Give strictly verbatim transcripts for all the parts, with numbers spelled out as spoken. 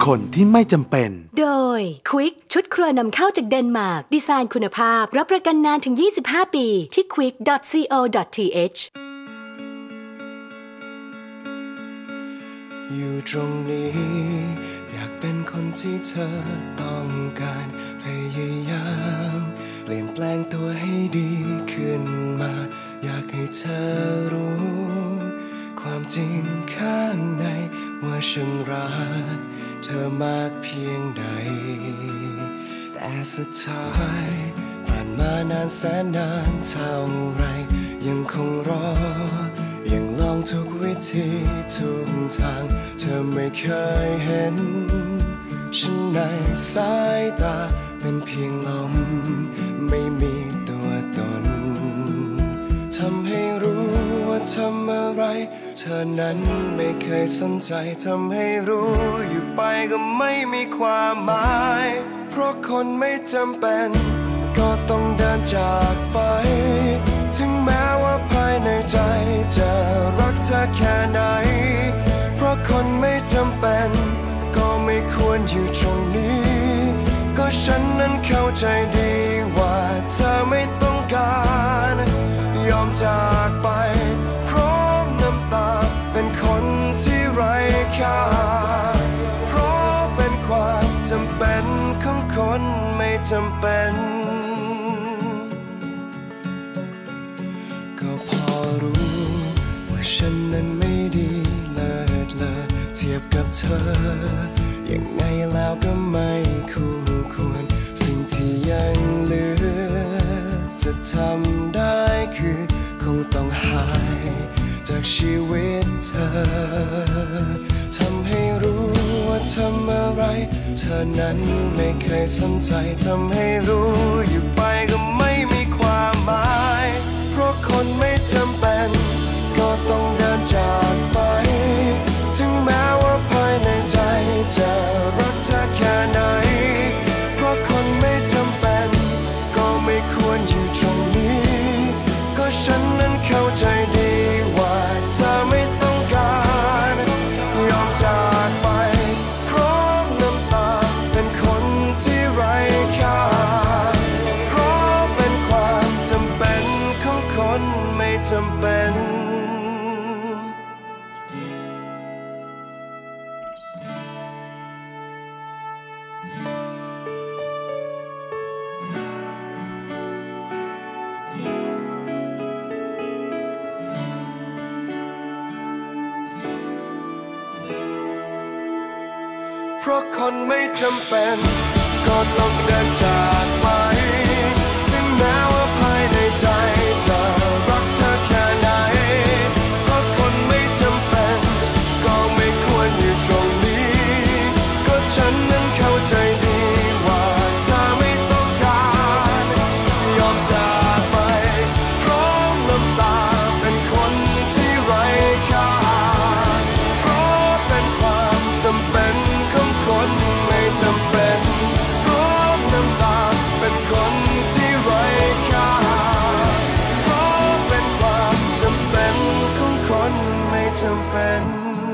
คนที่ไม่จำเป็นโดย Quick ชุดครัวนำเข้าจากเดนมาร์กดีไซน์คุณภาพรับประกันนานถึงยี่สิบห้าปีที่ ควิก ดอท ซี โอ ดอท ที เอชอยู่ตรงนี้อยากเป็นคนที่เธอต้องการพยายามเปลี่ยนแปลงตัวให้ดีขึ้นมาอยากให้เธอรู้ความจริงข้างในว่าฉันรักเธอมากเพียงใดแต่สุดท้ายผ่านมานานแสนนานเท่าไรยังคงรอยังลองทุกวิธีทุกทางเธอไม่เคยเห็นฉันในสายตาเป็นเพียงลมไม่มีตัวตนทำให้รู้ว่าทำอะไรเธอนั้นไม่เคยสนใจทำให้รู้อยู่ไปก็ไม่มีความหมายเพราะคนไม่จำเป็นก็ต้องเดินจากไปถึงแม้ว่าภายในใจจะรักเธอแค่ไหนเพราะคนไม่จำเป็นก็ไม่ควรอยู่ตรงนี้ก็ฉันนั้นเข้าใจดีว่าเธอไม่ต้องการยอมจากไปพร้อมน้ำตาเป็นคนที่ไร้ค่าเพราะเป็นความจำเป็นของคนไม่จำเป็นก็พอรู้ว่าฉันนั้นไม่ดีเลิศเลอเทียบกับเธอยังไงแล้วก็ไม่คู่ควรสิ่งที่ยังเหลือจะทำได้คือคงต้องหายจากชีวิตเธอทำให้รู้ว่าทำอะไรเธอนั้นไม่เคยสนใจทำให้รู้อยู่ไปก็ไม่มีความหมายเพราะคนไม่จำเป็นก็ต้องเดินจากไปถึงแม้ว่าภายในใจจะรักเธอแค่ไหนเพราะคนไม่จำเป็นก็ไม่ควรอยู่ตรงนี้ก็ฉันนั้นเข้าใจดีว่าเธอไม่ต้องการยอมจากไปพร้อมน้ำตาเป็นคนที่ไร้ค่าเพราะเป็นความจำเป็นของคนไม่จำเป็นเพราะคนไม่จำเป็นก็ต้องเดินจากไปถึงแม้ว่าภายในใจจะรักเธอแค่ไหนเพราะคนไม่จำเป็นก็ไม่ควรอยู่ตรงนี้ก็ฉันนั้นเข้าใจดีว่าเธอไม่ต้องการยอมจากไปพร้อมน้ำตาเป็นคนที่ไร้ค่าเพราะเป็นความจำเป็นคนไม่จำเป็นพร้อมน้ำตาเป็นคนที่ไร้ค่าเพราะเป็นความจำเป็นของคนไม่จำเป็น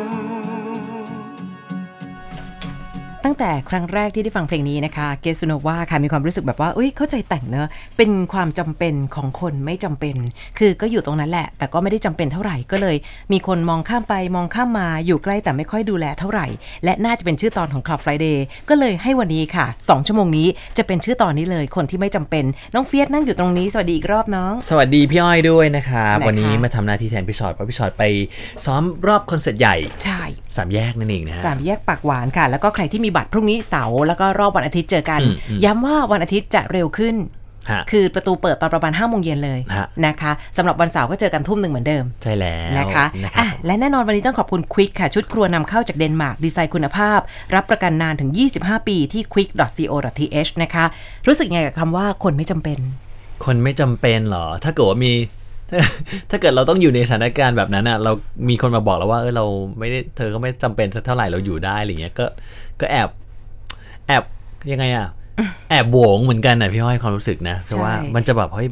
ตั้งแต่ครั้งแรกที่ได้ฟังเพลงนี้นะคะเกสโนวาค่ะมีความรู้สึกแบบว่าเอ้ยเข้าใจแต่งเนอะเป็นความจำเป็นของคนไม่จำเป็นคือก็อยู่ตรงนั้นแหละแต่ก็ไม่ได้จำเป็นเท่าไหร่ก็เลยมีคนมองข้ามไปมองข้ามมาอยู่ใกล้แต่ไม่ค่อยดูแลเท่าไหร่และน่าจะเป็นชื่อตอนของ Club Friday ก็เลยให้วันนี้ค่ะสองชั่วโมงนี้จะเป็นชื่อตอนนี้เลยคนที่ไม่จำเป็นน้องเฟียสนั่งอยู่ตรงนี้สวัสดีอีกรอบน้องสวัสดีพี่อ้อยด้วยนะครับวันนี้มาทำหน้าที่แทนพี่ชอตเพราะพี่ชอตไปซ้อมรอบคอนเสิร์ตใหญ่ใช่สามแยกนั่นเองนะสามแยกปากหวานค่ะแล้วก็ใครที่มีบัตรพรุ่งนี้เสาร์แล้วก็รอบวันอาทิตย์เจอกันย้ำว่าวันอาทิตย์จะเร็วขึ้นคือประตูเปิดตอนประมาณห้าโมงเย็นเลยนะคะสำหรับวันเสาร์ก็เจอกันทุ่มหนึ่งเหมือนเดิมใช่แล้วนะคะอ่ะและแน่นอนวันนี้ต้องขอบคุณ Quick ค่ะชุดครัวนำเข้าจากเดนมาร์กดีไซน์คุณภาพรับประกันนานถึงยี่สิบห้าปีที่ ควิก ดอท ซี โอ ดอท ที เอช นะคะรู้สึกไงกับคำว่าคนไม่จำเป็นคนไม่จำเป็นเหรอถ้าเกิดว่ามีถ้าเกิดเราต้องอยู่ในสถานการณ์แบบนั้นอ่ะเรามีคนมาบอกเราว่าเออเราไม่ได้เธอก็ไม่จำเป็นสักเท่าไหร่เราอยู่ได้อะไรเงี้ยก็ก็แอบแอบยังไงอ่ะแอบโหวงเหมือนกันนะพี่ห้อยความรู้สึกนะเพราะว่ามันจะแบบเฮ้ยแบบ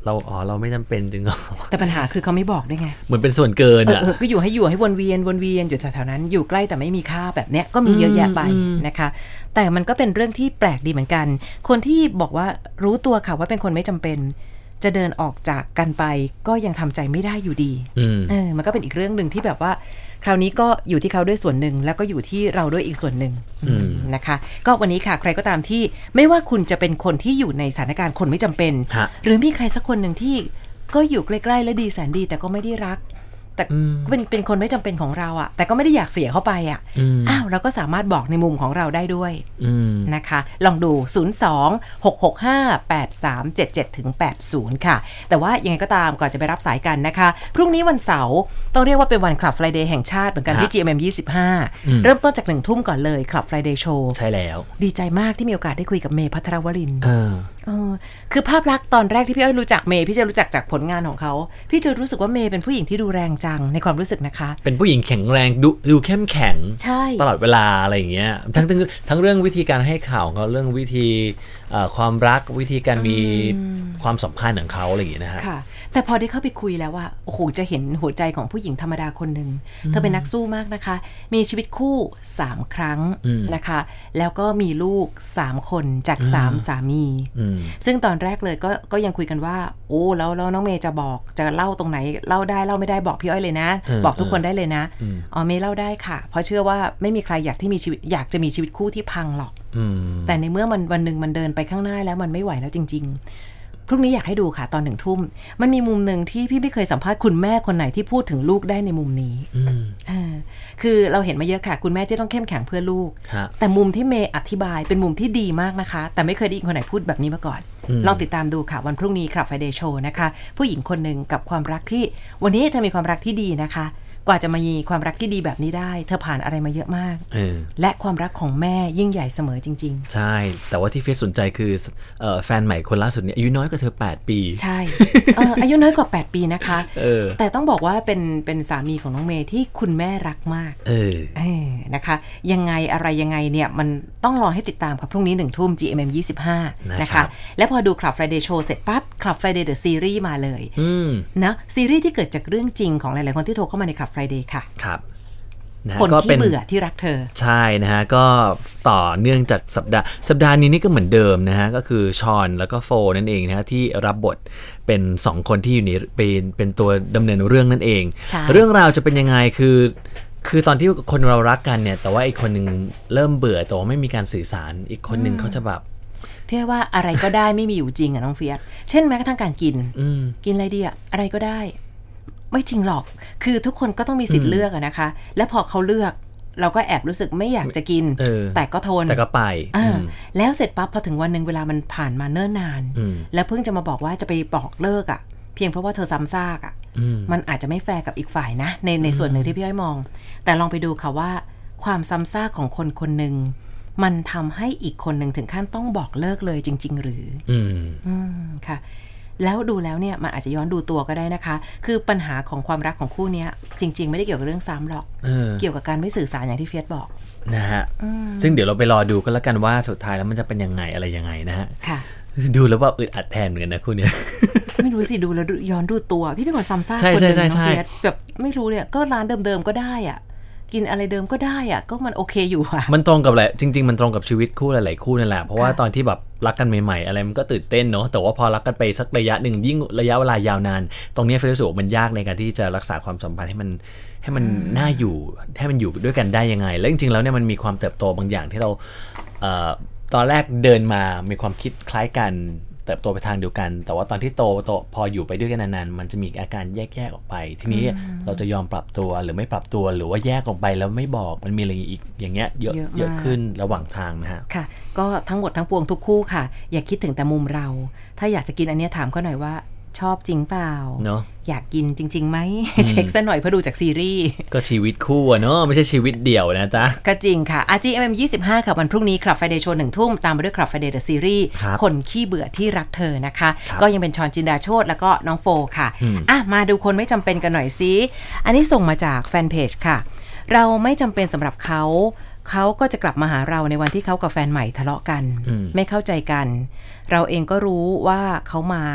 เราอ๋อเราไม่จำเป็นจริงเหรอแต่ปัญหาคือเขาไม่บอกได้ไงเหมือนเป็นส่วนเกินอ่ะเออก็อยู่ให้อยู่ให้วนเวียนวนเวียนอยู่แถวๆนั้นอยู่ใกล้แต่ไม่มีค่าแบบเนี้ยก็มีเยอะแยะไปนะคะแต่มันก็เป็นเรื่องที่แปลกดีเหมือนกันคนที่บอกว่ารู้ตัวค่ะว่าเป็นคนไม่จำเป็นจะเดินออกจากกันไปก็ยังทำใจไม่ได้อยู่ดีเออมันก็เป็นอีกเรื่องหนึ่งที่แบบว่าคราวนี้ก็อยู่ที่เขาด้วยส่วนหนึ่งแล้วก็อยู่ที่เราด้วยอีกส่วนหนึ่งนะคะก็วันนี้ค่ะใครก็ตามที่ไม่ว่าคุณจะเป็นคนที่อยู่ในสถานการณ์คนไม่จำเป็นหรือมีใครสักคนหนึ่งที่ก็อยู่ใกล้ๆและดีแสนดีแต่ก็ไม่ได้รักแต่ก็เป็นเป็นคนไม่จำเป็นของเราอะแต่ก็ไม่ได้อยากเสียเข้าไปอะอ้าวเราก็สามารถบอกในมุมของเราได้ด้วยนะคะลองดูศูนย์ สอง หก หก ห้า แปด สาม เจ็ด เจ็ด ถึง แปดสิบค่ะแต่ว่ายังไงก็ตามก่อนจะไปรับสายกันนะคะพรุ่งนี้วันเสาร์ต้องเรียกว่าเป็นวัน Club Friday แห่งชาติเหมือนกันที่ จี เอ็ม เอ็ม ยี่สิบห้าเริ่มต้นจากหนึ่งทุ่มก่อนเลย Club Friday Show ใช่แล้วดีใจมากที่มีโอกาสได้คุยกับเมย์ภัทรวรินทร์คือภาพลักษณ์ตอนแรกที่พี่อ้อยรู้จักเมย์พี่จะรู้จักจากผลงานของเขาพี่จะรู้สึกว่าเมย์เป็นผู้หญิงที่ดูแรงจังในความรู้สึกนะคะเป็นผู้หญิงแข็งแรงดูดูเข้มแข็งตลอดเวลาอะไรอย่างเงี้ยทั้งทั้งทั้งเรื่องวิธีการให้ข่าวเขาเรื่องวิธีความรักวิธีการมีความสัมพันธ์ของเขาอะไรอย่างเงี้ยนะฮะแต่พอได้เข้าไปคุยแล้วว่าโอ้โหจะเห็นหัวใจของผู้หญิงธรรมดาคนหนึ่งเธอเป็นนักสู้มากนะคะมีชีวิตคู่สามครั้งนะคะแล้วก็มีลูกสามคนจากสามสามีซึ่งตอนแรกเลยก็ก็ยังคุยกันว่าโอ้แล้วแล้วน้องเมย์จะบอกจะเล่าตรงไหนเล่าได้เล่าไม่ได้บอกพี่อ้อยเลยนะบอกทุกคนได้เลยนะอ๋อเมย์เล่าได้ค่ะเพราะเชื่อว่าไม่มีใครอยากที่มีชีวิตอยากจะมีชีวิตคู่ที่พังหรอกแต่ในเมื่อมันวันหนึ่งมันเดินไปข้างหน้าแล้วมันไม่ไหวแล้วจริงๆพรุ่งนี้อยากให้ดูค่ะตอนหนึ่งทุ่มมันมีมุมหนึ่งที่พี่ไม่เคยสัมภาษณ์คุณแม่คนไหนที่พูดถึงลูกได้ในมุมนี้คือเราเห็นมาเยอะค่ะคุณแม่ที่ต้องเข้มแข็งเพื่อลูกแต่มุมที่เมย์อธิบายเป็นมุมที่ดีมากนะคะแต่ไม่เคยได้ยินคนไหนพูดแบบนี้มาก่อนลองติดตามดูค่ะวันพรุ่งนี้ครับ Friday Show นะคะผู้หญิงคนหนึ่งกับความรักที่วันนี้เธอมีความรักที่ดีนะคะกว่าจะมามีความรักที่ดีแบบนี้ได้เธอผ่านอะไรมาเยอะมากและความรักของแม่ยิ่งใหญ่เสมอจริงๆใช่แต่ว่าที่เฟซสนใจคือแฟนใหม่คนล่าสุดเนี่ยอายุน้อยกว่าเธอแปดปีใช่ อายุน้อยกว่าแปดปีนะคะแต่ต้องบอกว่าเป็นเป็นสามีของน้องเมย์ที่คุณแม่รักมากเออนะคะยังไงอะไรยังไงเนี่ยมันต้องรอให้ติดตามครับพรุ่งนี้หนึ่งทุ่ม จี เอ็ม เอ็ม ยี่สิบห้านะคะและพอดู Club Friday Show เสร็จปั๊บ Club Friday The Series มาเลยนะซีรีส์ที่เกิดจากเรื่องจริงของหลายๆคนที่โทรเข้ามาใน Club Friday ค่ะครับคนที่เบื่อที่รักเธอใช่นะฮะก็ต่อเนื่องจากสัปดาห์สัปดาห์นี้นี่ก็เหมือนเดิมนะฮะก็คือชอนแล้วก็โฟนั่นเองนะฮะที่รับบทเป็นสองคนที่อยู่ในเป็นเป็นตัวดำเนินเรื่องนั่นเองเรื่องราวจะเป็นยังไงคือคือตอนที่คนเรารักกันเนี่ยแต่ว่าอีกคนนึงเริ่มเบื่อแต่ว่าไม่มีการสื่อสารอีกคนนึงเขาจะแบบเพื่อว่าอะไรก็ได้ไม่มีอยู่จริงอะน้องเฟียสเช่นแม้กระทั่งการกินกินอะไรดีอะอะไรก็ได้ไม่จริงหรอกคือทุกคนก็ต้องมีสิทธิ์เลือกอะนะคะและพอเขาเลือกเราก็แอบรู้สึกไม่อยากจะกินแต่ก็ทนแต่ก็ไปแล้วเสร็จปั๊บพอถึงวันหนึ่งเวลามันผ่านมาเนิ่นนานแล้วเพิ่งจะมาบอกว่าจะไปบอกเลิกอะเพียงเพราะว่าเธอซ้ำซากอะมันอาจจะไม่แฟร์กับอีกฝ่ายนะในในส่วนหนึ่งที่พี่อ้อยมองแต่ลองไปดูค่ะว่าความซ้ำซากของคนคนหนึ่งมันทำให้อีกคนหนึ่งถึงขั้นต้องบอกเลิกเลยจริงๆหรืออืมค่ะแล้วดูแล้วเนี่ยมันอาจจะย้อนดูตัวก็ได้นะคะคือปัญหาของความรักของคู่นี้จริงๆไม่ได้เกี่ยวกับเรื่องซ้ำหรอก เ, เกี่ยวกับการไม่สื่อสารอย่างที่เฟียสบอกนะฮะซึ่งเดี๋ยวเราไปรอดูกันแล้วกันว่าสุดท้ายแล้วมันจะเป็นยังไงอะไรยังไงนะฮะค่ะดูแล้วว่าอึดอัดแทนเหมือนกันนะคู่นี้ไม่รู้สิดูแล้วย้อนดูตัวพี่เป็นคนซ้ำซากคนหนึ่งน้องเฟียสแบบไม่รู้เนี่ยก็ร้านเดิมๆก็ได้อ่ะกินอะไรเดิมก็ได้อะก็มันโอเคอยู่อะมันตรงกับแหละจริงๆมันตรงกับชีวิตคู่หลายๆคู่นั่นแหละเพราะว่าตอนที่แบบรักกันใหม่ๆอะไรมันก็ตื่นเต้นเนาะแต่ว่าพอรักกันไปสักระยะหนึ่งยิ่งระยะเวลายาวนานตรงนี้เฟรนด์รู้สึกมันยากในการที่จะรักษาความสัมพันธ์ให้มันให้มันน่าอยู่ให้มันอยู่ด้วยกันได้ยังไงแล้วจริงๆแล้วเนี่ยมันมีความเติบโตบางอย่างที่เราเอ่อตอนแรกเดินมามีความคิดคล้ายกันเติบโตไปทางเดียวกันแต่ว่าตอนที่โตโตพออยู่ไปด้วยกันนานๆมันจะมีอาการแยกๆออกไปทีนี้เราจะยอมปรับตัวหรือไม่ปรับตัวหรือว่าแยกออกไปแล้วไม่บอกมันมีอะไรอีกอย่างเงี้ยเยอะเยอะขึ้นระหว่างทางนะฮะค่ะก็ทั้งหมดทั้งปวงทุกคู่ค่ะอย่าคิดถึงแต่มุมเราถ้าอยากจะกินอันนี้ถามเขาหน่อยว่าชอบจริงเปล่าเนาะอยากกินจริงๆไหมเช็คซะหน่อยเพื่อดูจากซีรีส์ก็ชีวิตคู่เนาะไม่ใช่ชีวิตเดี่ยวนะจ๊ะก็จริงค่ะ อาร์ จี เอ็ม เอ็ม ยี่สิบห้าค่ะวันพรุ่งนี้ Club Friday Show หนึ่งทุ่มตามมาด้วย Club Friday The Series คนขี้เบื่อที่รักเธอนะคะก็ยังเป็นชอนจินดาโชติแล้วก็น้องโฟค่ะอ่ะมาดูคนไม่จำเป็นกันหน่อยซิอันนี้ส่งมาจากแฟนเพจค่ะเราไม่จำเป็นสำหรับเขาเขาก็จะกลับมาหาเราในวันที่เขากับแฟนใหม่ทะเลาะกันไม่เข้าใจกันเราเองก็รู้ว่าเขามา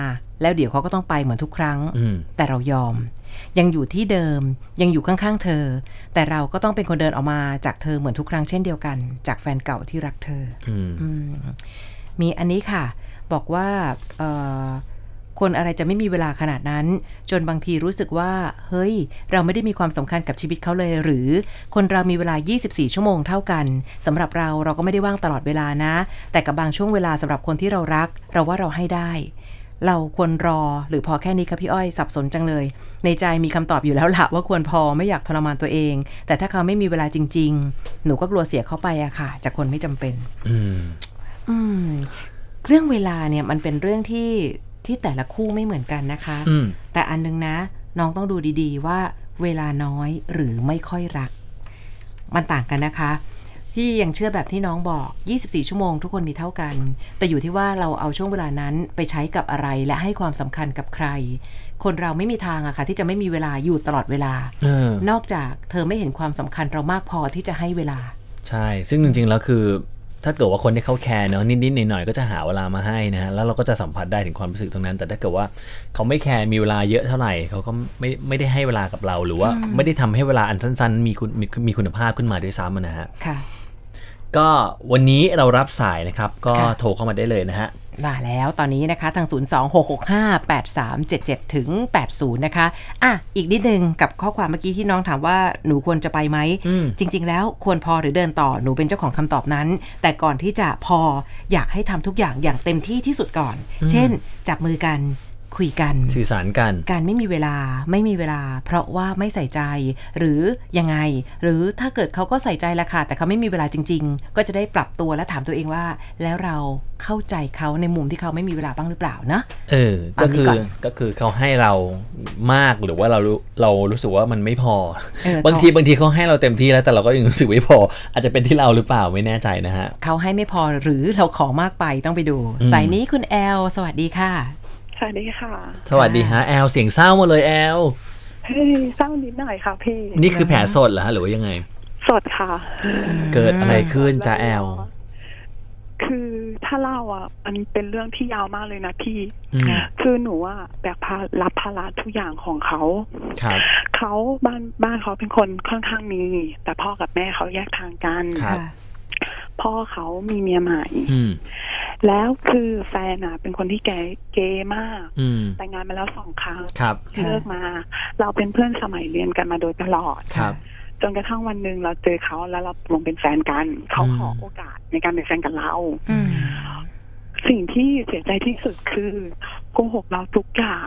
แล้วเดี๋ยวเขาก็ต้องไปเหมือนทุกครั้งแต่เรายอมยังอยู่ที่เดิมยังอยู่ข้างๆเธอแต่เราก็ต้องเป็นคนเดินออกมาจากเธอเหมือนทุกครั้งเช่นเดียวกันจากแฟนเก่าที่รักเธอมีอันนี้ค่ะบอกว่าคนอะไรจะไม่มีเวลาขนาดนั้นจนบางทีรู้สึกว่าเฮ้ยเราไม่ได้มีความสำคัญกับชีวิตเขาเลยหรือคนเรามีเวลายี่สิบสี่ชั่วโมงเท่ากันสำหรับเราเราก็ไม่ได้ว่างตลอดเวลานะแต่กับบางช่วงเวลาสำหรับคนที่เรารักเราว่าเราให้ได้เราควรรอหรือพอแค่นี้คะพี่อ้อยสับสนจังเลยในใจมีคำตอบอยู่แล้วล่ะว่าควรพอไม่อยากทรมานตัวเองแต่ถ้าเขาไม่มีเวลาจริงๆหนูก็กลัวเสียเขาไปอะค่ะจากคนไม่จำเป็นอืมอืมเรื่องเวลาเนี่ยมันเป็นเรื่องที่ที่แต่ละคู่ไม่เหมือนกันนะคะแต่อันนึงนะน้องต้องดูดีๆว่าเวลาน้อยหรือไม่ค่อยรักมันต่างกันนะคะที่ยังเชื่อแบบที่น้องบอกยี่สิบสี่ชั่วโมงทุกคนมีเท่ากันแต่อยู่ที่ว่าเราเอาช่วงเวลานั้นไปใช้กับอะไรและให้ความสำคัญกับใครคนเราไม่มีทางอะค่ะที่จะไม่มีเวลาอยู่ตลอดเวลานอกจากเธอไม่เห็นความสำคัญเรามากพอที่จะให้เวลาใช่ซึ่งจริงๆแล้วคือถ้าเกิดว่าคนที่เขาแคร์เนาะนิดๆหน่อยๆก็จะหาเวลามาให้นะฮะแล้วเราก็จะสัมผัสได้ถึงความรู้สึกตรงนั้นแต่ถ้าเกิดว่าเขาไม่แคร์มีเวลาเยอะเท่าไหร่เขาก็ไม่ไม่ได้ให้เวลากับเราหรือว่าไม่ได้ทำให้เวลาอันสั้นๆมีคุณมีมีคุณภาพขึ้นมาด้วยซ้ำนะฮะค่ะก็วันนี้เรารับสายนะครับก็โทรเข้ามาได้เลยนะฮะมาแล้วตอนนี้นะคะทางศูนย์ สอง หก หก ห้า แปด สาม เจ็ด เจ็ด ถึง แปดสิบนะคะอ่ะอีกนิดนึงกับข้อความเมื่อกี้ที่น้องถามว่าหนูควรจะไปไหมจริงๆแล้วควรพอหรือเดินต่อหนูเป็นเจ้าของคำตอบนั้นแต่ก่อนที่จะพออยากให้ทำทุกอย่างอย่างเต็มที่ที่สุดก่อนเช่นจับมือกันคุยกันสื่อสารกันการไม่มีเวลาไม่มีเวลาเพราะว่าไม่ใส่ใจหรือยังไงหรือถ้าเกิดเขาก็ใส่ใจละค่ะแต่เขาไม่มีเวลาจริงๆก็จะได้ปรับตัวและถามตัวเองว่าแล้วเราเข้าใจเขาในมุมที่เขาไม่มีเวลาบ้างหรือเปล่านะเออก็คือก็คือเขาให้เรามากหรือว่าเราเรารู้สึกว่ามันไม่พอบางทีบางทีเขาให้เราเต็มที่แล้วแต่เราก็ยังรู้สึกไม่พออาจจะเป็นที่เราหรือเปล่าไม่แน่ใจนะฮะเขาให้ไม่พอหรือเราขอมากไปต้องไปดูสายนี้คุณแอลสวัสดีค่ะสวัสดีค่ะสวัสดีฮะแอลเสียงเศร้ามาเลยแอลเฮ้ยเศร้านิดหน่อยค่ะพี่นี่คือแผลสดเหรอฮะหรือว่ายังไงสดค่ะเกิดอะไรขึ้นจ้าแอลคือถ้าเล่าอ่ะมันเป็นเรื่องที่ยาวมากเลยนะพี่คือหนูอ่ะแบกภาระรับภาระทุกอย่างของเขาเขาบ้านบ้านเขาเป็นคนค่อนข้างมีแต่พ่อกับแม่เขาแยกทางกันพ่อเขามีเมียใหม่แล้วคือแฟนอ่ะเป็นคนที่แกเกย์มากแต่งงานมาแล้วสองครั้งเลิกมาเราเป็นเพื่อนสมัยเรียนกันมาโดยตลอดจนกระทั่งวันหนึ่งเราเจอเขาแล้วเราลงเป็นแฟนกันเขาขอโอกาสในการเป็นแฟนกับเราสิ่งที่เสียใจที่สุดคือโกหกเราทุกอย่าง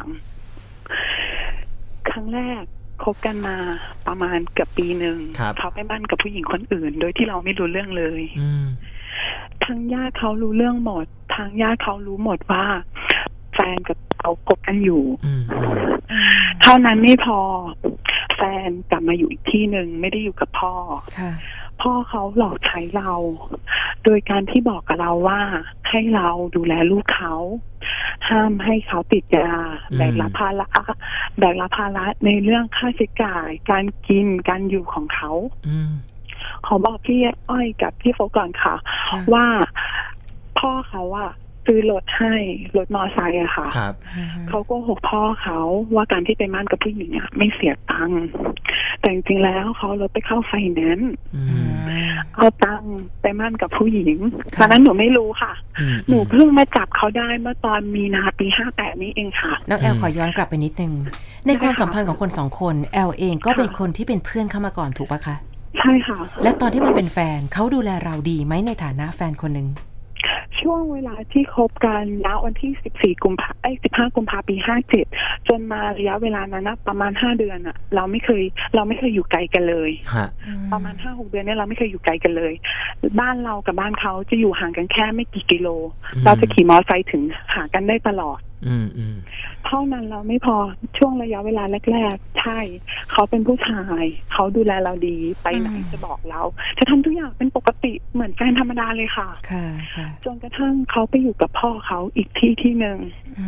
ครั้งแรกคบกันมาประมาณเกือบปีหนึ่งเขาไปมั่นกับผู้หญิงคนอื่นโดยที่เราไม่รู้เรื่องเลยทางญาติเขารู้เรื่องหมดทางญาติเขารู้หมดว่าแฟนกับเขาคบกันอยู่เท่านั้นไม่พอแฟนกลับมาอยู่อีกที่หนึ่งไม่ได้อยู่กับพ่อพ่อเขาหลอกใช้เราโดยการที่บอกกับเราว่าให้เราดูแลลูกเขาห้ามให้เขาติดยาแบกรับภาระแบกรับภาระในเรื่องค่าใช้จ่ายการกินการอยู่ของเขาขอบอกพี่อ้อยกับพี่โฟก่อนค่ะว่าพ่อเขาอะซื้อรถให้รถมอไซค์อะค่ะเขาก็หกพ่อเขาว่าการที่ไปมั่นกับผู้หญิงอะไม่เสียตังค์แต่จริงๆแล้วเขารถไปเข้าไฟแนนซ์เอาตังค์ไปมั่นกับผู้หญิงตอนนั้นหนูไม่รู้ค่ะหนูเพิ่งมาจับเขาได้เมื่อตอนมีนาปีห้าแปดนี้เองค่ะน้องแอลขอย้อนกลับไปนิดนึงในความสัมพันธ์ของคนสองคนแอลเองก็เป็นคนที่เป็นเพื่อนเข้ามาก่อนถูกปะคะใช่ค่ะและตอนที่มาเป็นแฟนเขาดูแลเราดีไหมในฐานะแฟนคนหนึ่งช่วงเวลาที่คบกันณวันที่สิบสี่กุมภาพันธ์ไอ้สิบห้ากุมภาพันธ์ปีห้าเจ็ดจนมาระยะเวลานั้นนะประมาณห้าเดือนอะเราไม่เคยเราไม่เคยอยู่ไกลกันเลยประมาณห้าหกเดือนเนี่ยเราไม่เคยอยู่ไกลกันเลยบ้านเรากับบ้านเขาจะอยู่ห่างกันแค่ไม่กี่กิโลเราจะขี่มอเตอร์ไซค์ถึงหากันได้ตลอดเท่านั้นเราไม่พอช่วงระยะเวลาแรกๆใช่เขาเป็นผู้ชายเขาดูแลเราดีไปไหนจะบอกเราจะทำทุกอย่างเป็นปกติเหมือนแฟนธรรมดาเลยค่ะค่ะจนกระทั่งเขาไปอยู่กับพ่อเขาอีกที่ที่หนึ่ง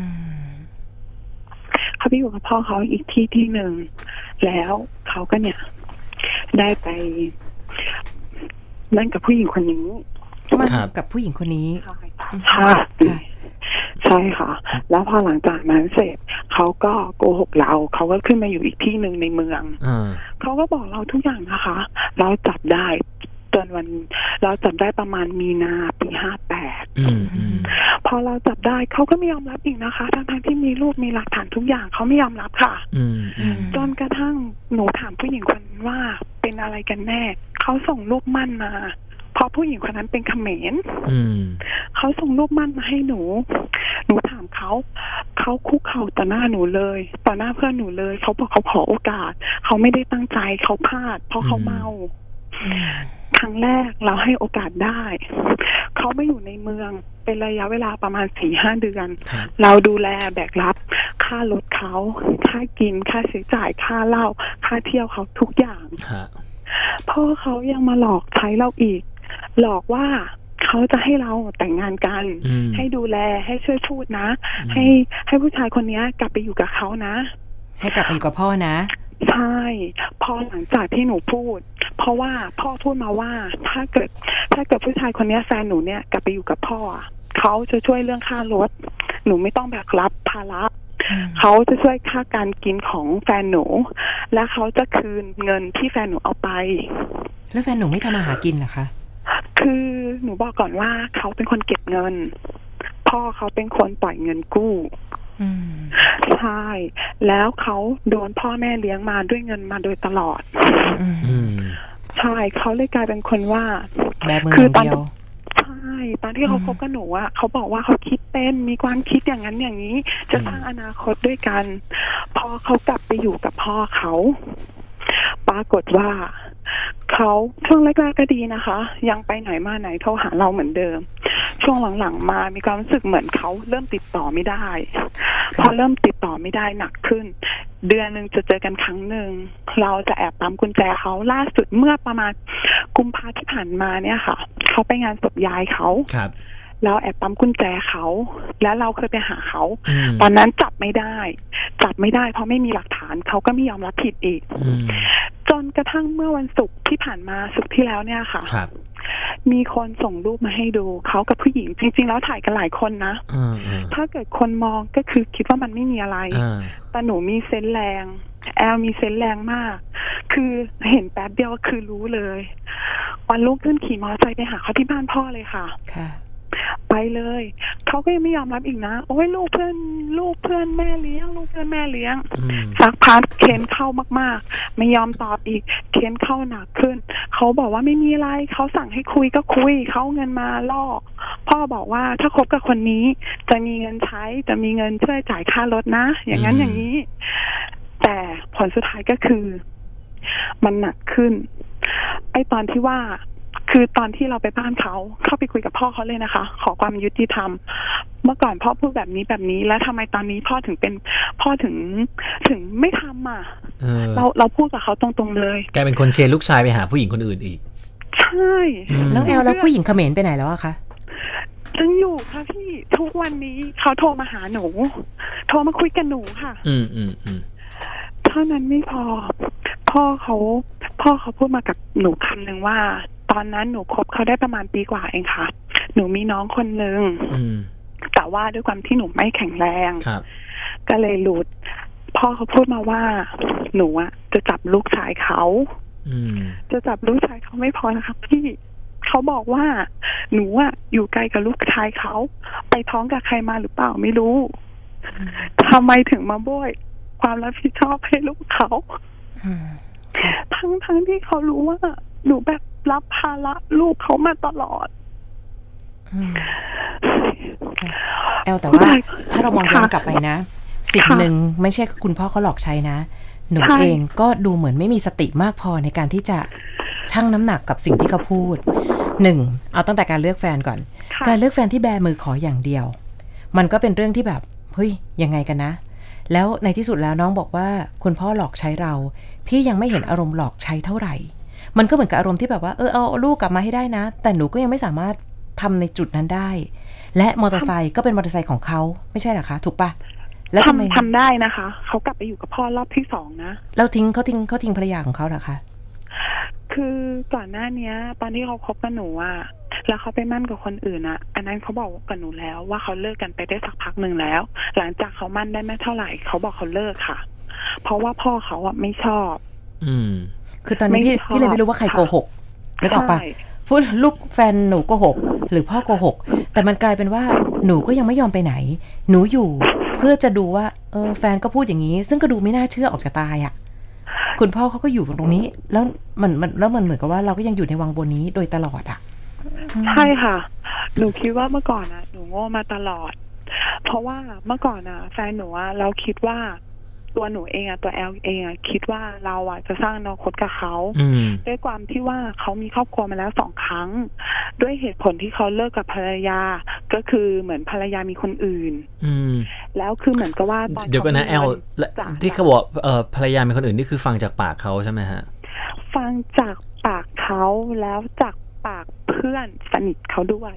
เขาไปอยู่กับพ่อเขาอีกที่ที่หนึ่งแล้วเขาก็เนี่ยได้ไปนั่นกับผู้หญิงคนนี้กับผู้หญิงคนนี้ค่ะใช่ค่ะแล้วพอหลังจากนั้นเสร็จเขาก็โกหกเราเขาก็ขึ้นมาอยู่อีกที่หนึ่งในเมืองเขาก็บอกเราทุกอย่างนะคะเราจับได้จนวันเราจับได้ประมาณมีนาปีห้าแปดพอเราจับได้เขาก็ไม่ยอมรับอีกนะคะทั้งๆที่มีรูปมีหลักฐานทุกอย่างเขาไม่ยอมรับค่ะจนกระทั่งหนูถามผู้หญิงคนนั้นว่าเป็นอะไรกันแน่เขาส่งรูปมั่นมาเพราะผู้หญิงคนนั้นเป็นเขมรเขาส่งรูปมั่นมาให้หนูหนูถามเขาเขาคุกเข่าต่อหน้าหนูเลยต่อหน้าเพื่อนหนูเลยเขาบอกเขาขอโอกาสเขาไม่ได้ตั้งใจเขาพลาดเพราะเขาเมาครั้งแรกเราให้โอกาสได้เขาไม่อยู่ในเมืองเป็นระยะเวลาประมาณสี่ห้าเดือนเราดูแลแบกรับค่ารถเขาค่ากินค่าใช้จ่ายค่าเหล้าค่าเที่ยวเขาทุกอย่างพ่อเขายังมาหลอกใช้เราอีกหลอกว่าเขาจะให้เราแต่งงานกันให้ดูแลให้ช่วยพูดนะให้ให้ผู้ชายคนนี้กลับไปอยู่กับเขานะให้กลับไปอยู่กับพ่อนะใช่พอหลังจากที่หนูพูดเพราะว่าพ่อพูดมาว่าถ้าเกิดถ้าเกิดผู้ชายคนนี้แฟนหนูเนี่ยกลับไปอยู่กับพ่อเขาจะช่วยเรื่องค่ารถหนูไม่ต้องแบกรับภาระเขาจะช่วยค่าการกินของแฟนหนูและเขาจะคืนเงินที่แฟนหนูเอาไปแล้วแฟนหนูไม่ทำมาหากินเหรอคะคือหนูบอกก่อนว่าเขาเป็นคนเก็บเงินพ่อเขาเป็นคนปล่อยเงินกู้ใช่แล้วเขาโดนพ่อแม่เลี้ยงมาด้วยเงินมาโดยตลอดใช่เขาเลยกลายเป็นคนว่าคือตอนใช่ตอนที่เขาคบกับหนูอ่ะเขาบอกว่าเขาคิดเป็นมีความคิดอย่างนั้นอย่างนี้จะสร้างอนาคตด้วยกันพอเขากลับไปอยู่กับพ่อเขาปรากฏว่าเขาช่วงแรกๆก็ดีนะคะยังไปไหนมาไหนโทรหาเราเหมือนเดิมช่วงหลังๆมามีความรู้สึกเหมือนเขาเริ่มติดต่อไม่ได้พอเริ่มติดต่อไม่ได้หนักขึ้นเดือนนึงจะเจอกันครั้งหนึ่งเราจะแอบปั๊มกุญแจเขาล่าสุดเมื่อประมาณกุมภาที่ผ่านมาเนี่ยค่ะเขาไปงานศพยายเขาแล้วแอบปั๊มกุญแจเขาแล้วเราเคยไปหาเขาตอนนั้นจับไม่ได้จับไม่ได้เพราะไม่มีหลักฐานเขาก็ไม่ยอมรับผิดอีกจนกระทั่งเมื่อวันศุกร์ที่ผ่านมาศุกร์ที่แล้วเนี่ยค่ะมีคนส่งรูปมาให้ดูเขากับผู้หญิงจริงๆแล้วถ่ายกันหลายคนนะถ้าเกิดคนมองก็คือคิดว่ามันไม่มีอะไรแต่หนูมีเซนส์แรงแอลมีเซนส์แรงมากคือเห็นแป๊บเดียวคือรู้เลยวันลุกขึ้นขี่มอเตอร์ไซค์ไปหาเขาที่บ้านพ่อเลยค่ะไปเลยเขาก็ยังไม่ยอมรับอีกนะโอ้ยลูกเพื่อนลูกเพื่อนแม่เลี้ยงลูกเพื่อนแม่เลี้ยงสักพักเค้นเข้ามากๆไม่ยอมตอบอีกเค้นเข้าหนักขึ้นเขาบอกว่าไม่มีอะไรเขาสั่งให้คุยก็คุยเขาเงินมาล่อพ่อบอกว่าถ้าคบกับคนนี้จะมีเงินใช้จะมีเงินช่วยจ่ายค่ารถนะอย่างนั้นอย่างนี้แต่ผลสุดท้ายก็คือมันหนักขึ้นไอ้ตอนที่ว่าคือตอนที่เราไปบ้านเขาเข้าไปคุยกับพ่อเขาเลยนะคะขอความยุติธรรมเมื่อก่อนพ่อพูดแบบนี้แบบนี้แล้วทำไมตอนนี้พ่อถึงเป็นพ่อถึงถึงไม่ทำอ่ะเราเราพูดกับเขาตรงๆเลยกลายเป็นคนเชียร์ลูกชายไปหาผู้หญิงคนอื่นอีกใช่แล้วแอลแล้วผู้หญิงเขมรไปไหนแล้วอะคะยังอยู่ค่ะพี่ทุกวันนี้เขาโทรมาหาหนูโทรมาคุยกับหนูค่ะอืมอืมอืมเท่านั้นไม่พอพ่อเขาพ่อเขาพูดมากับหนูคำหนึ่งว่าตอนนั้นหนูคบเขาได้ประมาณปีกว่าเองค่ะหนูมีน้องคนนึงแต่ว่าด้วยความที่หนูไม่แข็งแรงก็เลยหลุดพ่อเขาพูดมาว่าหนูอะจะจับลูกชายเขาจะจับลูกชายเขาไม่พอนะคะพี่เขาบอกว่าหนูอะอยู่ไกลกับลูกชายเขาไปท้องกับใครมาหรือเปล่าไม่รู้ทำไมถึงมาโบยความรับผิดชอบให้ลูกเขาทั้งทั้งที่เขารู้ว่าหนูแบบรับภาระลูกเขามาตลอดแอลแต่ว่าถ้าเรามองย้อนกลับไปนะสิ่งหนึ่งไม่ใช่คุณพ่อเขาหลอกใช้นะหนูเองก็ดูเหมือนไม่มีสติมากพอในการที่จะชั่งน้ำหนักกับสิ่งที่เขาพูดหนึ่งเอาตั้งแต่การเลือกแฟนก่อนการเลือกแฟนที่แบมือขออย่างเดียวมันก็เป็นเรื่องที่แบบเฮ้ยยังไงกันนะแล้วในที่สุดแล้วน้องบอกว่าคุณพ่อหลอกใช้เราพี่ยังไม่เห็นอารมณ์หลอกใช้เท่าไหร่มันก็เหมือนกับอารมณ์ที่แบบว่าเออเอาลูกกลับมาให้ได้นะแต่หนูก็ยังไม่สามารถทำในจุดนั้นได้และมอเตอร์ไซค์ก็เป็นมอเตอร์ไซค์ของเขาไม่ใช่เหรอคะถูกปะแล้วทำไมทำได้นะคะเขากลับไปอยู่กับพ่อรอบที่สองนะแล้วทิ้งเขาทิ้งเขาทิ้งภรรยาของเขาเหรอคะคือก่อนหน้านี้ตอนที่เขาคบกับหนูอ่ะแล้วเขาไปมั่นกับคนอื่นอะอันนั้นเขาบอกกับหนูแล้วว่าเขาเลิกกันไปได้สักพักหนึ่งแล้วหลังจากเขามั่นได้ไม่เท่าไหร่เขาบอกเขาเลิกค่ะเพราะว่าพ่อเขาอะไม่ชอบอืมคือตอนนี้พี่พี่เลยไม่รู้ว่าใครโกหกนึกออกปะพูดลูกแฟนหนูโกหกหรือพ่อโกหกแต่มันกลายเป็นว่าหนูก็ยังไม่ยอมไปไหนหนูอยู่เพื่อจะดูว่าเออแฟนก็พูดอย่างนี้ซึ่งก็ดูไม่น่าเชื่อออกจากตายอ่ะคุณพ่อเขาก็อยู่ตรงนี้แล้วมันมันแล้วมันเหมือนกับว่าเราก็ยังอยู่ในวังบนนี้โดยตลอดอ่ะใช่ค่ะหนูคิดว่าเมื่อก่อนอ่ะหนูโง่มาตลอดเพราะว่าเมื่อก่อนอ่ะแฟนหนูอ่ะเราคิดว่าตัวหนูเองอะตัวแอลเองอะคิดว่าเราอะจะสร้างอนาคตกับเขาด้วยความที่ว่าเขามีครอบครัวมาแล้วสองครั้งด้วยเหตุผลที่เขาเลิกกับภรรยาก็คือเหมือนภรรยามีคนอื่นแล้วคือเหมือนกับว่าตอนเดี๋ยวก่อนนะแอลที่เขาบอกเอ่อภรรยามีคนอื่นนี่คือฟังจากปากเขาใช่ไหมฮะฟังจากปากเขาแล้วจากปากเพื่อนสนิทเขาด้วย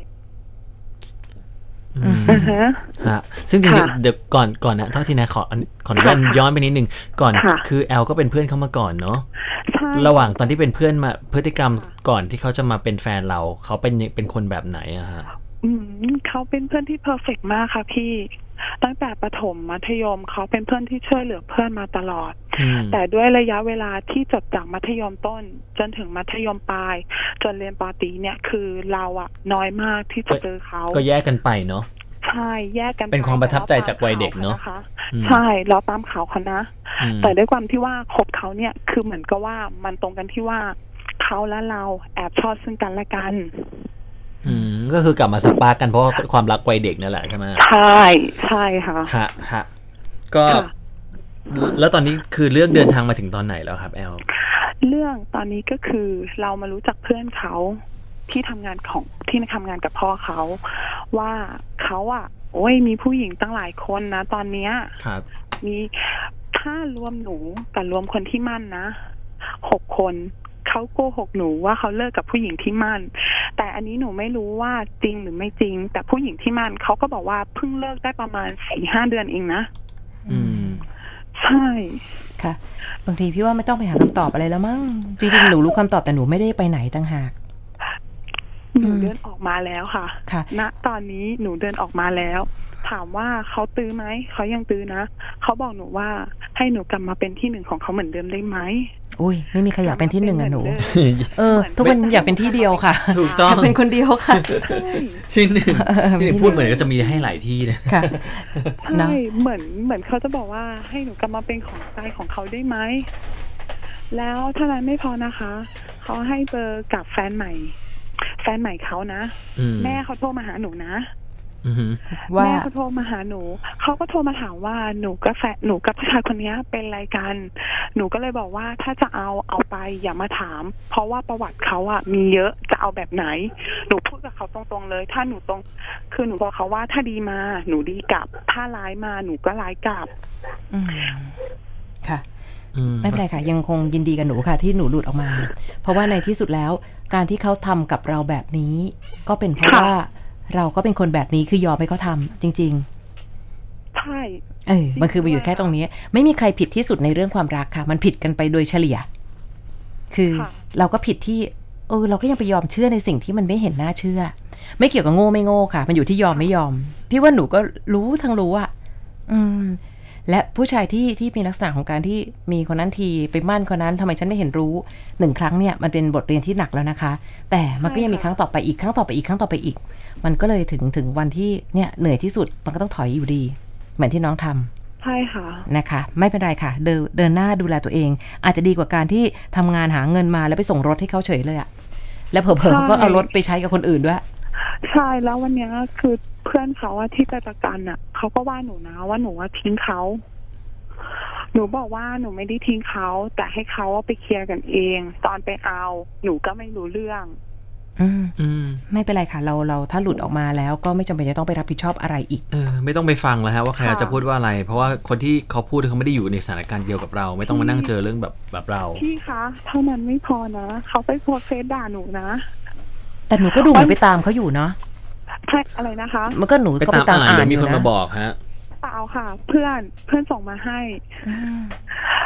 ฮะซึ่งจริงๆเดี๋ยวก่อนก่อนนะเท่าที่นะขอขออนุญาตย้อนไปนิดนึงก่อนคือแอลก็เป็นเพื่อนเขามาก่อนเนาะระหว่างตอนที่เป็นเพื่อนมาพฤติกรรมก่อนที่เขาจะมาเป็นแฟนเราเขาเป็นเป็นคนแบบไหนอะฮะอืมเขาเป็นเพื่อนที่เพอร์เฟกต์มากค่ะพี่ตั้งแต่ประถมมัธยมเขาเป็นเพื่อนที่ช่วยเหลือเพื่อนมาตลอดแต่ด้วยระยะเวลาที่จบจากมัธยมต้นจนถึงมัธยมปลายจนเรียนปตรีเนี่ยคือเราอะน้อยมากที่จะเจอเขาก็แยกกันไปเนาะใช่แยกกันเป็นความประทับใจจากวัยเด็กเนาะใช่เราตามเขาเขานะแต่ด้วยความที่ว่าคบเขาเนี่ยคือเหมือนกับว่ามันตรงกันที่ว่าเขาและเราแอบชอบซึ่งกันและกันอืมก็คือกลับมาสปาร์กกันเพราะความรักวัยเด็กนั่นแหละใช่ไหมใช่ใช่ค่ะฮะฮะก็แล้วตอนนี้คือเรื่องเดินทางมาถึงตอนไหนแล้วครับแอลเรื่องตอนนี้ก็คือเรามารู้จักเพื่อนเขาที่ทำงานของที่ทำงานกับพ่อเขาว่าเขาอ่ะโอ้ยมีผู้หญิงตั้งหลายคนนะตอนเนี้ยครับมีถ้ารวมหนูกับรวมคนที่มั่นนะหกคนเขาโกหกหนูว่าเขาเลิกกับผู้หญิงที่มั่นแต่อันนี้หนูไม่รู้ว่าจริงหรือไม่จริงแต่ผู้หญิงที่มั่นเขาก็บอกว่าเพิ่งเลิกได้ประมาณสี่ห้าเดือนเองนะอืมใช่ค่ะบางทีพี่ว่าไม่ต้องไปหาคำตอบอะไรแล้วมั้งจริงๆหนูรู้คำตอบแต่หนูไม่ได้ไปไหนต่างหากหนูเดินออกมาแล้วค่ะณตอนนี้หนูเดินออกมาแล้วถามว่าเขาตื้อไหมเขายังตื้อนะเขาบอกหนูว่าให้หนูกลับมาเป็นที่หนึ่งของเขาเหมือนเดิมได้ไหมอุ้ยไม่มีใครอยากเป็นที่หนึ่งอะหนูเออทุกคนอยากเป็นที่เดียวค่ะถูกต้องเป็นคนเดียวค่ะที่หนึ่งที่หนึ่งพูดเหมือนก็จะมีให้หลายที่นะค่ะใช่เหมือนเหมือนเขาจะบอกว่าให้หนูกลับมาเป็นของใจของเขาได้ไหมแล้วเท่านั้นไม่พอนะคะเขาให้เบอร์กับแฟนใหม่แฟนใหม่เขานะแม่เขาโทรมาหาหนูนะแม่เขาโทรมาหาหนูเขาก็โทรมาถามว่าหนูกับแฟนหนูกับผู้ชายคนนี้เป็นอะไรกันหนูก็เลยบอกว่าถ้าจะเอาเอาไปอย่ามาถามเพราะว่าประวัติเขาอะมีเยอะจะเอาแบบไหนหนูพูดกับเขาตรงๆเลยถ้าหนูตรงคือหนูบอกเขาว่าถ้าดีมาหนูดีกลับถ้าร้ายมาหนูก็ร้ายกลับค่ะไม่เป็นไรค่ะยังคงยินดีกับหนูค่ะที่หนูหลุดออกมาเพราะว่าในที่สุดแล้วการที่เขาทำกับเราแบบนี้ก็เป็นเพราะว่าเราก็เป็นคนแบบนี้คือยอมให้เขาทำจริงๆใช่เออมันคือมาอยู่แค่ตรงนี้ไม่มีใครผิดที่สุดในเรื่องความรักค่ะมันผิดกันไปโดยเฉลี่ยคือเราก็ผิดที่เออเราก็ยังไปยอมเชื่อในสิ่งที่มันไม่เห็นน่าเชื่อไม่เกี่ยวกับโง่ไม่โง่ค่ะมันอยู่ที่ยอมไม่ยอมพี่ว่าหนูก็รู้ทั้งรู้อ่ะอืมและผู้ชายที่ที่มีลักษณะของการที่มีคนนั้นทีไปมั่นคนนั้นทำไมฉันไม่เห็นรู้หนึ่งครั้งเนี่ยมันเป็นบทเรียนที่หนักแล้วนะคะแต่มันก็ยังมีครั้งต่อไปอีกครั้งต่อไปอีกครั้งต่อไปอีกมันก็เลยถึงถึงวันที่เนี่ยเหนื่อยที่สุดมันก็ต้องถอยอยู่ดีเหมือนที่น้องทำใช่ค่ะนะคะไม่เป็นไรค่ะเดินเดินหน้าดูแลตัวเองอาจจะดีกว่าการที่ทำงานหาเงินมาแล้วไปส่งรถให้เขาเฉยเลยอะแล้วเผลอๆก็เอารถไปใช้กับคนอื่นด้วยใช่แล้ววันนี้คือเพื่อนเขาว่าที่ไปประกันอะเขาก็ว่าหนูนะว่าหนูว่าทิ้งเขาหนูบอกว่าหนูไม่ได้ทิ้งเขาแต่ให้เขาไปเคลียร์กันเองตอนไปเอาหนูก็ไม่รู้เรื่องอืมอืมไม่เป็นไรค่ะเราเราถ้าหลุดออกมาแล้วก็ไม่จำเป็นจะต้องไปรับผิดชอบอะไรอีกเออไม่ต้องไปฟังแล้วฮะว่าใครจะพูดว่าอะไรเพราะว่าคนที่เขาพูดเขาไม่ได้อยู่ในสถานการณ์เดียวกับเราไม่ต้องมานั่งเจอเรื่องแบบแบบเราพี่คะเท่านั้นไม่พอนะเขาไปโพสเฟซด่าหนูนะแต่หนูก็ดูเหมือนไปตามเขาอยู่เนาะใช่อะไรนะคะมันก็หนูก็ไปตามอ่านมีคนมาบอกฮะเปล่าค่ะเพื่อนเพื่อนส่งมาให้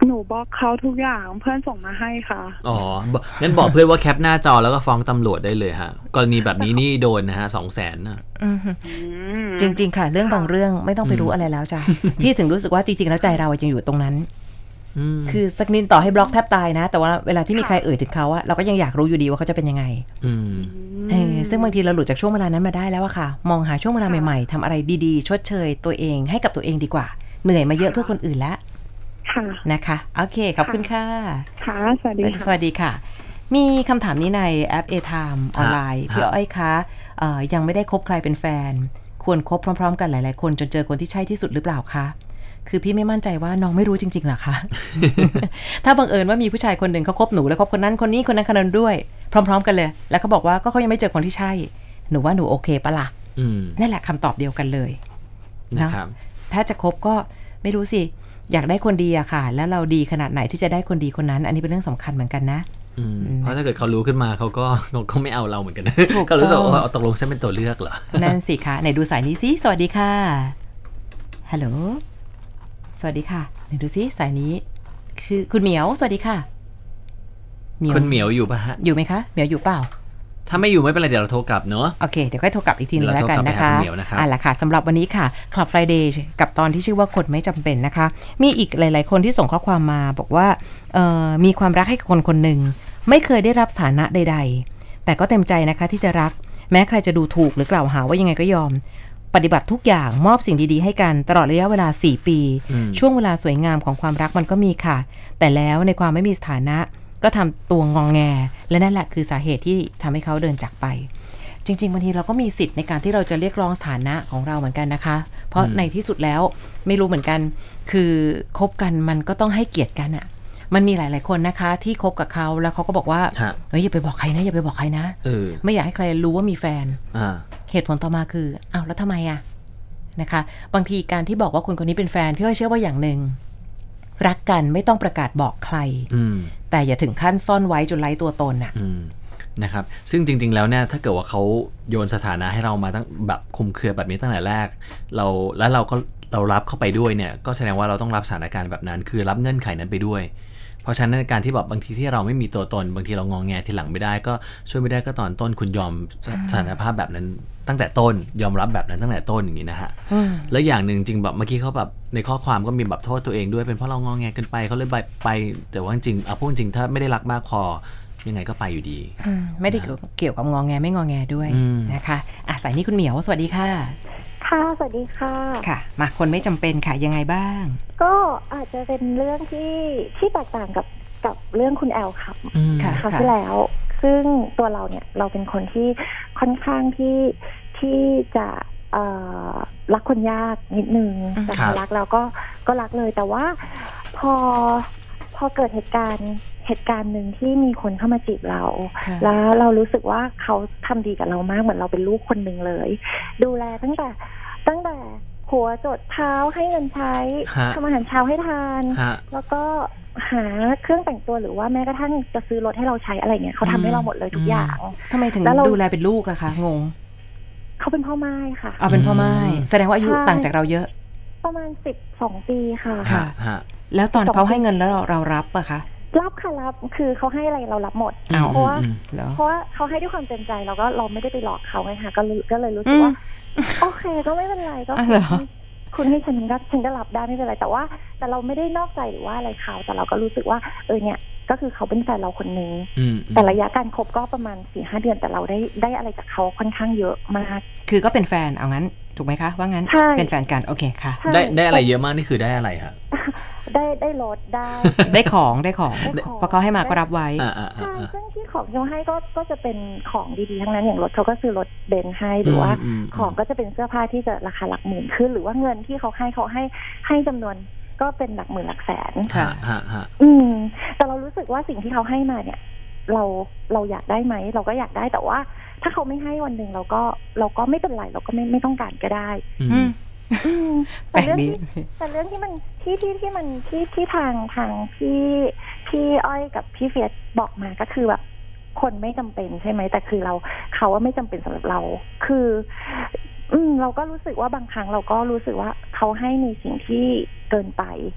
หนูบล็อกเขาทุกอย่างเพื่อนส่งมาให้ค่ะอ๋องั้นบอกเพื่อนว่าแคปหน้าจอแล้วก็ฟ้องตำรวจได้เลยฮะกรณีแบบนี้นี่โดนนะฮะสองแสนนะจริงๆค่ะเรื่องบางเรื่องไม่ต้องไปรู้อะไรแล้วจ้ะพี่ถึงรู้สึกว่าจริงๆแล้วใจเรายังอยู่ตรงนั้นคือสักนิดต่อให้บล็อกแทบตายนะแต่ว่าเวลาที่มีใครเอ่ยถึงเขาอะเราก็ยังอยากรู้อยู่ดีว่าเขาจะเป็นยังไงซึ่งบางทีเราหลุดจากช่วงเวลานั้นมาได้แล้วอะค่ะมองหาช่วงเวลาใหม่ๆทำอะไรดีๆชดเชยตัวเองให้กับตัวเองดีกว่าเหนื่อยมาเยอะเพื่อคนอื่นแล้วนะคะโอเคขอบคุณค่ะค่ะสวัสดีค่ะสวัสดีค่ะมีคำถามนี้ในแอป A-Time ออนไลน์พี่อ้อยคะยังไม่ได้คบใครเป็นแฟนควรคบพร้อมๆกันหลายๆคนจนเจอคนที่ใช่ที่สุดหรือเปล่าคะคือพี่ไม่มั่นใจว่าน้องไม่รู้จริงๆหรอคะ ถ้าบังเอิญว่ามีผู้ชายคนหนึ่งเขาคบหนูแล้วคบคนนั้นคนนี้คนนั้นคนนั้นด้วยพร้อมๆกันเลยแล้วเขาบอกว่าก็เขายังไม่เจอคนที่ใช่หนูว่าหนูโอเคปะล่ะนั่นแหละคำตอบเดียวกันเลยนะครับถ้าจะคบก็ไม่รู้สิอยากได้คนดีอะค่ะแล้วเราดีขนาดไหนที่จะได้คนดีคนนั้นอันนี้เป็นเรื่องสำคัญเหมือนกันนะเพราะถ้าเกิดเขารู้ขึ้นมาเขาก็เขาไม่เอาเราเหมือนกันนะเขารู้สึกว่าตกลงฉันเป็นตัวเลือกเหรอนั่นสิคะไหนดูสายนี้สิสวัสดีค่ะฮัลโหลสวัสดีค่ะไหนดูสิสายนี้คือคุณเหมียวสวัสดีค่ะคุณเหมียวอยู่ป่ะฮะอยู่ไหมคะเหมียวอยู่เปล่าถ้าไม่อยู่ไม่เป็นไรเดี๋ยวเราโทรกลับเนอะโอเคเดี๋ยวค่อยโทรกลับอีกทีนึงแล้วกันนะคะอ่ะละค่ะสำหรับวันนี้ค่ะ Club Friday กับตอนที่ชื่อว่าคนไม่จำเป็นนะคะมีอีกหลายๆคนที่ส่งข้อความมาบอกว่ามีความรักให้กับคนคนหนึ่งไม่เคยได้รับสถานะใดๆแต่ก็เต็มใจนะคะที่จะรักแม้ใครจะดูถูกหรือกล่าวหาว่ายังไงก็ยอมปฏิบัติทุกอย่างมอบสิ่งดีๆให้กันตลอดระยะเวลาสี่ปีช่วงเวลาสวยงามของความรักมันก็มีค่ะแต่แล้วในความไม่มีสถานะก็ทำตัวงองแงและนั่นแหละคือสาเหตุที่ทำให้เขาเดินจากไปจริงๆบางทีเราก็มีสิทธิ์ในการที่เราจะเรียกร้องสถานะของเราเหมือนกันนะคะเพราะในที่สุดแล้วไม่รู้เหมือนกันคือคบกันมันก็ต้องให้เกียรติกันอะมันมีหลายๆคนนะคะที่คบกับเขาแล้วเขาก็บอกว่าเฮ้ยอย่าไปบอกใครนะอย่าไปบอกใครนะไม่อยากให้ใครรู้ว่ามีแฟนเหตุผลต่อมาคืออ้าวแล้วทำไมอะนะคะบางทีการที่บอกว่าคนคนนี้เป็นแฟนพี่อ้อยเชื่อว่าอย่างหนึ่งรักกันไม่ต้องประกาศบอกใครแต่อย่าถึงขั้นซ่อนไว้จนไร้ตัวตนน่ะนะครับซึ่งจริงๆแล้วเนี่ยถ้าเกิดว่าเขาโยนสถานะให้เรามาตั้งแบบคลุมเครือแบบนี้ตั้งแต่แรกเราแล้วเราก็เรารับเข้าไปด้วยเนี่ยก็แสดงว่าเราต้องรับสถานการณ์แบบนั้นคือรับเงื่อนไขนั้นไปด้วยเพราะฉะนั้นการที่แบบบางทีที่เราไม่มีตัวตนบางทีเรางอแงทีหลังไม่ได้ก็ช่วยไม่ได้ก็ตอนต้นคุณยอมสถานภาพแบบนั้นตั้งแต่ต้นยอมรับแบบนั้นตั้งแต่ต้นอย่างนี้นะฮะแล้วอย่างหนึ่งจริงแบบเมื่อกี้เขาแบบในข้อความก็มีแบบโทษตัวเองด้วยเป็นเพราะเรางอแงเกินไปเขาเลยไปแต่ว่าจริงเอาพูดจริงถ้าไม่ได้รักมากพอยังไงก็ไปอยู่ดีไม่ได้เกี่ยวกับงอแงไม่งอแงด้วยนะคะอ่ะสายนี้คุณเหมียวสวัสดีค่ะค่ะสวัสดีค่ะค่ะมาคนไม่จำเป็นค่ะยังไงบ้างก็อาจจะเป็นเรื่องที่ที่แตกต่างกับกับเรื่องคุณแอลค่ะคราวที่แล้วซึ่งตัวเราเนี่ยเราเป็นคนที่ค่อนข้างที่ที่จะรักคนยากนิดนึงแต่พอรักแล้วก็ก็รักเลยแต่ว่าพอพอเกิดเหตุการณ์เหตุการณ์หนึ่งที่มีคนเข้ามาจีบเราแล้วเรารู้สึกว่าเขาทำดีกับเรามากเหมือนเราเป็นลูกคนหนึ่งเลยดูแลตั้งแต่ตั้งแต่หัวจดเท้าให้เงินใช้ทำอาหารเช้าให้ทานแล้วก็หาเครื่องแต่งตัวหรือว่าแม้กระทั่งจะซื้อรถให้เราใช้อะไรเงี้ยเขาทำให้เราหมดเลยทุกอย่างทำไมถึงดูแลเป็นลูกล่ะคะงงเขาเป็นพ่อไม้ค่ะอ๋อเป็นพ่อไม้แสดงว่าอายุต่างจากเราเยอะประมาณสิบสองปีค่ะค่ะแล้วตอนเขาให้เงินแล้วเราเรารับปะคะรับค่ะรับคือเขาให้อะไรเรารับหมดเพราะว่าเพราะว่าเขาให้ด้วยความเต็มใจเราก็เราไม่ได้ไปหลอกเขาไงค่ะก็ก็เลยรู้สึกว่าโอเคก็ไม่เป็นไรก็คุณให้ฉันก็ฉันก็รับได้ไม่เป็นไรแต่ว่าแต่เราไม่ได้นอกใจหรือว่าอะไรเขาแต่เราก็รู้สึกว่าเออเนี่ยก็คือเขาเป็นแฟนเราคนนึงแต่ระยะการคบก็ประมาณ สี่ห้า เดือนแต่เราได้ได้อะไรจากเขาค่อนข้างเยอะมากคือก็เป็นแฟนเอางั้นถูกไหมคะว่างั้นเป็นแฟนกันโอเคค่ะได้ได้อะไรเยอะมากนี่คือได้อะไรคะได้ได้รถได้ได้ของได้ของพอเขาให้มาก็รับไว้ซึ่งที่ของเขาให้ก็ก็จะเป็นของดีๆทั้งนั้นอย่างรถเขาก็ซื้อรถเบนซ์ให้หรือว่าของก็จะเป็นเสื้อผ้าที่จะราคาหลักหมื่นขึ้นหรือว่าเงินที่เขาให้เขาให้ให้จำนวนก็เป็นหลักหมื่นหลักแสนค่ะอืมแต่เรารู้สึกว่าสิ่งที่เขาให้มาเนี่ยเราเราอยากได้ไหมเราก็อยากได้แต่ว่าถ้าเขาไม่ให้วันหนึ่งเราก็เราก็ไม่เป็นไรเราก็ไม่ไม่ต้องการก็ได้แต่เรื่องที่แต่เรื่องที่มันที่ที่ที่มันที่ที่ทางทางพี่พี่อ้อยกับพี่เฟียสบอกมาก็คือแบบคนไม่จำเป็นใช่ไหมแต่คือเราเขาว่าไม่จำเป็นสำหรับเราคือ อืมเราก็รู้สึกว่าบางครั้งเราก็รู้สึกว่าเขาให้ในสิ่งที่เกินไป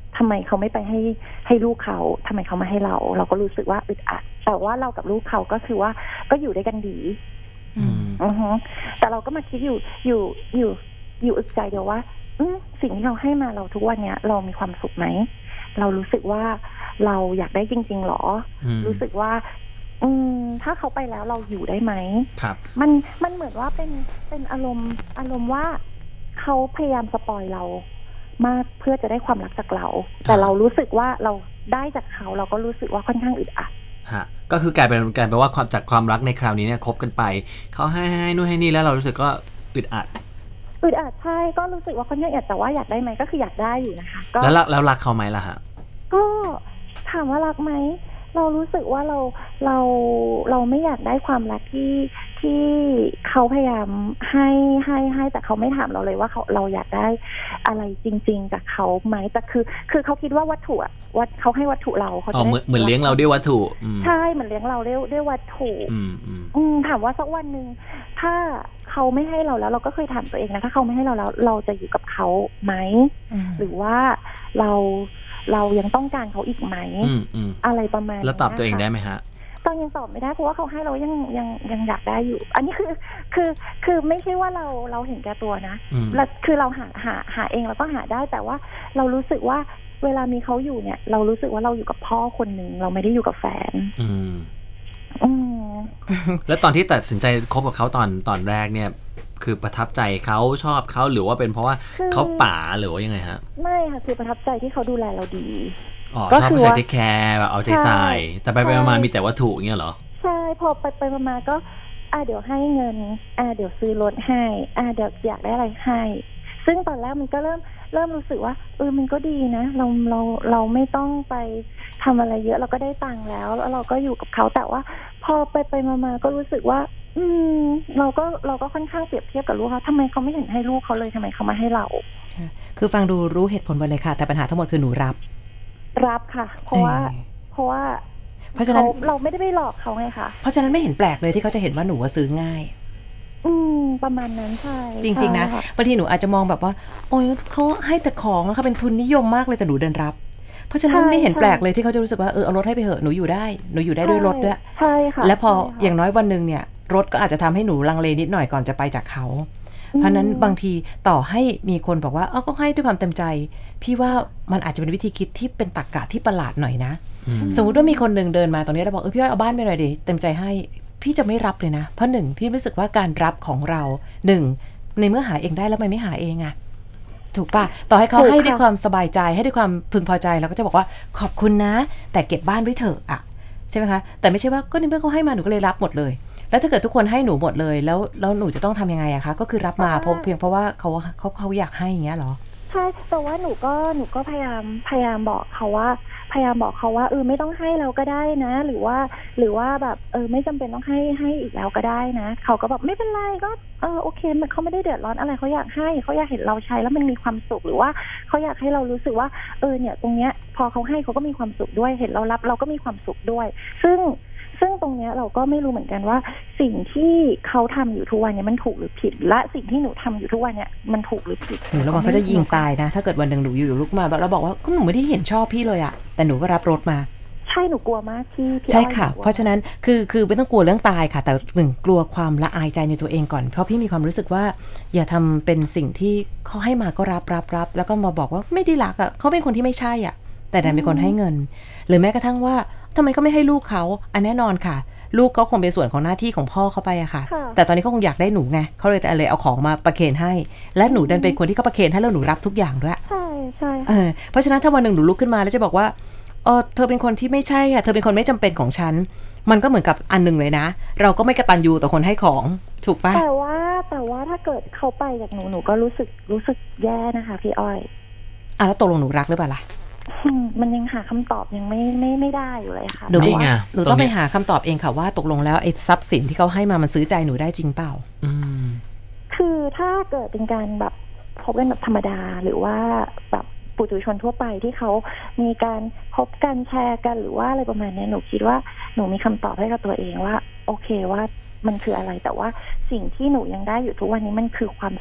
ทำไมเขาไม่ไปให้ให้ลูกเขาทำไมเขามาให้เราเราก็รู้สึกว่าอึดอัดแต่ว่าเรากับลูกเขาก็คือว่าก็อยู่ด้วยกันดีอืมอือฮึแต่เราก็มาคิดอยู่อยู่อยู่อยู่อึดใจเดียวว่าอืมสิ่งที่เราให้มาเราทุกวันเนี้ยเรามีความสุขไหมเรารู้สึกว่าเราอยากได้จริงๆหรอรู้สึกว่าอืมถ้าเขาไปแล้วเราอยู่ได้ไหมครับมันมันเหมือนว่าเป็นเป็นอารมณ์อารมณ์ว่าเขาพยายามสปอยเรามากเพื่อจะได้ความรักจากเราแต่เรารู้สึกว่าเราได้จากเขาเราก็รู้สึกว่าค่อนข้างอึดอัดฮะก็คือกลายเป็นกลายเป็นว่าความจากความรักในคราวนี้เนี่ยคบกันไปเขาให้ให้นู่นให้นี่แล้วเรารู้สึกก็อึดอัดอึดอัดใช่ก็รู้สึกว่าค่อนข้างอึดแต่ว่าอยากได้ไหมก็คืออยากได้อยู่นะคะแล้วแล้วรักเขาไหมล่ะฮะก็ถามว่ารักไหมเรารู้สึกว่าเราเราเราไม่อยากได้ความรักที่ที่เขาพยายามให้ให้ให้แต่เขาไม่ถามเราเลยว่าเขาเราอยากได้อะไรจริงๆจากเขาไหมแต่คือคือเขาคิดว่าวัตถุอะวัดเขาให้วัตถุเราเขาจะเหมือนเหมือนเลี้ยงเราด้วยวัตถุใช่เหมือนเลี้ยงเราด้วยด้วยวัตถุอืมถามว่าสักวันนึงถ้าเขาไม่ให้เราแล้วเราก็เคยถามตัวเองนะถ้าเขาไม่ให้เราแล้วเราจะอยู่กับเขาไหมหรือว่าเราเรายังต้องการเขาอีกไหม อ, อะไรประมาณแล้วตอบตัวเองได้ไหมฮะตอนยังตอบไม่ได้เพราะว่าเขาให้เรายังยังยังอยากได้อยู่อันนี้คือคือคือไม่ใช่ว่าเราเราเห็นแก่ตัวนะแล้วคือเราหาหาหาเองเราก็หาได้แต่ว่าเรารู้สึกว่าเวลามีเขาอยู่เนี่ยเรารู้สึกว่าเราอยู่กับพ่อคนหนึ่งเราไม่ได้อยู่กับแฟนอืมอืมแล้วตอนที่ตัดสินใจคบกับเขาตอนตอนแรกเนี่ยคือประทับใจเขาชอบเขาหรือว่าเป็นเพราะว่าเขาป๋าหรือว่ายังไงฮะไม่ค่ะคือประทับใจที่เขาดูแลเราดีอ๋อชอบผู้ชายเทคแคร์แบบเอาใจใส่แต่ไปไปมามีแต่วัตถุอย่างเงี้ยเหรอใช่พอไปไปมาก็อ่าเดี๋ยวให้เงินอ่าเดี๋ยวซื้อรถให้อ่าเดี๋ยวอยากได้อะไรให้ซึ่งตอนแรกมันก็เริ่มเริ่มรู้สึกว่าเออมันก็ดีนะเราเราเราไม่ต้องไปทำอะไรเยอะเราก็ได้ตังค์แล้วแล้วเราก็อยู่กับเขาแต่ว่าพอไปไปมาก็รู้สึกว่าอืมเราก็เราก็ค่อนข้างเปรียบเทียบกับลูกเขาทำไมเขาไม่เห็นให้ลูกเขาเลยทำไมเขามาให้เราคือฟังดูรู้เหตุผลหมดเลยค่ะแต่ปัญหาทั้งหมดคือหนูรับรับค่ะเพราะว่าเพราะว่าเพราะฉะนั้นเราไม่ได้ไปหลอกเขาไงคะเพราะฉะนั้นไม่เห็นแปลกเลยที่เขาจะเห็นว่าหนูว่าซื้อง่ายอืมประมาณนั้นใช่จริงๆนะบางทีหนูอาจจะมองแบบว่าโอ้ยเขาให้แต่ของเขาเป็นทุนนิยมมากเลยแต่หนูเดินรับเพราะฉะนั้นไม่เห็นแปลกเลยที่เขาจะรู้สึกว่าเออเอารถให้ไปเหอะหนูอยู่ได้หนูอยู่ได้ด้วยรถด้วยใช่ค่ะและพออย่างน้อยวันนึงเนี่ยรถก็อาจจะทำให้หนูลังเลนิดหน่อยก่อนจะไปจากเขาเพราะนั้นบางทีต่อให้มีคนบอกว่าเออก็ให้ด้วยความเต็มใจพี่ว่ามันอาจจะเป็นวิธีคิดที่เป็นตรรกะที่ประหลาดหน่อยนะสมมติว่ามีคนนึงเดินมาตรงนี้แล้วบอกเออพี่ว่าเอาบ้านไปหน่อยดิเต็มใจให้พี่จะไม่รับเลยนะเพราะหนึ่งพี่รู้สึกว่าการรับของเราหนึ่งในเมื่อหาเองได้แล้วมันไม่หาเองอะถูกป่ะต่อให้เขาให้ด้วยความสบายใจให้ด้วยความพึงพอใจเราก็จะบอกว่าขอบคุณนะแต่เก็บบ้านไว้เถอะอะใช่ไหมคะแต่ไม่ใช่ว่าก็ในเมื่อเขาให้มาหนูก็เลยรับหมดเลยแล้วถ้าเกิดทุกคนให้หนูหมดเลยแล้วแล้วหนูจะต้องทำยังไงอะคะก็คือรับมาเพราะเพียงเพราะว่าเขาเขาเขาอยากให้อย่างเงี้ยหรอใช่แต่ว่าหนูก็หนูก็พยายามพยายามบอกเขาว่าพยายามบอกเขาว่าเออไม่ต้องให้เราก็ได้นะหรือว่าหรือว่าแบบเออไม่จำเป็นต้องให้ให้อีกแล้วก็ได้นะเขาก็แบบไม่เป็นไรก็เออโอเคมันเขาไม่ได้เดือดร้อนอะไรเขาอยากให้เขาอยากเห็นเราใช้แล้วมันมีความสุขหรือว่าเขาอยากให้เรารู้สึกว่าเออเนี่ยตรงเนี้ยพอเขาให้เขาก็มีความสุขด้วยเห็นเรารับเราก็มีความสุขด้วยซึ่งซึ่งตรงนี้เราก็ไม่รู้เหมือนกันว่าสิ่งที่เขาทำอยู่ทุกวันนี้มันถูกหรือผิดและสิ่งที่หนูทำอยู่ทุกวันเนี่ยมันถูกหรือผิดหนูระวังเขาจะยิงตายนะถ้าเกิดวันหนึ่งหนูอยู่ลุกมาแล้วบอกว่าก็หนูไม่ได้เห็นชอบพี่เลยอะแต่หนูก็รับรถมาใช่หนูกลัวมากที่ใช่ค่ะเพราะฉะนั้นคือคือไม่ต้องกลัวเรื่องตายค่ะแต่หนึ่งกลัวความละอายใจในตัวเองก่อนเพราะพี่มีความรู้สึกว่าอย่าทำเป็นสิ่งที่เขาให้มาก็รับรับรับแล้วก็มาบอกว่าไม่ได้รักอะเขาเป็นคนที่ไม่ใช่อ่ะแต่ดันเป็นคนให้เงินหรือแม้กระทั่งว่าทำไมก็ไม่ให้ลูกเขาอันแน่นอนค่ะลูกก็คงเป็นส่วนของหน้าที่ของพ่อเขาไปอะค่ะแต่ตอนนี้เขาคงอยากได้หนูไงเขาเลยแต่เลยเอาของมาประเคนให้และหนูดันเป็นคนที่เขาประเคนให้แล้วหนูรับทุกอย่างด้วยใช่ใช่เออเพราะฉะนั้นถ้าวันหนึ่งหนูลุกขึ้นมาแล้วจะบอกว่าเออเธอเป็นคนที่ไม่ใช่อะเธอเป็นคนไม่จำเป็นของฉันมันก็เหมือนกับอันนึงเลยนะเราก็ไม่กตัญญูต่อคนให้ของถูกปะแต่ว่าแต่ว่าถ้าเกิดเขาไปจากหนูหนูก็รู้สึกรู้สึกแย่นะคะพี่อ้อยอ่ะแล้วตกลงหนูรักหรือเปล่าล่ะมันยังหาคำตอบยังไม่ไม่ไม่ได้อยู่เลยค่ะหนูไงหนูต้องไปหาคำตอบเองค่ะว่าตกลงแล้วไอ้ทรัพย์สินที่เขาให้มามันซื้อใจหนูได้จริงเปล่าอืมคือถ้าเกิดเป็นการแบบพบกันแบบธรรมดาหรือว่าแบบปุถุชนทั่วไปที่เขามีการพบกันแชร์กันหรือว่าอะไรประมาณนี้หนูคิดว่าหนูมีคำตอบให้กับตัวเองว่าโอเคว่ามันคืออะไรแต่ว่าสิ่งที่หนูยังได้อยู่ทุกวันนี้มันคือความสุข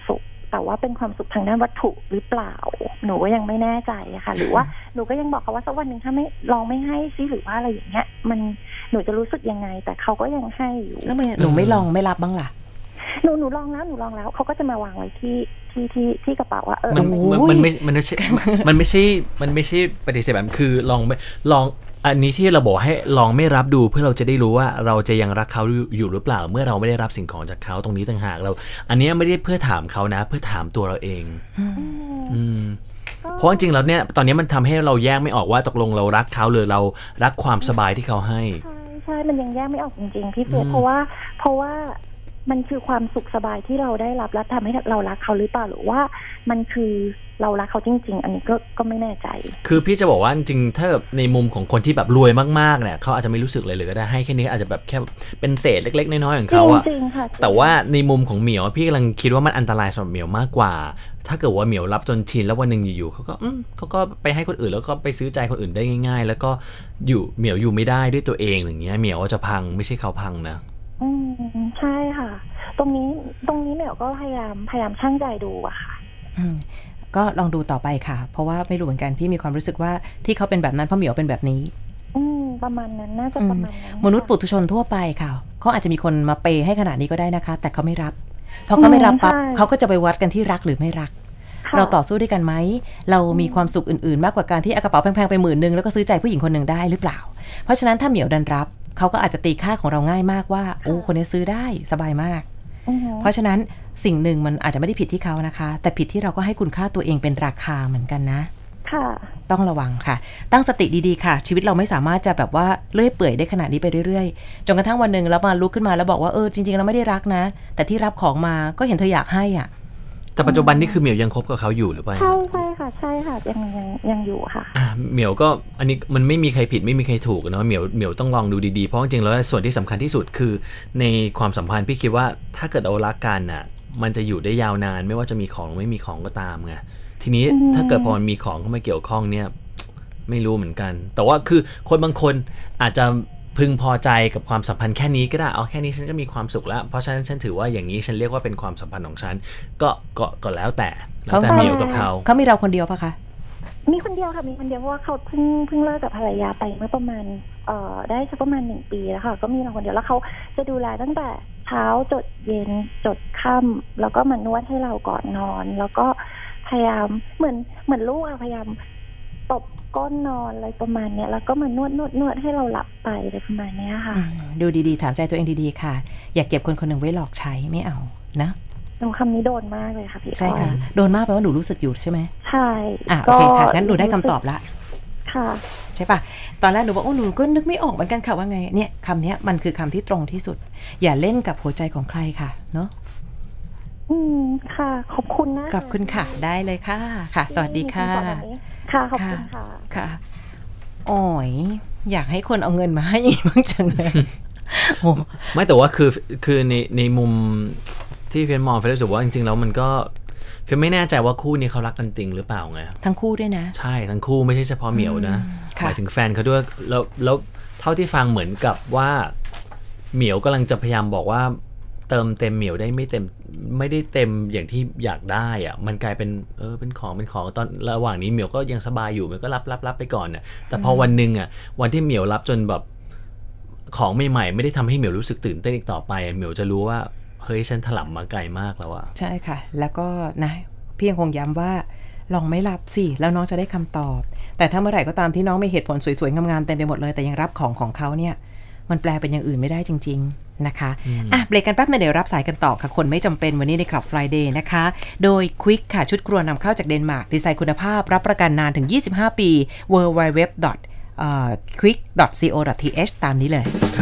แต่ว่าเป็นความสุขทางด้านวัตถุหรือเปล่าหนูก็ยังไม่แน่ใจอะค่ะหรือว่าหนูก็ยังบอกเขาว่าสักวันหนึ่งถ้าไม่ลองไม่ให้ซิหรือว่าอะไรอย่างเงี้ยมันหนูจะรู้สึกยังไงแต่เขาก็ยังให้อยู่แล้วหนูไม่ลองไม่รับบ้างล่ะหนูหนูลองแล้วหนูลองแล้วเขาก็จะมาวางไว้ที่ที่ที่ที่กระเป๋าว่าเออมันมันไม่มันไม่ใช่มันไม่ใช่มันไม่ใช่ปฏิเสธแบบคือลองลองอันนี้ที่เราบอกให้ลองไม่รับดูเพื่อเราจะได้รู้ว่าเราจะยังรักเขาอยู่หรือเปล่าเมื่อเราไม่ได้รับสิ่งของจากเขาตรงนี้ต่างหากเราอันนี้ไม่ได้เพื่อถามเขานะเพื่อถามตัวเราเองอืมเพราะจริงๆแล้วเนี่ยตอนนี้มันทำให้เราแยกไม่ออกว่าตกลงเรารักเขาหรือเรารักความสบายที่เขาให้ใช่ใช่มันยังแยกไม่ออกจริงๆพี่เฟรเพราะว่าเพราะว่ามันคือความสุขสบายที่เราได้รับและทำให้เรารักเขาหรือเปล่าหรือว่ามันคือเรารักเขาจริงๆอันนี้ก็ก็ไม่แน่ใจคือพี่จะบอกว่าจริงๆถ้าในมุมของคนที่แบบรวยมากๆเนี่ยเขาอาจจะไม่รู้สึกเลยเลยก็ได้ให้แค่นี้อาจจะแบบแค่เป็นเศษเล็กๆน้อยๆของเขาอะแต่ว่าในมุมของเหมียวพี่กำลังคิดว่ามันอันตรายสำหรับเหมียวมากกว่าถ้าเกิดว่าเหมียวรับจนชินแล้ววันหนึ่งอยู่ๆเขาก็อืมเขาก็ไปให้คนอื่นแล้วก็ไปซื้อใจคนอื่นได้ง่ายๆแล้วก็อยู่เหมียวอยู่ไม่ได้ด้วยตัวเองอย่างเงี้ยเหมียวจะพังไม่ใช่เขาพังนะอืมใช่ค่ะตรงนี้ตรงนี้เหมียวก็พยายามพยายามชั่งใจดูอะค่ะอืมก็ลองดูต่อไปค่ะเพราะว่าไม่รู้เหมือนกันพี่มีความรู้สึกว่าที่เขาเป็นแบบนั้นเพราะเหมียวเป็นแบบนี้อืมประมาณนั้นน่าจะประมาณนั้นมนุษย์ปุถุชนทั่วไปค่ะเขาอาจจะมีคนมาเปย์ให้ขนาดนี้ก็ได้นะคะแต่เขาไม่รับพอเขาไม่รับปั๊บเขาก็จะไปวัดกันที่รักหรือไม่รักเราต่อสู้ด้วยกันไหมเรามีความสุขอื่นๆมากกว่าการที่เอากระเป๋าแพงๆไปหมื่นนึงแล้วก็ซื้อใจผู้หญิงคนหนึ่งได้หรือเปล่าเพราะฉะนั้นถ้าเหมียวดันรับเขาก็อาจจะตีค่าของเราง่ายมากว่าโอ้คนนี้ซื้อได้สบายมากเพราะฉะนั้นสิ่งหนึ่งมันอาจจะไม่ได้ผิดที่เขานะคะแต่ผิดที่เราก็ให้คุณค่าตัวเองเป็นราคาเหมือนกันนะค่ะต้องระวังค่ะตั้งสติดีๆค่ะชีวิตเราไม่สามารถจะแบบว่าเลื่อยเปื่อยได้ขนาดนี้ไปเรื่อยๆจนกระทั่งวันหนึ่งแล้วมาลุกขึ้นมาแล้วบอกว่าเออจริงๆเราไม่ได้รักนะแต่ที่รับของมาก็เห็นเธออยากให้อ่ะแต่ปัจจุบันนี่คือเหมียวยังคบกับเขาอยู่หรือเปล่าใช่ใช่ค่ะใช่ค่ะยังยังยังอยู่ค่ะเหมียวก็อันนี้มันไม่มีใครผิดไม่มีใครถูกนะเหมียวเหมียวต้องลองดูดีๆเพราะจริงๆแล้วส่วนที่สำคัญที่สุดคือในความสัมพันธ์พี่คิดว่าถ้าเกิดเอารักกันน่ะมันจะอยู่ได้ยาวนานไม่ว่าจะมีของหรือไม่มีของก็ตามไงทีนี้ถ้าเกิดพอมันมีของเข้ามาเกี่ยวข้องเนี่ยไม่รู้เหมือนกันแต่ว่าคือคนบางคนอาจจะพึงพอใจกับความสัมพันธ์แค่นี้ก็ได้เอาแค่นี้ฉันก็มีความสุขแล้วเพราะฉะนั้นฉันถือว่าอย่างนี้ฉันเรียกว่าเป็นความสัมพันธ์ของฉันก็ก็ก็แล้วแต่แล้วแต่เหมียวกับเขาเขามีเราคนเดียวปะคะมีคนเดียวค่ะมีคนเดียวเพราะว่าเขาเพิ่งเพิ่งเลิกกับภรรยาไปเมื่อประมาณเอ่อได้สักประมาณหนึ่งปีแล้วค่ะก็มีเราคนเดียวแล้วเขาจะดูแลตั้งแต่เช้าจดเย็นจดค่ำแล้วก็มานวดให้เราก่อนนอนแล้วก็พยายามเหมือนเหมือนลูกอะพยายามตบก้นนอนอะไรประมาณเนี้ยแล้วก็มานวดนวดนวดให้เราหลับไปอะไรประมาณเนี้ยค่ะดูดีๆถามใจตัวเองดีๆค่ะอย่าเก็บคนคนหนึ่งไว้หลอกใช้ไม่เอานะหนูคำนี้โดนมากเลยค่ะพี่ใช่ค่ะโดนมากแปลว่าหนูรู้สึกอยู่ใช่ไหมใช่อ่ะโอเคค่ะงั้นหนูได้คำตอบละค่ะใช่ป่ะตอนแรกหนูบอกโอ้หนูก็นึกไม่ออกเหมือนกันค่ะว่าไงเนี่ยคำนี้มันคือคำที่ตรงที่สุดอย่าเล่นกับหัวใจของใครค่ะเนาะอืมค่ะขอบคุณนะขอบคุณค่ะได้เลยค่ะค่ะสวัสดีค่ะค่ะขอบคุณค่ะค่ะโอ้ยอยากให้คนเอาเงินมาให้บ้างจังเลยโอ้ไม่แต่ว่าคือคือในในมุมที่เฟียนมองเฟียนรู้สึกว่าจริงๆแล้วมันก็เฟียนไม่แน่ใจว่าคู่นี้เขารักกันจริงหรือเปล่าไงทั้งคู่ด้วยนะใช่ทั้งคู่ไม่ใช่เฉพาะเหมียวนะหมายถึงแฟนเขาด้วยแล้วแล้วเท่าที่ฟังเหมือนกับว่าเหมียวกำลังจะพยายามบอกว่าเติมเต็มเหมียวได้ไม่เต็มไม่ได้เต็มอย่างที่อยากได้อะมันกลายเป็นเออเป็นของเป็นของตอนระหว่างนี้เหมียวก็ยังสบายอยู่มันก็รับรับรับไปก่อนน่ะแต่พอวันนึงอ่ะวันที่เหมียวรับจนแบบของใหม่ๆไม่ได้ทำให้เหมียวรู้สึกตื่นเต้นอีกต่อไปเหมียวจะรู้ว่าเฮ้ยฉันถลำมาไกลมากแล้วอะใช่ค่ะแล้วก็นะพี่ยังคงย้ำว่าลองไม่รับสิแล้วน้องจะได้คำตอบแต่ถ้าเมื่อไหร่ก็ตามที่น้องมีเหตุผลสวยๆงามๆเต็มไปหมดเลยแต่ยังรับของของเขาเนี่ยมันแปลเป็นอย่างอื่นไม่ได้จริงๆนะคะอ่ะเบรกกันแป๊บนึงเดี๋ยวรับสายกันต่อค่ะคนไม่จำเป็นวันนี้ใน Club Friday นะคะโดย Quick ค่ะชุดครัวนำเข้าจากเดนมาร์กดีไซน์คุณภาพรับประกันนานถึงยี่สิบห้าปี ดับเบิลยู ดับเบิลยู ดับเบิลยู ดอท ควิก ดอท ซี โอ ดอท ที เอช ตามนี้เลยครับ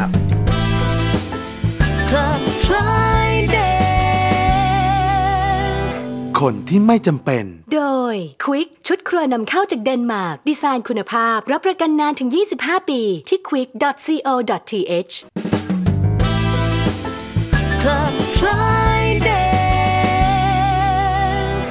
Club Friday คนที่ไม่จำเป็นโดย Quick ชุดครัวนำเข้าจากเดนมาร์กดีไซน์คุณภาพรับประกันนานถึงยี่สิบห้าปีที่ ควิก ดอท ซี โอ ดอท ที เอช Club Friday ค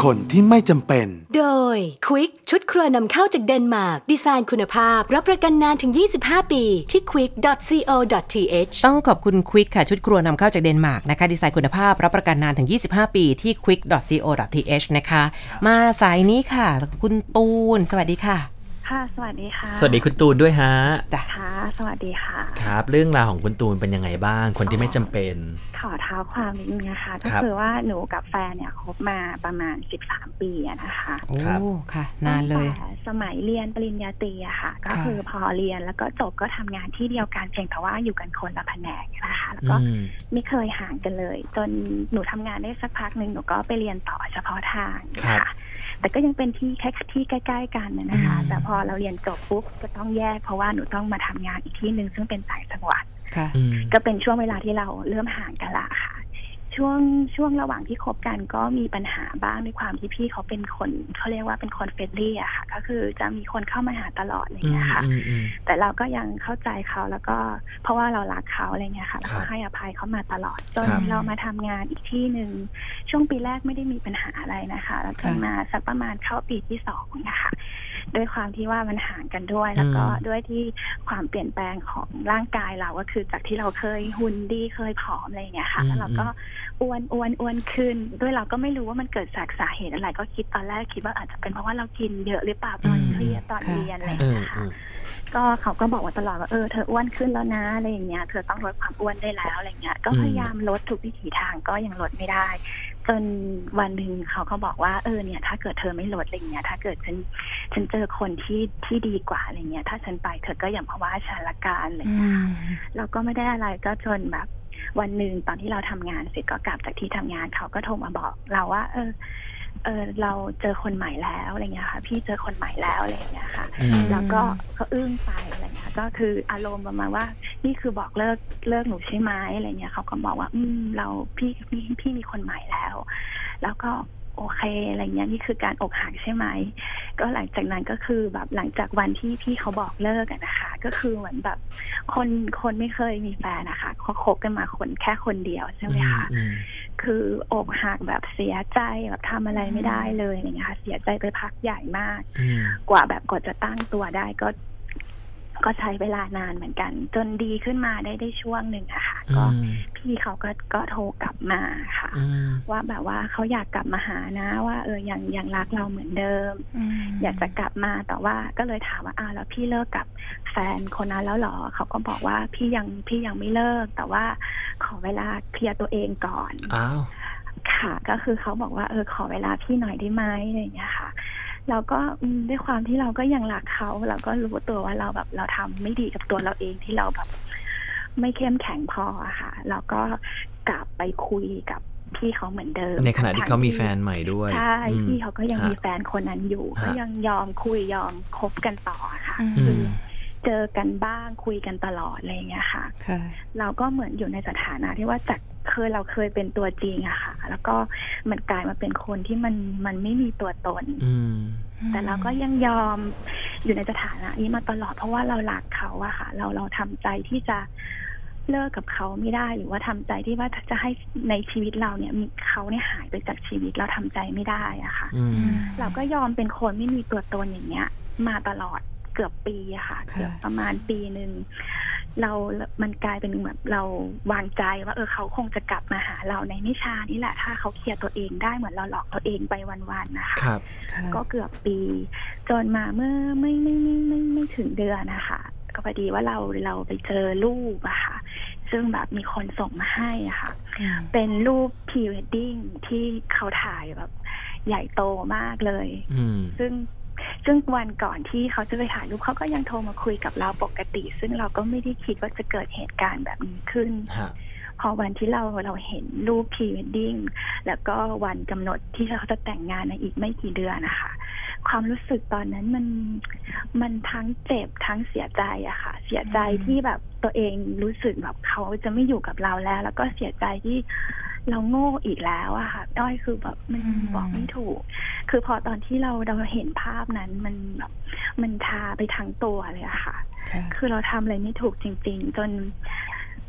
คนที่ไม่จำเป็นโดย Quick ชุดครัวนำเข้าจากเดนมาร์กดีไซน์คุณภาพรับประกันนานถึงยี่สิบห้าปีที่ ควิก ดอท ซี โอ ดอท ที เอชต้องขอบคุณ Quick ค่ะชุดครัวนำเข้าจากเดนมาร์กนะคะดีไซน์คุณภาพรับประกันนานถึงยี่สิบห้าปีที่ ควิก ดอท ซี โอ ดอท ที เอช นะคะมาสายนี้ค่ะคุณตูนสวัสดีค่ะค่ะสวัสดีค่ะสวัสดีคุณตูนด้วยฮะจ้ะค่ะสวัสดีค่ะครับเรื่องราวของคุณตูนเป็นยังไงบ้างคนที่ไม่จำเป็นขอเท้าความนิดนึงนะคะก็คือว่าหนูกับแฟนเนี่ยคบมาประมาณสิบสามปีนะคะโอ้ค่ะนานเลยสมัยเรียนปริญญาตรีอะค่ะก็คือพอเรียนแล้วก็จบก็ทำงานที่เดียวกันเพียงแต่ว่าอยู่กันคนละแผนกนะคะแล้วก็ไม่เคยห่างกันเลยจนหนูทำงานได้สักพักหนึ่งหนูก็ไปเรียนต่อเฉพาะทางค่ะแต่ก็ยังเป็นที่แค่ที่ใกล้ๆกันนะคะแต่พอเราเรียนจบปุ๊บก็ต้องแยกเพราะว่าหนูต้องมาทำงานอีกที่นึงซึ่งเป็นต่างจังหวัดก็เป็นช่วงเวลาที่เราเริ่มห่างกันละค่ะช่วงช่วงระหว่างที่คบกันก็มีปัญหาบ้างด้วยความที่พี่เขาเป็นคนเขาเรียกว่าเป็นคนเฟรนลี่อะค่ะก็คือจะมีคนเข้ามาหาตลอดอะไรเงี้ยค่ะแต่เราก็ยังเข้าใจเขาแล้วก็เพราะว่าเรารักเขาอะไรเงี้ยค่ะแล้วก็ให้อภัยเขามาตลอดจนเรามาทำงานอีกที่นึงช่วงปีแรกไม่ได้มีปัญหาอะไรนะคะแล้วจนมาสักประมาณเข้าปีที่สองนะคะด้วยความที่ว่ามันห่างกันด้วยแล้วก็ด้วยที่ความเปลี่ยนแปลงของร่างกายเราก็คือจากที่เราเคยหุ่นดีเคยผอมอะไรอย่างเงี้ยค่ะแล้วเราก็อ้วนอ้วนอ้วนขึ้นด้วยเราก็ไม่รู้ว่ามันเกิดจากสาเหตุอะไรก็คิดตอนแรกคิดว่าอาจจะเป็นเพราะว่าเรากินเยอะหรือเปล่าตอนเครียดตอนเรียนอะไรอย่างเงี้ยค่ะก็เขาก็บอกว่าตลอดว่าเออเธออ้วนขึ้นแล้วนะอะไรอย่างเงี้ยเธอต้องลดความอ้วนได้แล้วอะไรเงี้ยก็พยายามลดทุกวิถีทางก็ยังลดไม่ได้จนวันหนึ่งเขาก็บอกว่าเออเนี่ยถ้าเกิดเธอไม่ลดอะไรเงี้ยถ้าเกิดฉันฉันเจอคนที่ที่ดีกว่าอะไรเงี้ยถ้าฉันไปเธอก็อย่ามาว่าฉันละกันอะไรเงี้ยเราก็ไม่ได้อะไรก็จนแบบวันหนึ่งตอนที่เราทำงานเสร็จก็กลับจากที่ทำงานเขาก็โทรมาบอกเราว่าเออเออเราเจอคนใหม่แล้วอะไรเงี้ยค่ะพี่เจอคนใหม่แล้วอะไรเงี้ยค่ะแล้วก็ก็อึ้งไปอะไรเงี้ยก็คืออารมณ์ประมาณว่านี่คือบอกเลิกเลิกหนูใช่ไหมอะไรเงี้ยเขาก็บอกว่าอืมเราพี่พี่พี่มีคนใหม่แล้วแล้วก็โอเคอะไรเงี้ยนี่คือการอกหักใช่ไหมก็หลังจากนั้นก็คือแบบหลังจากวันที่พี่เขาบอกเลิกกันนะคะก็คือเหมือนแบบคนคนไม่เคยมีแฟนนะคะเขาคบกันมาคนแค่คนเดียวใช่ไหมคะคืออกหักแบบเสียใจแบบทำอะไรไม่ได้เลยอะไรเงี้ยค่ะเสียใจไปพักใหญ่มากกว่าแบบกว่าจะตั้งตัวได้ก็ก็ใช้เวลานานเหมือนกันจนดีขึ้นมาได้ได้ช่วงหนึ่งอะค่ะก็พี่เขาก็ก็โทรกลับมาค่ะว่าแบบว่าเขาอยากกลับมาหานะว่าเออยังยังรักเราเหมือนเดิมอยากจะกลับมาแต่ว่าก็เลยถามว่าอ้าวแล้วพี่เลิกกับแฟนคนนั้นแล้วหรอเขาก็บอกว่าพี่ยังพี่ยังไม่เลิกแต่ว่าขอเวลาเคลียร์ตัวเองก่อนอ้าวค่ะก็คือเขาบอกว่าเออขอเวลาพี่หน่อยได้ไหมอะไรอย่างเงี้ยค่ะเราก็ด้วยความที่เราก็ยังรักเขาเราก็รู้ตัวว่าเราแบบเราทำไม่ดีกับตัวเราเองที่เราแบบไม่เข้มแข็งพออะค่ะเราก็กลับไปคุยกับพี่เขาเหมือนเดิมในขณะที่เขามีแฟนใหม่ด้วยใช่พี่เขาก็ยังมีแฟนคนนั้นอยู่ก็ยังยอมคุยยอมคบกันต่อค่ะคือเจอกันบ้างคุยกันตลอดอะไรอย่างเงี้ยค่ะเราก็เหมือนอยู่ในสถานะที่ว่าจากเคยเราเคยเป็นตัวจริงอะค่ะแล้วก็มันกลายมาเป็นคนที่มันมันไม่มีตัวตนแต่เราก็ยังยอมอยู่ในสถานะนี้มาตลอดเพราะว่าเรารักเขาอะค่ะเราเราทำใจที่จะเลิกกับเขาไม่ได้หรือว่าทำใจที่ว่าจะให้ในชีวิตเราเนี่ยมีเขาเนี่ยหายไปจากชีวิตเราทำใจไม่ได้อะค่ะเราก็ยอมเป็นคนไม่มีตัวตนอย่างเงี้ยมาตลอดเกือบปีอะค่ะเกือบประมาณปีนึงเรามันกลายเป็นแบบเราวางใจว่าเออเขาคงจะกลับมาหาเราในนิชานี่แหละถ้าเขาเคลียร์ตัวเองได้เหมือนเราหลอกตัวเองไปวันๆนะคะก็เกือบปีจนมาเมื่อไม่ไม่ไม่ไม่ไม่ถึงเดือนนะคะก็พอดีว่าเราเราไปเจอรูปอะค่ะซึ่งแบบมีคนส่งมาให้อะค่ะเป็นรูปพรีเวดดิ้งที่เขาถ่ายแบบใหญ่โตมากเลยซึ่งซึ่งวันก่อนที่เขาจะไปถ่ายรูปเขาก็ยังโทรมาคุยกับเราปกติซึ่งเราก็ไม่ได้คิดว่าจะเกิดเหตุการณ์แบบนี้ขึ้นพอวันที่เราเราเห็นรูปพรีเวดดิ้งแล้วก็วันกำหนดที่เขาจะแต่งงานในอีกไม่กี่เดือนนะคะความรู้สึกตอนนั้นมันมันทั้งเจ็บทั้งเสียใจอะค่ะเสียใจที่แบบตัวเองรู้สึกแบบเขาจะไม่อยู่กับเราแล้วแล้วก็เสียใจที่เราโง่อีกแล้วอะค่ะด้อยคือแบบมันบอกไม่ถูกคือพอตอนที่เราเราเห็นภาพนั้นมันแบบมันทาไปทั้งตัวเลยอะค่ะคือเราทำอะไรไม่ถูกจริงๆจน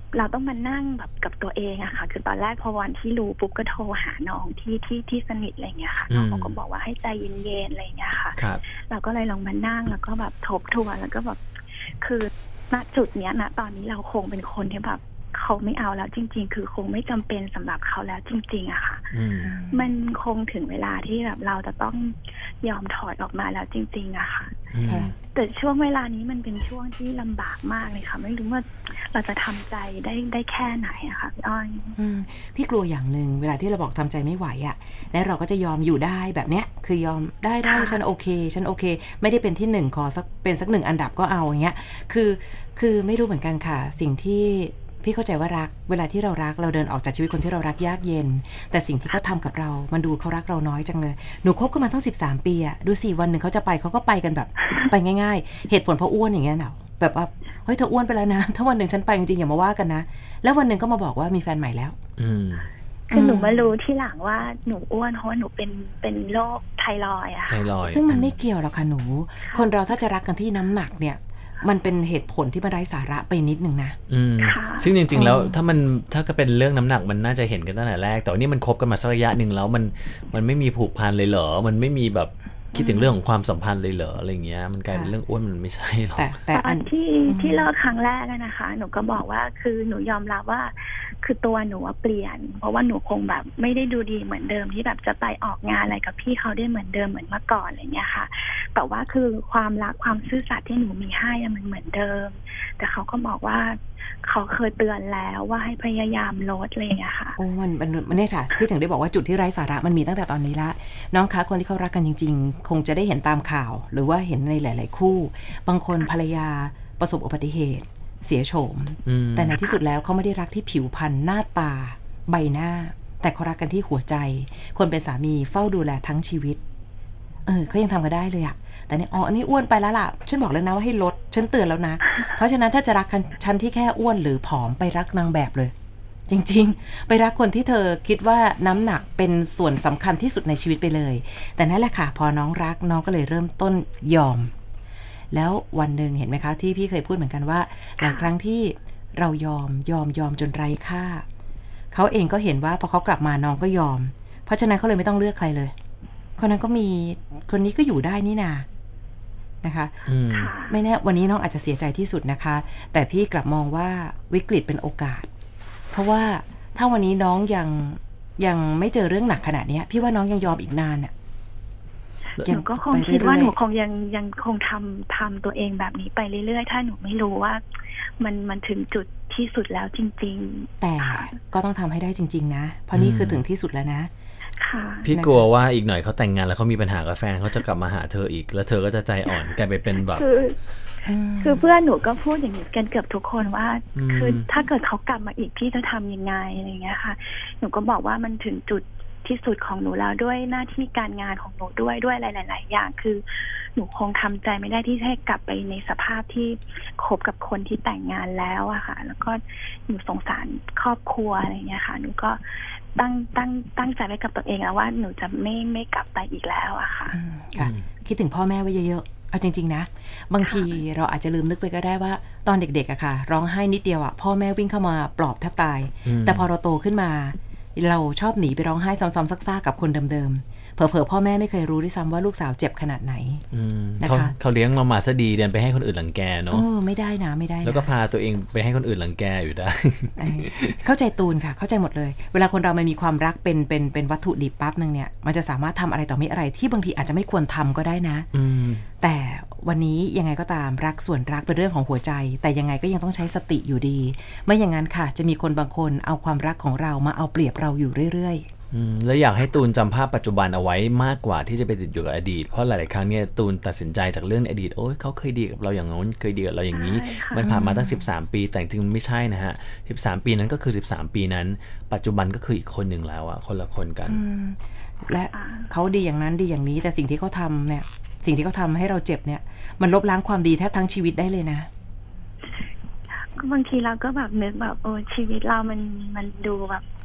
เราต้องมานั่งแบบกับตัวเองอะค่ะคือตอนแรกพอวันที่รู้ปุ๊บก็โทรหาน้องที่ที่ที่สนิทอะไรเงี้ยค่ะน้องเขาก็บอกว่าให้ใจเย็นๆอะไรเงี้ยค่ะเราก็เลยลองมานั่งแล้วก็แบบทบทวนแล้วก็แบบคือณจุดเนี้ยนะตอนนี้เราคงเป็นคนที่แบบเขาไม่เอาแล้วจริงๆคือคงไม่จำเป็นสำหรับเขาแล้วจริงๆอะค่ะมันคงถึงเวลาที่แบบเราจะต้องยอมถอดออกมาแล้วจริงๆอะค่ะแต่ช่วงเวลานี้มันเป็นช่วงที่ลำบากมากเลยค่ะไม่รู้ว่าเราจะทำใจได้ได้แค่ไหนอะค่ะพี่อ้อยพี่กลัวอย่างหนึ่งเวลาที่เราบอกทำใจไม่ไหวอะและเราก็จะยอมอยู่ได้แบบเนี้ยคือยอมได้ได้ฉันโอเคฉันโอเคไม่ได้เป็นที่หนึ่งขอสักเป็นสักหนึ่งอันดับก็เอาอย่างเงี้ยคือคือไม่รู้เหมือนกันค่ะสิ่งที่พี่เข้าใจว่ารักเวลาที่เรารักเราเดินออกจากชีวิตคนที่เรารักยากเย็นแต่สิ่งที่เขาทำกับเรามันดูเขารักเราน้อยจังเลยหนูคบกันมาตั้งสิบสามปีอะดูสิวันหนึ่งเขาจะไปเขาก็ไปกันแบบไปง่ายๆเหตุผลเพราะอ้วนอย่างเงี้ยเนาะแบบว่าเฮ้ยเธออ้วนไปแล้วนะถ้าวันหนึ่งฉันไปจริงๆอย่ามาว่ากันนะแล้ววันหนึ่งก็มาบอกว่ามีแฟนใหม่แล้วคือหนูมารู้ที่หลังว่าหนูอ้วนเพราะว่าหนูเป็นเป็นโรคไทรอยด์อะซึ่งมันไม่เกี่ยวหรอกค่ะหนูคนเราถ้าจะรักกันที่น้ำหนักเนี่ยมันเป็นเหตุผลที่มันไร้สาระไปนิดนึงนะอืมซึ่งจริงๆแล้วถ้ามันถ้าก็เป็นเรื่องน้ำหนักมันน่าจะเห็นกันตั้งแต่แรกแต่นี่มันคบกันมาสักระยะหนึ่งแล้วมันมันไม่มีผูกพันเลยเหรอมันไม่มีแบบคิดถึงเรื่องของความสัมพันธ์เลยเหรออะไรเงี้ยมันกลายเป็นเรื่องอ้วนมันไม่ใช่หรอกแต่อันที่ที่เลิกครั้งแรกนะคะหนูก็บอกว่าคือหนูยอมรับว่าคือตัวหนูเปลี่ยนเพราะว่าหนูคงแบบไม่ได้ดูดีเหมือนเดิมที่แบบจะไปออกงานอะไรกับพี่เขาได้เหมือนเดิมเหมือนเมื่อก่อนอะไรเงี้ยค่ะแต่ว่าคือความรักความซื่อสัตย์ที่หนูมีให้มันเหมือนเดิมแต่เขาก็บอกว่าเขาเคยเตือนแล้วว่าให้พยายามลดอะไรอย่างเงี้ยค่ะโอ้มันมันมันเนี่ยค่ะพี่ถึงได้บอกว่าจุดที่ไร้สาระมันมีตั้งแต่ตอนนี้ละน้องคะคนที่เขารักกันจริงๆคงจะได้เห็นตามข่าวหรือว่าเห็นในหลายๆคู่บางคนภรรยาประสบอุบัติเหตุเสียโฉมแต่ในที่สุดแล้วเขาไม่ได้รักที่ผิวพรรณหน้าตาใบหน้าแต่เขารักกันที่หัวใจคนเป็นสามีเฝ้าดูแลทั้งชีวิตเออเขายังทำกันได้เลยอะแต่เนี่ยอ๋ออันนี้อ้วนไปแล้วล่ะฉันบอกแล้วนะว่าให้ลดฉันเตือนแล้วนะเพราะฉะนั้นถ้าจะรักกันฉันที่แค่อ้วนหรือผอมไปรักนางแบบเลยจริงๆไปรักคนที่เธอคิดว่าน้ำหนักเป็นส่วนสำคัญที่สุดในชีวิตไปเลยแต่นั่นแหละค่ะพอน้องรักน้องก็เลยเริ่มต้นยอมแล้ววันหนึ่งเห็นไหมคะที่พี่เคยพูดเหมือนกันว่าหลายครั้งที่เรายอมยอมยอมจนไร้ค่าเขาเองก็เห็นว่าพอเขากลับมาน้องก็ยอมเพราะฉะนั้นเขาเลยไม่ต้องเลือกใครเลยคนนั้นก็มีคนนี้ก็อยู่ได้นี่นานะคะไม่แน่วันนี้น้องอาจจะเสียใจที่สุดนะคะแต่พี่กลับมองว่าวิกฤตเป็นโอกาสเพราะว่าถ้าวันนี้น้องยังยังไม่เจอเรื่องหนักขนาดนี้พี่ว่าน้องยังยอมอีกนานอ่ะหนูก็คงคิดว่าหนูคงยังยังคงทำทำตัวเองแบบนี้ไปเรื่อยๆถ้าหนูไม่รู้ว่ามันมันถึงจุดที่สุดแล้วจริงๆแต่ก็ต้องทำให้ได้จริงๆนะเพราะนี่คือถึงที่สุดแล้วนะพี่กลัวว่าอีกหน่อยเขาแต่งงานแล้วเขามีปัญหากับแฟนเขาจะกลับมาหาเธออีกแล้วเธอก็จะใจอ่อนกลายไปเป็นแบบคือคือเพื่อนหนูก็พูดอย่างนี้กันเกือบทุกคนว่าคือถ้าเกิดเขากลับมาอีกพี่จะทำยังไงอะไรเงี้ยค่ะหนูก็บอกว่ามันถึงจุดที่สุดของหนูแล้วด้วยหน้าที่การงานของหนูด้วยด้วยหลายๆอย่างคือหนูคงทำใจไม่ได้ที่จะกลับไปในสภาพที่คบกับคนที่แต่งงานแล้วอะค่ะแล้วก็หนูสงสารครอบครัวอะไรเงี้ยค่ะหนูก็ตั้งตั้งตั้งใจไว้กับตัวเองแล้วว่าหนูจะไม่ไม่กลับไปอีกแล้วอะค่ะค่ะคิดถึงพ่อแม่ไว้เยอะๆเอาจริงๆนะบางทีเราอาจจะลืมนึกไปก็ได้ว่าตอนเด็กๆอะค่ะร้องไห้นิดเดียวอะพ่อแม่วิ่งเข้ามาปลอบแทบตายแต่พอเราโตขึ้นมาเราชอบหนีไปร้องไห้ซ้ำๆซักๆกับคนเดิมๆเผลอๆพ่อแม่ไม่เคยรู้ด้วยซ้ำว่าลูกสาวเจ็บขนาดไหนนะคะเขาเลี้ยงเรามาซะดีเดินไปให้คนอื่นรังแกเนาะเออไม่ได้นะไม่ได้แล้วก็พาตัวเองไปให้คนอื่นรังแกอยู่ได้เข้าใจตูนค่ะเข้าใจหมดเลยเวลาคนเรามันมีความรักเป็นเป็นเป็นวัตถุดิบปั๊บนึงเนี่ยมันจะสามารถทำอะไรต่อไม่อะไรที่บางทีอาจจะไม่ควรทำก็ได้นะแต่วันนี้ยังไงก็ตามรักส่วนรักเป็นเรื่องของหัวใจแต่ยังไงก็ยังต้องใช้สติอยู่ดีไม่อย่างนั้นค่ะจะมีคนบางคนเอาความรักของเรามาเอาเปรียบเราอยู่เรื่อยๆแล้วอยากให้ตูนจำภาพปัจจุบันเอาไว้มากกว่าที่จะไปติดอยู่กับอดีตเพราะหลายๆครั้งเนี่ยตูนตัดสินใจจากเรื่องอดีตโอ้ยเขาเคยดีกับเราอย่างนั้นเคยดีกับเราอย่างนี้มันผ่านมาตั้งสิบสามปีแต่จริงๆมันไม่ใช่นะฮะสิบสามปีนั้นก็คือสิบสามปีนั้นปัจจุบันก็คืออีกคนหนึ่งแล้วอะคนละคนกันและเขาดีอย่างนั้นดีอย่างนี้แต่สิ่งที่เขาทำเนี่ยสิ่งที่เขาทำให้เราเจ็บเนี่ยมันลบล้างความดีแทบทั้งชีวิตได้เลยนะบางทีเราก็แบบนึกแบบโอ้ชีวิตเรามันมันดูแบบ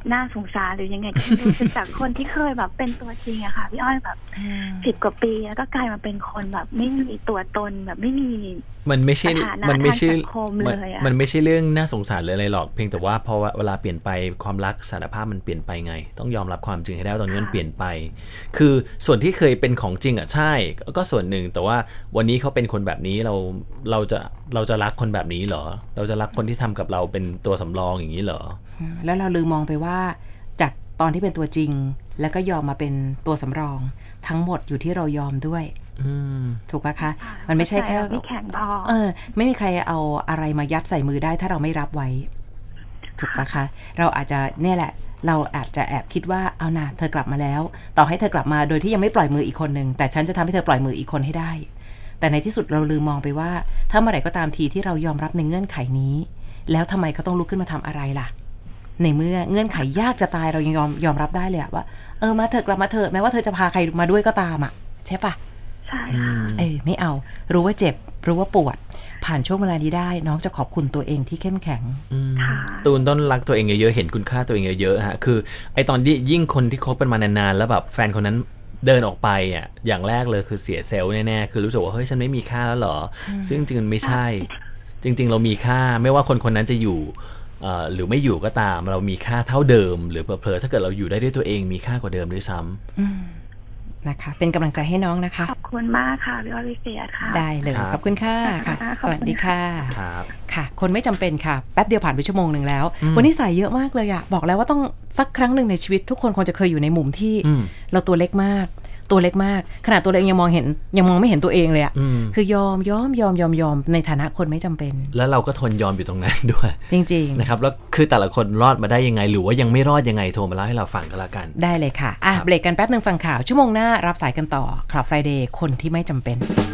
น่าสงสารหรือยังไงก็ไม่รู้ จากคนที่เคยแบบเป็นตัวจริงอะค่ะพี่อ้อยแบบสิบกว่าปีแล้วก็กลายมาเป็นคนแบบไม่มีตัวตนแบบไม่มีมันไม่ใช่มันไม่ใช่มันมันไม่ใช่เรื่องน่าสงสารเลยอะไรหรอกเพียงแต่ว่าพอเวลาเปลี่ยนไปความรักสารภาพมันเปลี่ยนไปไงต้องยอมรับความจริงให้ได้ตอนนี้มันเปลี่ยนไปคือส่วนที่เคยเป็นของจริงอ่ะใช่ก็ส่วนหนึ่งแต่ว่าวันนี้เขาเป็นคนแบบนี้เราเราจะเราจะรักคนแบบนี้เหรอเราจะรักคนที่ทำกับเราเป็นตัวสำรองอย่างนี้เหรอแล้วเราลืมมองไปว่าจากตอนที่เป็นตัวจริงแล้วก็ยอมมาเป็นตัวสำรองทั้งหมดอยู่ที่เรายอมด้วยถูกปะคะมันไม่ใช่แค่เออไม่มีใครเอาอะไรมายัดใส่มือได้ถ้าเราไม่รับไว้ถูกปะคะเราอาจจะเนี่ยแหละเราอาจจะแอบคิดว่าเอานะเธอกลับมาแล้วต่อให้เธอกลับมาโดยที่ยังไม่ปล่อยมืออีกคนนึงแต่ฉันจะทำให้เธอปล่อยมืออีกคนให้ได้แต่ในที่สุดเราลืมมองไปว่าถ้าเมื่อไหร่ก็ตามทีที่เรายอมรับในเงื่อนไขนี้แล้วทำไมเขาต้องลุกขึ้นมาทำอะไรล่ะในเมื่อเงื่อนไขยากจะตายเรายังยอมยอมรับได้เลยอะว่าเออมาเถอะกลับมาเถอะแม้ว่าเธอจะพาใครมาด้วยก็ตามอะใช่ปะใช่เออไม่เอารู้ว่าเจ็บรู้ว่าปวดผ่านช่วงเวลานี้ได้น้องจะขอบคุณตัวเองที่เข้มแข็งตูนต้องรักตัวเองเยอะๆเห็นคุณค่าตัวเองเยอะๆฮะคือไอตอนที่ยิ่งคนที่คบกันมานานๆแล้วแบบแฟนคนนั้นเดินออกไปอ่ะอย่างแรกเลยคือเสียเซลล์แน่ๆคือรู้สึกว่าเฮ้ยฉันไม่มีค่าแล้วเหรอซึ่งจริงๆไม่ใช่จริงๆเรามีค่าไม่ว่าคนคนนั้นจะอยู่หรือไม่อยู่ก็ตามเรามีค่าเท่าเดิมหรือเผลอๆถ้าเกิดเราอยู่ได้ด้วยตัวเองมีค่ากว่าเดิมด้วยซ้ำนะคะเป็นกำลังใจให้น้องนะคะขอบคุณมากค่ะพี่อริเฟียค่ะได้เลยขอบคุณค่ะค่ะสวัสดีค่ะครับค่ะคนไม่จำเป็นค่ะแป๊บเดียวผ่านไปชั่วโมงหนึ่งแล้ววันนี้สายเยอะมากเลยอะบอกแล้วว่าต้องสักครั้งหนึ่งในชีวิตทุกคนคงจะเคยอยู่ในมุมที่เราตัวเล็กมากตัวเล็กมากขนาดตัวเองยังมองเห็นยังมองไม่เห็นตัวเองเลยอะคือยอมยอมยอมยอมยอมในฐานะคนไม่จำเป็นแล้วเราก็ทนยอมอยู่ตรงนั้นด้วยจริงๆนะครับแล้วคือแต่ละคนรอดมาได้ยังไงหรือว่ายังไม่รอดยังไงโทรมาเล่าให้เราฟังกันละกันได้เลยค่ะอ่ะเบรกกันแป๊บนึงฟังข่าวชั่วโมงหน้ารับสายกันต่อ Club Friday คนที่ไม่จำเป็น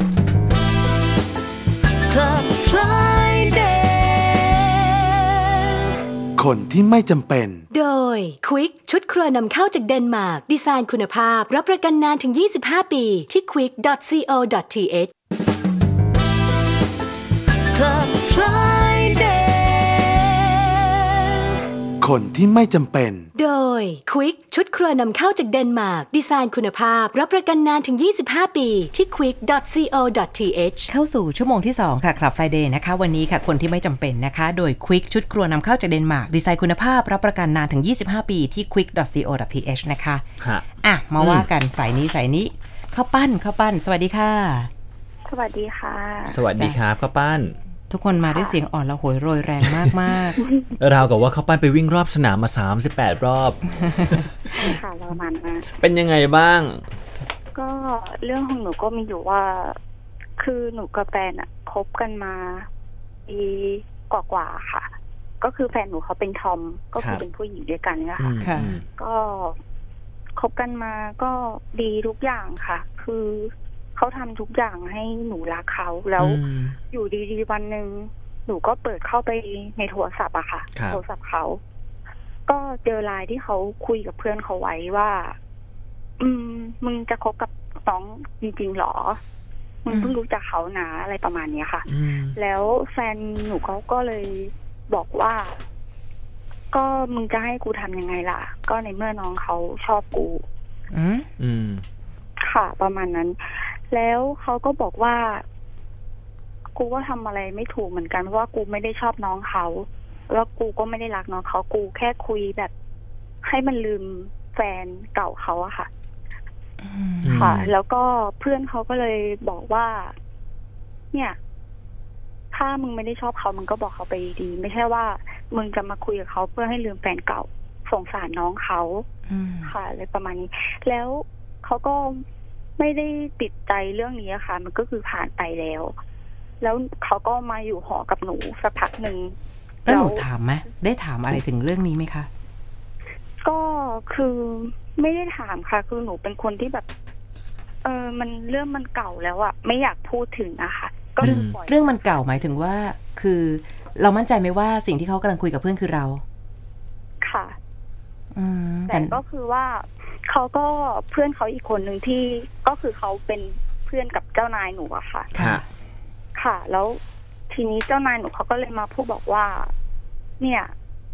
Club Friday คนที่ไม่จำเป็นโดย Quick ชุดครัวนำเข้าจากเดนมาร์กดีไซน์คุณภาพรับประกันนานถึงยี่สิบห้าปีที่ ควิก ดอท ซี โอ ดอท ที เอช Club Friday คนที่ไม่จำเป็นโดย Quick ชุดครัวนำเข้าจากเดนมาร์กดีไซน์คุณภาพรับประกันนานถึงยี่สิบห้าปีที่ ควิก ดอท ซี โอ ดอท ที เอชเข้าสู่ชั่วโมงที่สองค่ะ Club Friday นะคะวันนี้ค่ะคนที่ไม่จำเป็นนะคะโดย Quick ชุดครัวนำเข้าจากเดนมาร์กดีไซน์คุณภาพรับประกันนานถึงยี่สิบห้าปีที่ ควิก ดอท ซี โอ ดอท ที เอช นะคะอ่ะมาว่ากันสายนี้สายนี้ข้าวปั้นข้าวปั้นสวัสดีค่ะสวัสดีค่ะสวัสดีครับข้าวปั้นทุกคนมาด้วยเสียงอ่อนและโหยโรยแรงมากๆราวกับว่าข้าวปั้นไปวิ่งรอบสนามมาสามสิบแปดรอบค่ะประมาณนั้นเป็นยังไงบ้างก็เรื่องของหนูก็มีอยู่ว่าคือหนูกับแฟนอะคบกันมาปีกว่าๆค่ะก็คือแฟนหนูเขาเป็นทอมก็คือเป็นผู้หญิงด้วยกันเนี่ยค่ะก็คบกันมาก็ดีทุกอย่างค่ะคือเขาทำทุกอย่างให้หนูรักเขาแล้วอยู่ดีๆวันหนึ่งหนูก็เปิดเข้าไปในโทรศัพท์อะค่ะโทรศัพท์เขาก็เจอไลน์ที่เขาคุยกับเพื่อนเขาไว้ว่าอืมมึงจะคบกับน้องจริงๆหรอมึงเพิ่งรู้จักเขานะอะไรประมาณนี้ค่ะแล้วแฟนหนูเขาก็เลยบอกว่าก็มึงจะให้กูทำยังไงล่ะก็ในเมื่อน้องเขาชอบกูอืมค่ะประมาณนั้นแล้วเขาก็บอกว่ากูก็ทำอะไรไม่ถูกเหมือนกันเพราะว่ากูไม่ได้ชอบน้องเขาแล้วกูก็ไม่ได้รักน้องเขากูแค่คุยแบบให้มันลืมแฟนเก่าเขาอะค่ะค่ะแล้วก็เพื่อนเขาก็เลยบอกว่าเนี่ยถ้ามึงไม่ได้ชอบเขามึงก็บอกเขาไปดีไม่ใช่ว่ามึงจะมาคุยกับเขาเพื่อให้ลืมแฟนเก่าสงสารน้องเขาค่ะอะไรประมาณนี้แล้วเขาก็ไม่ได้ติดใจเรื่องนี้ค่ะมันก็คือผ่านไปแล้วแล้วเขาก็มาอยู่หอกับหนูสักพักหนึ่งแล้วหนูถามไหมได้ถามอะไรถึงเรื่องนี้ไหมคะก็คือไม่ได้ถามค่ะคือหนูเป็นคนที่แบบเออมันเรื่องมันเก่าแล้วอะไม่อยากพูดถึงนะคะก็เรื่องเรื่องมันเก่าหมายถึงว่าคือเรามั่นใจไหมว่าสิ่งที่เขากำลังคุยกับเพื่อนคือเราค่ะแต่ก็คือว่าเขาก็เพื่อนเขาอีกคนหนึ่งที่ก็คือเขาเป็นเพื่อนกับเจ้านายหนูอะค่ะค่ะค่ะแล้วทีนี้เจ้านายหนูเขาก็เลยมาพูดบอกว่าเนี่ย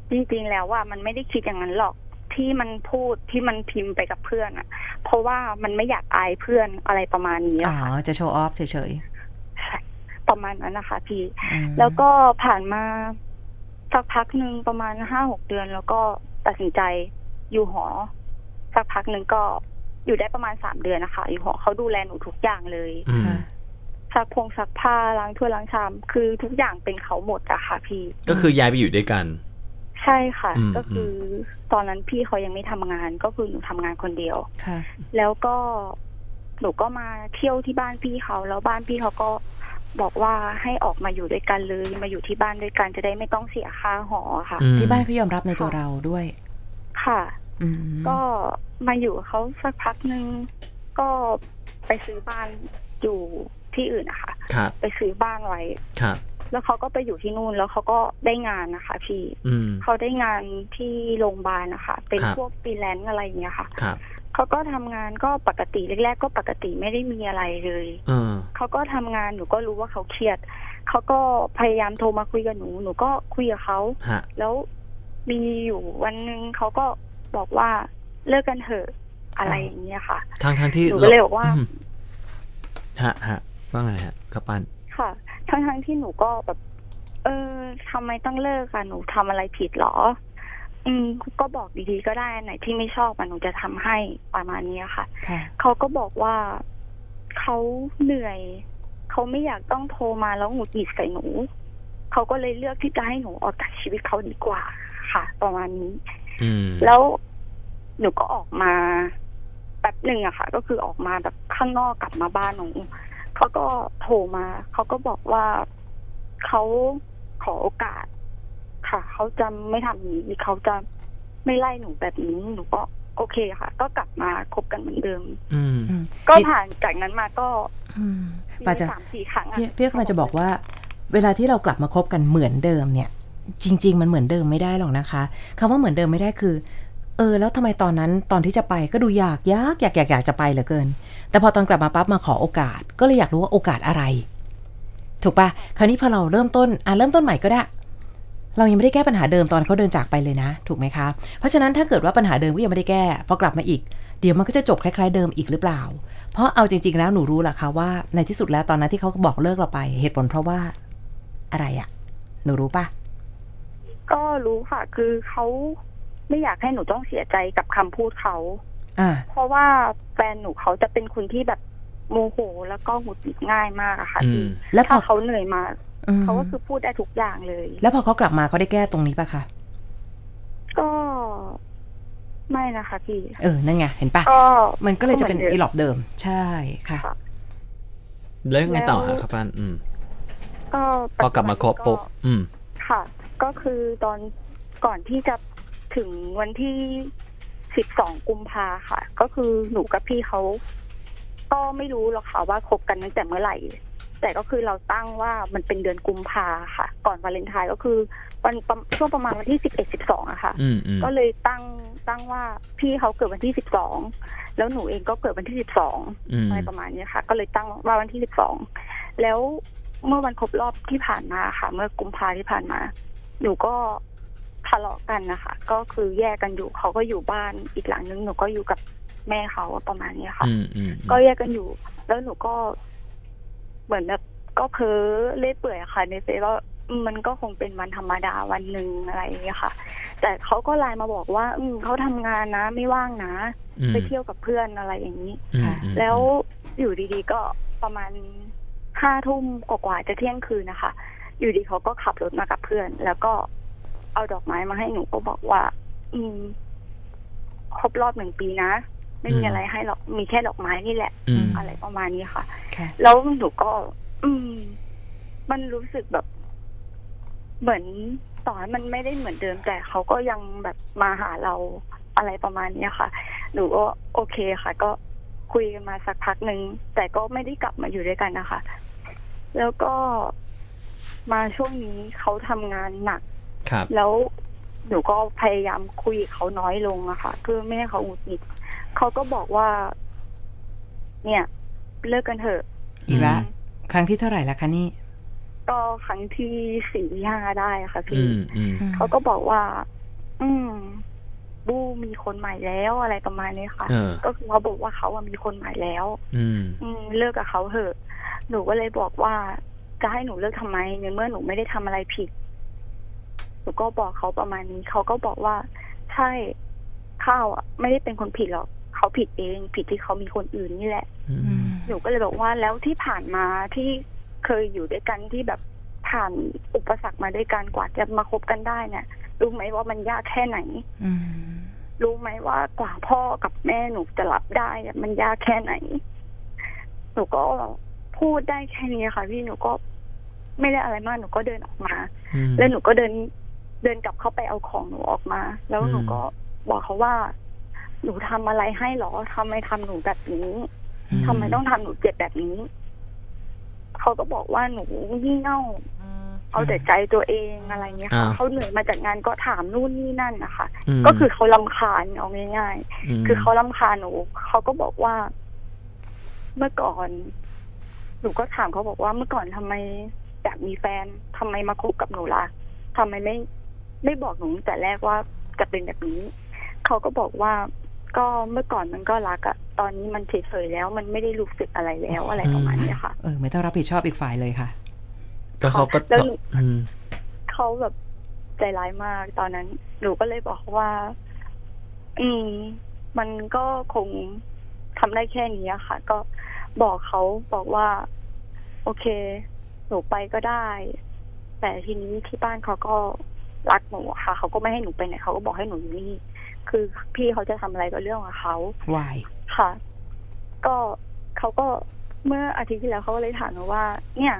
จริงๆแล้วว่ามันไม่ได้คิดอย่างนั้นหรอกที่มันพูดที่มันพิมพ์ไปกับเพื่อนอ่ะเพราะว่ามันไม่อยากอายเพื่อนอะไรประมาณนี้อ๋อจะโชว์ออฟเฉยๆประมาณนั้นนะคะพี่แล้วก็ผ่านมาสักพักหนึ่งประมาณห้าหกเดือนแล้วก็ตัดสินใจอยู่หอสักพักหนึ่งก็อยู่ได้ประมาณสามเดือนนะคะอยู่หอเขาดูแลหนูทุกอย่างเลยซักพงซักผ้าล้างถ้วยล้างชามคือทุกอย่างเป็นเขาหมดอะค่ะพี่ก็คือย้ายไปอยู่ด้วยกันใช่ค่ะก็คือตอนนั้นพี่เขายังไม่ทำงานก็คือหนูทำงานคนเดียวแล้วก็หนูก็มาเที่ยวที่บ้านพี่เขาแล้วบ้านพี่เขาก็บอกว่าให้ออกมาอยู่ด้วยกันเลยมาอยู่ที่บ้านด้วยกันจะได้ไม่ต้องเสียค่าหอค่ะที่บ้านเขายอมรับในตัวเราด้วยค่ะก็มาอยู่เขาสักพักนึงก็ไปซื้อบ้านอยู่ที่อื่นนะคะไปซื้อบ้านไว้แล้วเขาก็ไปอยู่ที่นู่นแล้วเขาก็ได้งานนะคะพี่เขาได้งานที่โรงพยาบาลนะคะเป็นพวกฟรีแลนซ์อะไรอย่างเงี้ยค่ะเขาก็ทำงานก็ปกติแรกๆก็ปกติไม่ได้มีอะไรเลยเขาก็ทำงานหนูก็รู้ว่าเขาเครียดเขาก็พยายามโทรมาคุยกับหนูหนูก็คุยกับเขาแล้วมีอยู่วันนึงเขาก็บอกว่าเลิกกันเถอะอะไรอย่างเงี้ยค่ะทางทางที่หนูก็เลยบอกว่าฮะฮะว่าไงฮะกระปันค่ะทั้งทั้งที่หนูก็แบบเออทำไมต้องเลิกกันหนูทำอะไรผิดหรออืมก็บอกดีๆก็ได้ไหนที่ไม่ชอบหนูจะทำให้ประมาณนี้ค่ะเขาก็บอกว่าเขาเหนื่อยเขาไม่อยากต้องโทรมาแล้วหงุดหงิดใส่หนูเขาก็เลยเลือกที่จะให้หนูออกจากชีวิตเขาดีกว่าค่ะประมาณนี้แล้วหนูก็ออกมาแป๊บหนึ่งอะค่ะก็คือออกมาแบบข้างนอกกลับมาบ้านหนูเขาก็โทรมาเขาก็บอกว่าเขาขอโอกาสค่ะเขาจะไม่ทำอย่างนี้เขาจะไม่ไล่หนูแบบนี้หนูก็โอเคค่ะก็กลับมาคบกันเหมือนเดิมก็ผ่านจากนั้นมาก็สามสี่ครั้งพี่พี่กำลังจะบอกว่าเวลาที่เรากลับมาคบกันเหมือนเดิมเนี่ยจริงๆมันเหมือนเดิมไม่ได้หรอกนะคะคำว่าเหมือนเดิมไม่ได้คือเออแล้วทำไมตอนนั้นตอนที่จะไปก็ดูอยากยากอยากอยากอยากจะไปเหลือเกินแต่พอตอนกลับมาปั๊บมาขอโอกาสก็เลยอยากรู้ว่าโอกาสอะไรถูกปะคราวนี้พอเราเริ่มต้นอ่ะเริ่มต้นใหม่ก็ได้เรายังไม่ได้แก้ปัญหาเดิมตอนเขาเดินจากไปเลยนะถูกไหมคะเพราะฉะนั้นถ้าเกิดว่าปัญหาเดิมก็ยังไม่ได้แก้พอกลับมาอีกเดี๋ยวมันก็จะจบคล้ายๆเดิมอีกหรือเปล่าเพราะเอาจริงๆแล้วหนูรู้แหละค่ะว่าในที่สุดแล้วตอนนั้นที่เขาบอกเลิกเราไปเหตุผลเพราะว่าอะไรอะหนูรู้ปะก็รู้ค่ะคือเขาไม่อยากให้หนูต้องเสียใจกับคำพูดเขาเพราะว่าแฟนหนูเขาจะเป็นคนที่แบบโมโหแล้วก็หงุดหงิดง่ายมากอะค่ะที่ถ้าเขาเหนื่อยมาเขาก็คือพูดได้ทุกอย่างเลยแล้วพอเขากลับมาเขาได้แก้ตรงนี้ปะคะก็ไม่นะคะพี่เออนั่นไงเห็นปะมันก็เลยจะเป็นอีหลอบเดิมใช่ค่ะแล้วยังไงต่อครับป้านอืมก็พอกลับมาคบปุ๊บอืมค่ะก็คือตอนก่อนที่จะถึงวันที่สิบสองกุมภาค่ะ ก็คือหนูกับพี่เขาก็ไม่รู้หรอกค่ะว่าคบกันตั้งแต่เมื่อไหร่แต่ก็คือเราตั้งว่ามันเป็นเดือนกุมภาค่ะก่อนวาเลนไทน์ก็คือวันช่วงประมาณวันที่สิบเอ็ดสิบสองอะค่ะก็เลยตั้งตั้งว่าพี่เขาเกิดวันที่สิบสองแล้วหนูเองก็เกิดวันที่สิบสองอะไรประมาณนี้ค่ะก็เลยตั้งว่าวันที่สิบสองแล้วเมื่อวันครบรอบที่ผ่านมาค่ะเมื่อกุมภาที่ผ่านมาหนูก็ทะเลาะกันนะคะก็คือแยกกันอยู่เขาก็อยู่บ้านอีกหลังนึงหนูก็อยู่กับแม่เขาประมาณนี้ค่ะก็แยกกันอยู่แล้วหนูก็เหมือนแบบก็เพ้อเล่อยเปื่อยค่ะในเฟซว่ามันก็คงเป็นวันธรรมดาวันหนึ่งอะไรอย่างเงี้ยค่ะแต่เขาก็ไลน์มาบอกว่าอืมเขาทำงานนะไม่ว่างนะไปเที่ยวกับเพื่อนอะไรอย่างนี้แล้วอยู่ดีๆก็ประมาณห้าทุ่มกว่าๆจะเที่ยงคืนนะคะอยู่ดีเขาก็ขับรถมากับเพื่อนแล้วก็เอาดอกไม้มาให้หนูก็บอกว่าอืมครบรอบหนึ่งปีนะไม่มีอะไรให้หรอกมีแค่ดอกไม้นี่แหละอะไรประมาณนี้ค่ะแล้วหนูก็อืมมันรู้สึกแบบเหมือนต่อให้มันไม่ได้เหมือนเดิมแต่เขาก็ยังแบบมาหาเราอะไรประมาณนี้ค่ะหนูก็โอเคค่ะก็คุยกันมาสักพักหนึ่งแต่ก็ไม่ได้กลับมาอยู่ด้วยกันนะคะแล้วก็มาช่วงนี้เขาทำงานหนักแล้วหนูก็พยายามคุยเขาน้อยลงอะค่ะเพื่อไม่ให้เขาหงุดหงิดเขาก็บอกว่าเนี่ยเลิกกันเถอะอีกแล้วครั้งที่เท่าไหร่ละคะนี่ก็ครั้งที่สี่ที่ห้าได้ค่ะพี่เขาก็บอกว่าอืมบูมีคนใหม่แล้วอะไรประมาณนี้ค่ะก็คือเขาบอกว่าเขาอะมีคนใหม่แล้วอืมอืมเลิกกับเขาเถอะหนูก็เลยบอกว่าจะให้หนูเลิกทำไมในเมื่อหนูไม่ได้ทำอะไรผิดหนูก็บอกเขาประมาณนี้เขาก็บอกว่าใช่ข้าวอ่ะไม่ได้เป็นคนผิดหรอกเขาผิดเองผิดที่เขามีคนอื่นนี่แหละหนูก็เลยบอกว่าแล้วที่ผ่านมาที่เคยอยู่ด้วยกันที่แบบผ่านอุปสรรคมาด้วยกันกว่าจะมาคบกันได้เนี่ยรู้ไหมว่ามันยากแค่ไหนรู้ไหมว่ากว่าพ่อกับแม่หนูจะรับได้มันยากแค่ไหนหนูก็พูดได้แค่นี้ค่ะพี่หนูก็ไม่ได้อะไรมากหนูก็เดินออกมาแล้วหนูก็เดินเดินกลับเข้าไปเอาของหนูออกมาแล้วหนูก็บอกเขาว่าหนูทำอะไรให้หรอทำไมทำหนูแบบนี้ทำไมต้องทำหนูเจ็บแบบนี้เขาก็บอกว่าหนูงี่เง่าเอาแต่ใจตัวเองอะไรเงี้ยค่ะเขาเหนื่อยมาจากงานก็ถามนู่นนี่นั่นนะคะก็คือเขารำคาญเอาง่ายๆคือเขารำคาญหนูเขาก็บอกว่าเมื่อก่อนหนูก็ถามเขาบอกว่าเมื่อก่อนทำไมอยากมีแฟนทำไมมาคบกับหนูล่ะทำไมไม่ไม่บอกหนูแต่แรกว่าจะเป็นแบบนี้เขาก็บอกว่าก็เมื่อก่อนมันก็รักอะตอนนี้มันเฉยๆแล้วมันไม่ได้รู้สึกอะไรแล้วอะไรประมาณนี้ค่ะเออไม่ต้องรับผิดชอบอีกฝ่ายเลยค่ะก็เขาก็เขาแบบใจร้ายมากตอนนั้นหนูก็เลยบอกว่าอืมมันก็คงทำได้แค่นี้ค่ะก็บอกเขาบอกว่าโอเคหนูไปก็ได้แต่ทีนี้ที่บ้านเขาก็รักหนูค่ะเขาก็ไม่ให้หนูไปไหนเขาก็บอกให้หนูอยู่นี่คือพี่เขาจะทำอะไรก็เรื่องของเขาวายค่ะก็เขาก็เมื่ออาทิตย์ที่แล้วเขาก็เลยถามหนูว่าเนี่ย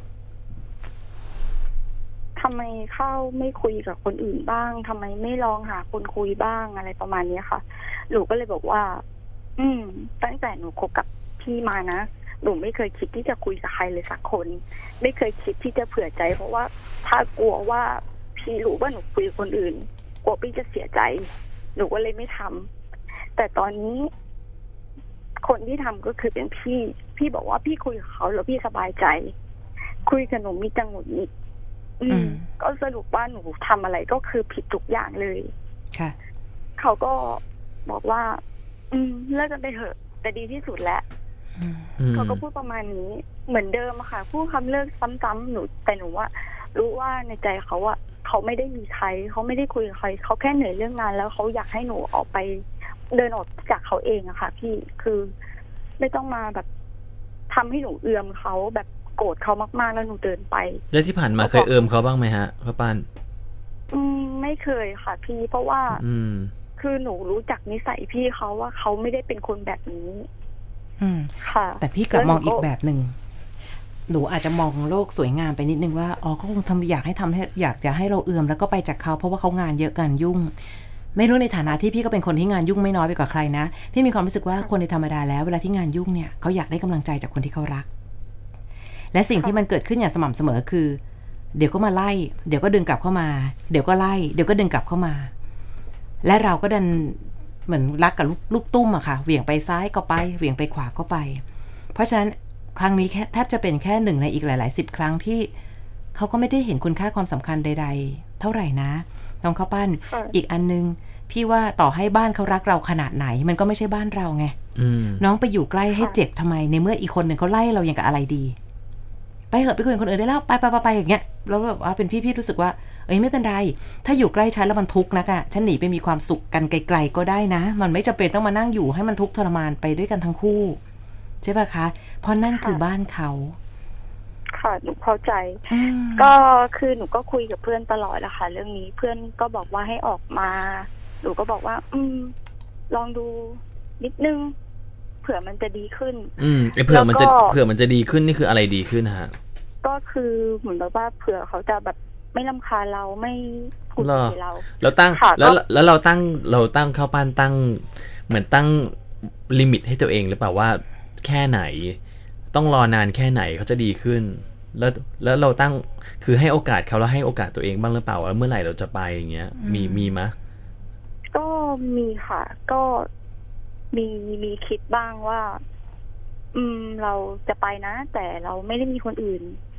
ทำไมเข้าไม่คุยกับคนอื่นบ้างทำไมไม่ลองหาคนคุยบ้างอะไรประมาณนี้ค่ะหนูก็เลยบอกว่าอืมตั้งแต่หนูคบกับพี่มานะหนูไม่เคยคิดที่จะคุยกับใครเลยสักคนไม่เคยคิดที่จะเผื่อใจเพราะว่าถ้ากลัวว่าพี่รู้ว่าหนูคุยกับคนอื่นกลัวพี่จะเสียใจหนูก็เลยไม่ทำแต่ตอนนี้คนที่ทำก็คือเป็นพี่พี่บอกว่าพี่คุยกับเขาแล้วพี่สบายใจคุยกับหนูมีจังหวะนิดอืมก็สรุปว่าหนูทำอะไรก็คือผิดทุกอย่างเลยค่ะเขาก็บอกว่าอืมเลิกกันไปเถอะแต่ดีที่สุดแล้วเขาก็พูดประมาณนี้เหมือนเดิมค่ะพูดคำเลิกซ้ำๆหนูแต่หนูว่ารู้ว่าในใจเขาอะเขาไม่ได้มีใครเขาไม่ได้คุยกับใครเขาแค่เหนื่อยเรื่องงานแล้วเขาอยากให้หนูออกไปเดินออกจากเขาเองอะค่ะพี่คือไม่ต้องมาแบบทำให้หนูเอือมเขาแบบโกรธเขามากๆแล้วหนูเดินไปแล้วที่ผ่านมาเคยเอือมเขาบ้างไหมฮะพ่อป้านอืมไม่เคยค่ะพี่เพราะว่าอืมคือหนูรู้จักนิสัยพี่เขาว่าเขาไม่ได้เป็นคนแบบนี้อืมค่ะแต่พี่กลับมองอีกแบบหนึ่งหนูอาจจะมองโลกสวยงามไปนิดนึงว่าอ๋อเขาคงทำอยากให้ทำให้อยากจะให้เราเอื่อมแล้วก็ไปจากเขาเพราะว่าเขางานเยอะกันยุ่งไม่รู้ในฐานะที่พี่ก็เป็นคนที่งานยุ่งไม่น้อยไปกว่าใครนะพี่มีความรู้สึกว่าคนในธรรมดาแล้วเวลาที่งานยุ่งเนี่ยเขาอยากได้กำลังใจจากคนที่เขารักและสิ่งที่มันเกิดขึ้นอย่างสม่ำเสมอคือเดี๋ยวก็มาไล่เดี๋ยวก็ดึงกลับเข้ามาเดี๋ยวก็ไล่เดี๋ยวก็ดึงกลับเข้ามาและเราก็ดันเหมือนรักกับลูกลูกตุ้มอะค่ะเหวี่ยงไปซ้ายก็ไปเหวี่ยงไปขวาก็ไปเพราะฉะนั้นครั้งนี้แทบจะเป็นแค่หนึ่งในอีกหลายๆสิบครั้งที่เขาก็ไม่ได้เห็นคุณค่าความสำคัญใดๆเท่าไหร่นะน้องข้าวปั้นอีกอันนึงพี่ว่าต่อให้บ้านเขารักเราขนาดไหนมันก็ไม่ใช่บ้านเราไงน้องไปอยู่ใกล้ให้เจ็บทำไมในเมื่ออีกคนหนึ่งเขาไล่เราอย่างกับอะไรดีไปเหอะไปคุยกับคนอื่นได้แล้วไปไปไปอย่างเงี้ยแล้วแบบว่าเป็นพี่พี่รู้สึกว่าเอ้ยไม่เป็นไรถ้าอยู่ใกล้ฉันแล้วมันทุกข์นักอะฉันหนีไปมีความสุขกันไกลๆก็ได้นะมันไม่จำเป็นต้องมานั่งอยู่ให้มันทุกข์ทรมานไปด้วยกันทั้งคู่ใช่ป่ะคะเพราะนั่นคือบ้านเขาค่ะหนูเข้าใจก็คือหนูก็คุยกับเพื่อนตลอดแหละค่ะเรื่องนี้เพื่อนก็บอกว่าให้ออกมาหนูก็บอกว่าอืมลองดูนิดนึงเผื่อมันจะดีขึ้นอืมไอ้เผื่อมันจะเผื่อมันจะดีขึ้นนี่คืออะไรดีขึ้นฮะก็คือเหมือนแบบว่าเผื่อเขาจะแบบไม่รำคาญเราไม่พูดคุยเราเราตั้งแล้วแล้วเราตั้งเราตั้งเข้าปั้นตั้งเหมือนตั้งลิมิตให้ตัวเองหรือเปล่าว่าแค่ไหนต้องรอนานแค่ไหนเขาจะดีขึ้นแล้วแล้วเราตั้งคือให้โอกาสเขาแล้วให้โอกาสตัวเองบ้างหรือเปล่าว่าเมื่อไหร่เราจะไปอย่างเงี้ยมีมีมั้ยก็มีค่ะก็มีมีคิดบ้างว่าอืมเราจะไปนะแต่เราไม่ได้มีคนอื่น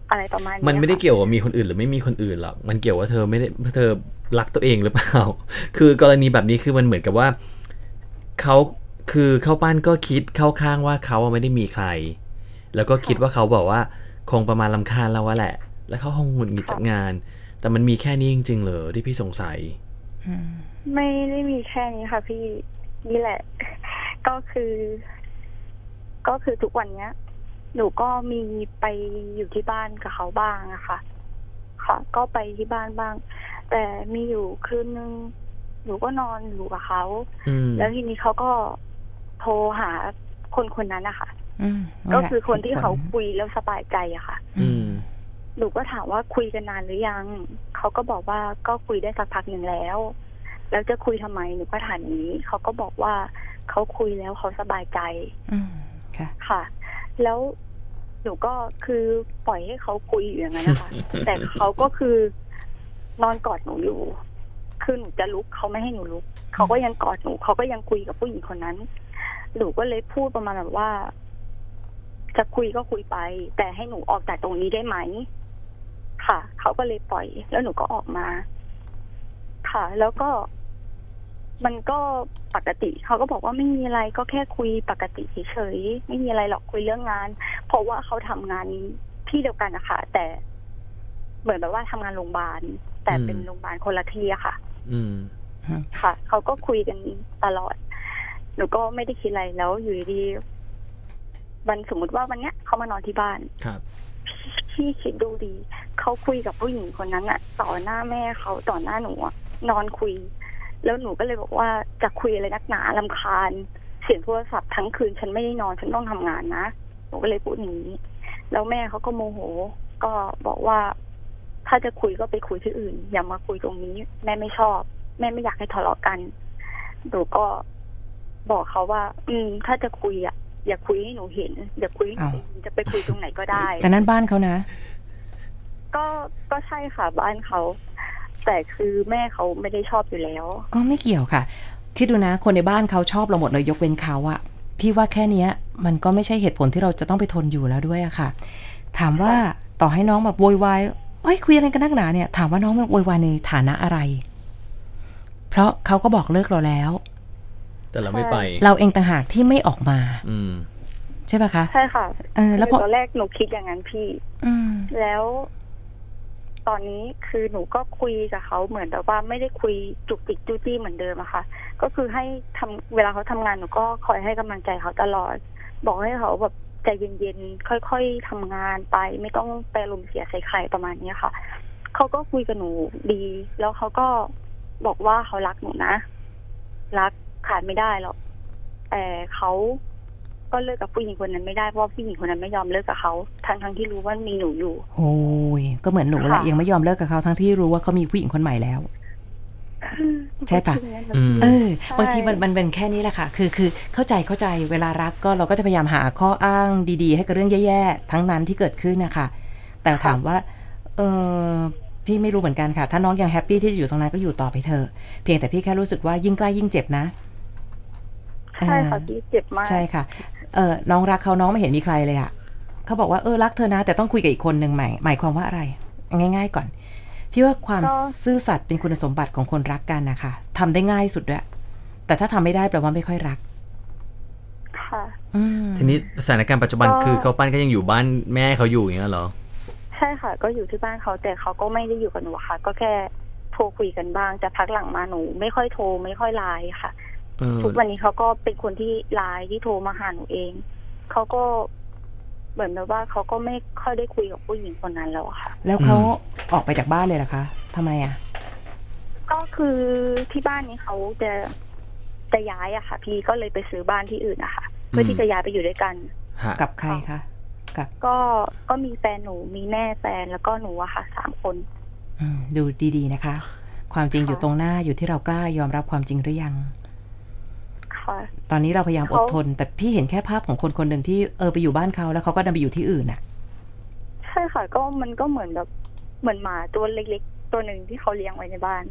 อะไรประมาณนี้มันไม่ได้เกี่ยวกับมีคนอื่นหรือไม่มีคนอื่นหรอกมันเกี่ยวว่าเธอไม่ได้เธอรักตัวเองหรือเปล่าคือกรณีแบบนี้คือมันเหมือนกับว่าเขาคือเข้าปั้นก็คิดเข้าข้างว่าเขาไม่ได้มีใครแล้วก็คิดว่าเขาบอกว่าคงประมาณรำคาญเราวะแหละแล้วเขาคงหงุดหงิดจากงานแต่มันมีแค่นี้จริงๆเหรอที่พี่สงสัยไม่ได้มีแค่นี้ค่ะพี่นี่แหละก็คือก็คือทุกวันเนี้ยหนูก็มีไปอยู่ที่บ้านกับเขาบ้างอะค่ะค่ะก็ไปที่บ้านบ้างแต่มีอยู่คืนนึงหนูก็นอนอยู่กับเขาแล้วทีนี้เขาก็โทรหาคนคนนั้นนะคะก็คือคนที่เขาคุยแล้วสบายใจอะค่ะหนูก็ถามว่าคุยกันนานหรือยังเขาก็บอกว่าก็คุยได้สักพักหนึ่งแล้วแล้วจะคุยทำไมหนูก็ถามอย่างนี้เขาก็บอกว่าเขาคุยแล้วเขาสบายใจค่ะแล้วหนูก็คือปล่อยให้เขาคุยอยู่อย่างนั้นนะคะ แต่เขาก็คือนอนกอดหนูอยู่คือหนูจะลุกเขาไม่ให้หนูลุกเขาก็ยังกอดหนูเขาก็ยังคุยกับผู้หญิงคนนั้นหนูก็เลยพูดประมาณแบบว่าจะคุยก็คุยไปแต่ให้หนูออกจากตรงนี้ได้ไหมค่ะเขาก็เลยปล่อยแล้วหนูก็ออกมาค่ะแล้วก็มันก็ปกติเขาก็บอกว่าไม่มีอะไรก็แค่คุยปกติเฉยๆไม่มีอะไรหรอกคุยเรื่องงานเพราะว่าเขาทำงานที่เดียวกันนะคะแต่เหมือนแบบว่าทำงานโรงพยาบาลแต่เป็นโรงพยาบาลคนละที่อะค่ะอืมค่ะเขาก็คุยกันตลอดหนูก็ไม่ได้คิดอะไรแล้วอยู่ดีวันสมมติว่าวันเนี้ยเขามานอนที่บ้านครับพี่คิดดูดีเขาคุยกับผู้หญิงคนนั้นอะต่อหน้าแม่เขาต่อหน้าหนูอะนอนคุยแล้วหนูก็เลยบอกว่าจะคุยอะไรนักหนารำคาญเสียงโทรศัพท์ทั้งคืนฉันไม่ได้นอนฉันต้องทำงานนะหนูก็เลยพูดอย่างนี้แล้วแม่เขาก็โมโหก็บอกว่าถ้าจะคุยก็ไปคุยที่อื่นอย่ามาคุยตรงนี้แม่ไม่ชอบแม่ไม่อยากให้ทะเลาะกันหนูก็บอกเขาว่าอืมถ้าจะคุยอ่ะอย่าคุยให้หนูเห็นอย่าคุยให้หนูเห็นจะไปคุยตรงไหนก็ได้แต่นั่นบ้านเขานะก็ก็ใช่ค่ะบ้านเขาแต่คือแม่เขาไม่ได้ชอบอยู่แล้วก็ไม่เกี่ยวค่ะคิดดูนะคนในบ้านเขาชอบเราหมดเลยยกเว้นเขาอะพี่ว่าแค่นี้มันก็ไม่ใช่เหตุผลที่เราจะต้องไปทนอยู่แล้วด้วยอะค่ะถามว่าต่อให้น้องแบบโวยวายเอ้ยคุยอะไรกันนักหนาเนี่ยถามว่าน้องมันโวยวายในฐานะอะไรเพราะเขาก็บอกเลิกเราแล้วแต่เราไม่ไปเราเองต่างหากที่ไม่ออกมาอืมใช่ป่ะคะใช่ค่ะเออแล้วพอตอนแรกหนูคิดอย่างนั้นพี่อืมแล้วตอนนี้คือหนูก็คุยกับเขาเหมือนแบบว่าไม่ได้คุยจุกจิกจู้จี้เหมือนเดิมอะค่ะก็คือให้ทำเวลาเขาทำงานหนูก็คอยให้กำลังใจเขาตลอดบอกให้เขาแบบใจเย็นๆค่อยๆทำงานไปไม่ต้องไปลมเสียใส่ใครประมาณนี้ค่ะเขาก็คุยกับหนูดีแล้วเขาก็บอกว่าเขารักหนูนะรักขาดไม่ได้หรอกแต่เขาก็เลิกกับผู้หญิงคนนั้นไม่ได้เพราะผู้หญิงคนนั้นไม่ยอมเลิกกับเขาทั้งทั้งที่รู้ว่ามีหนูอยู่โอ้ยก็เหมือนหนูแหละยังไม่ยอมเลิกกับเขาทั้งที่รู้ว่าเขามีผู้หญิงคนใหม่แล้วใช่ปะเออบางทีมันมันเป็นแค่นี้แหละค่ะคือคือเข้าใจเข้าใจเวลารักก็เราก็จะพยายามหาข้ออ้างดีๆให้กับเรื่องแย่ๆทั้งนั้นที่เกิดขึ้นนะคะแต่ถามว่าเออพี่ไม่รู้เหมือนกันค่ะถ้าน้องยังแฮปปี้ที่จะอยู่ตรงนั้นก็อยู่ต่อไปเถอะเพียงแต่พี่แค่รู้สึกว่ายิ่งใกล้ยิ่งเจ็บนะใช่ค่ะพี่เจ็บมากใช่ค่ะเออน้องรักเขาน้องไม่เห็นมีใครเลยอะเขาบอกว่าเออรักเธอนะแต่ต้องคุยกับอีกคนหนึ่งใหม่หมายความว่าอะไรง่ายๆก่อนพี่ว่าความซื่อสัตย์เป็นคุณสมบัติของคนรักกันนะคะทำได้ง่ายสุดด้วยแต่ถ้าทำไม่ได้แปลว่าไม่ค่อยรักค่ะทีนี้สถานการณ์ปัจจุบันคือเขาปั้นก็ยังอยู่บ้านแม่เขาอยู่อย่างเงี้ยเหรอใช่ค่ะก็อยู่ที่บ้านเขาแต่เขาก็ไม่ได้อยู่กับหนูค่ะก็แค่โทรคุยกันบ้างแต่พักหลังมาหนูไม่ค่อยโทรไม่ค่อยไลน์ค่ะทุกวันนี้เขาก็เป็นคนที่ไลน์ที่โทรมาหาหนูเองเขาก็เหมือนแบบว่าเขาก็ไม่ค่อยได้คุยกับผู้หญิงคนนั้นแล้วค่ะแล้วเขาออกไปจากบ้านเลยเหรอคะทำไมอ่ะก็คือที่บ้านนี้เขาจะจะย้ายอะค่ะพี่ก็เลยไปซื้อบ้านที่อื่นนะคะเพื่อที่จะย้ายไปอยู่ด้วยกันกับใครคะกับก็ก็มีแฟนหนูมีแม่แฟนแล้วก็หนูอะค่ะสามคนดูดีๆนะคะความจริงอยู่ตรงหน้าอยู่ที่เรากล้ายอมรับความจริงหรือยังตอนนี้เราพยายามอดทนแต่พี่เห็นแค่ภาพของคนคนหนึ่งที่เออไปอยู่บ้านเขาแล้วเขาก็ดันไปอยู่ที่อื่นน่ะใช่ค่ะก็มันก็เหมือนแบบเหมือนหมาตัวเล็กๆตัวหนึ่งที่เขาเลี้ยงไว้ในบ้าน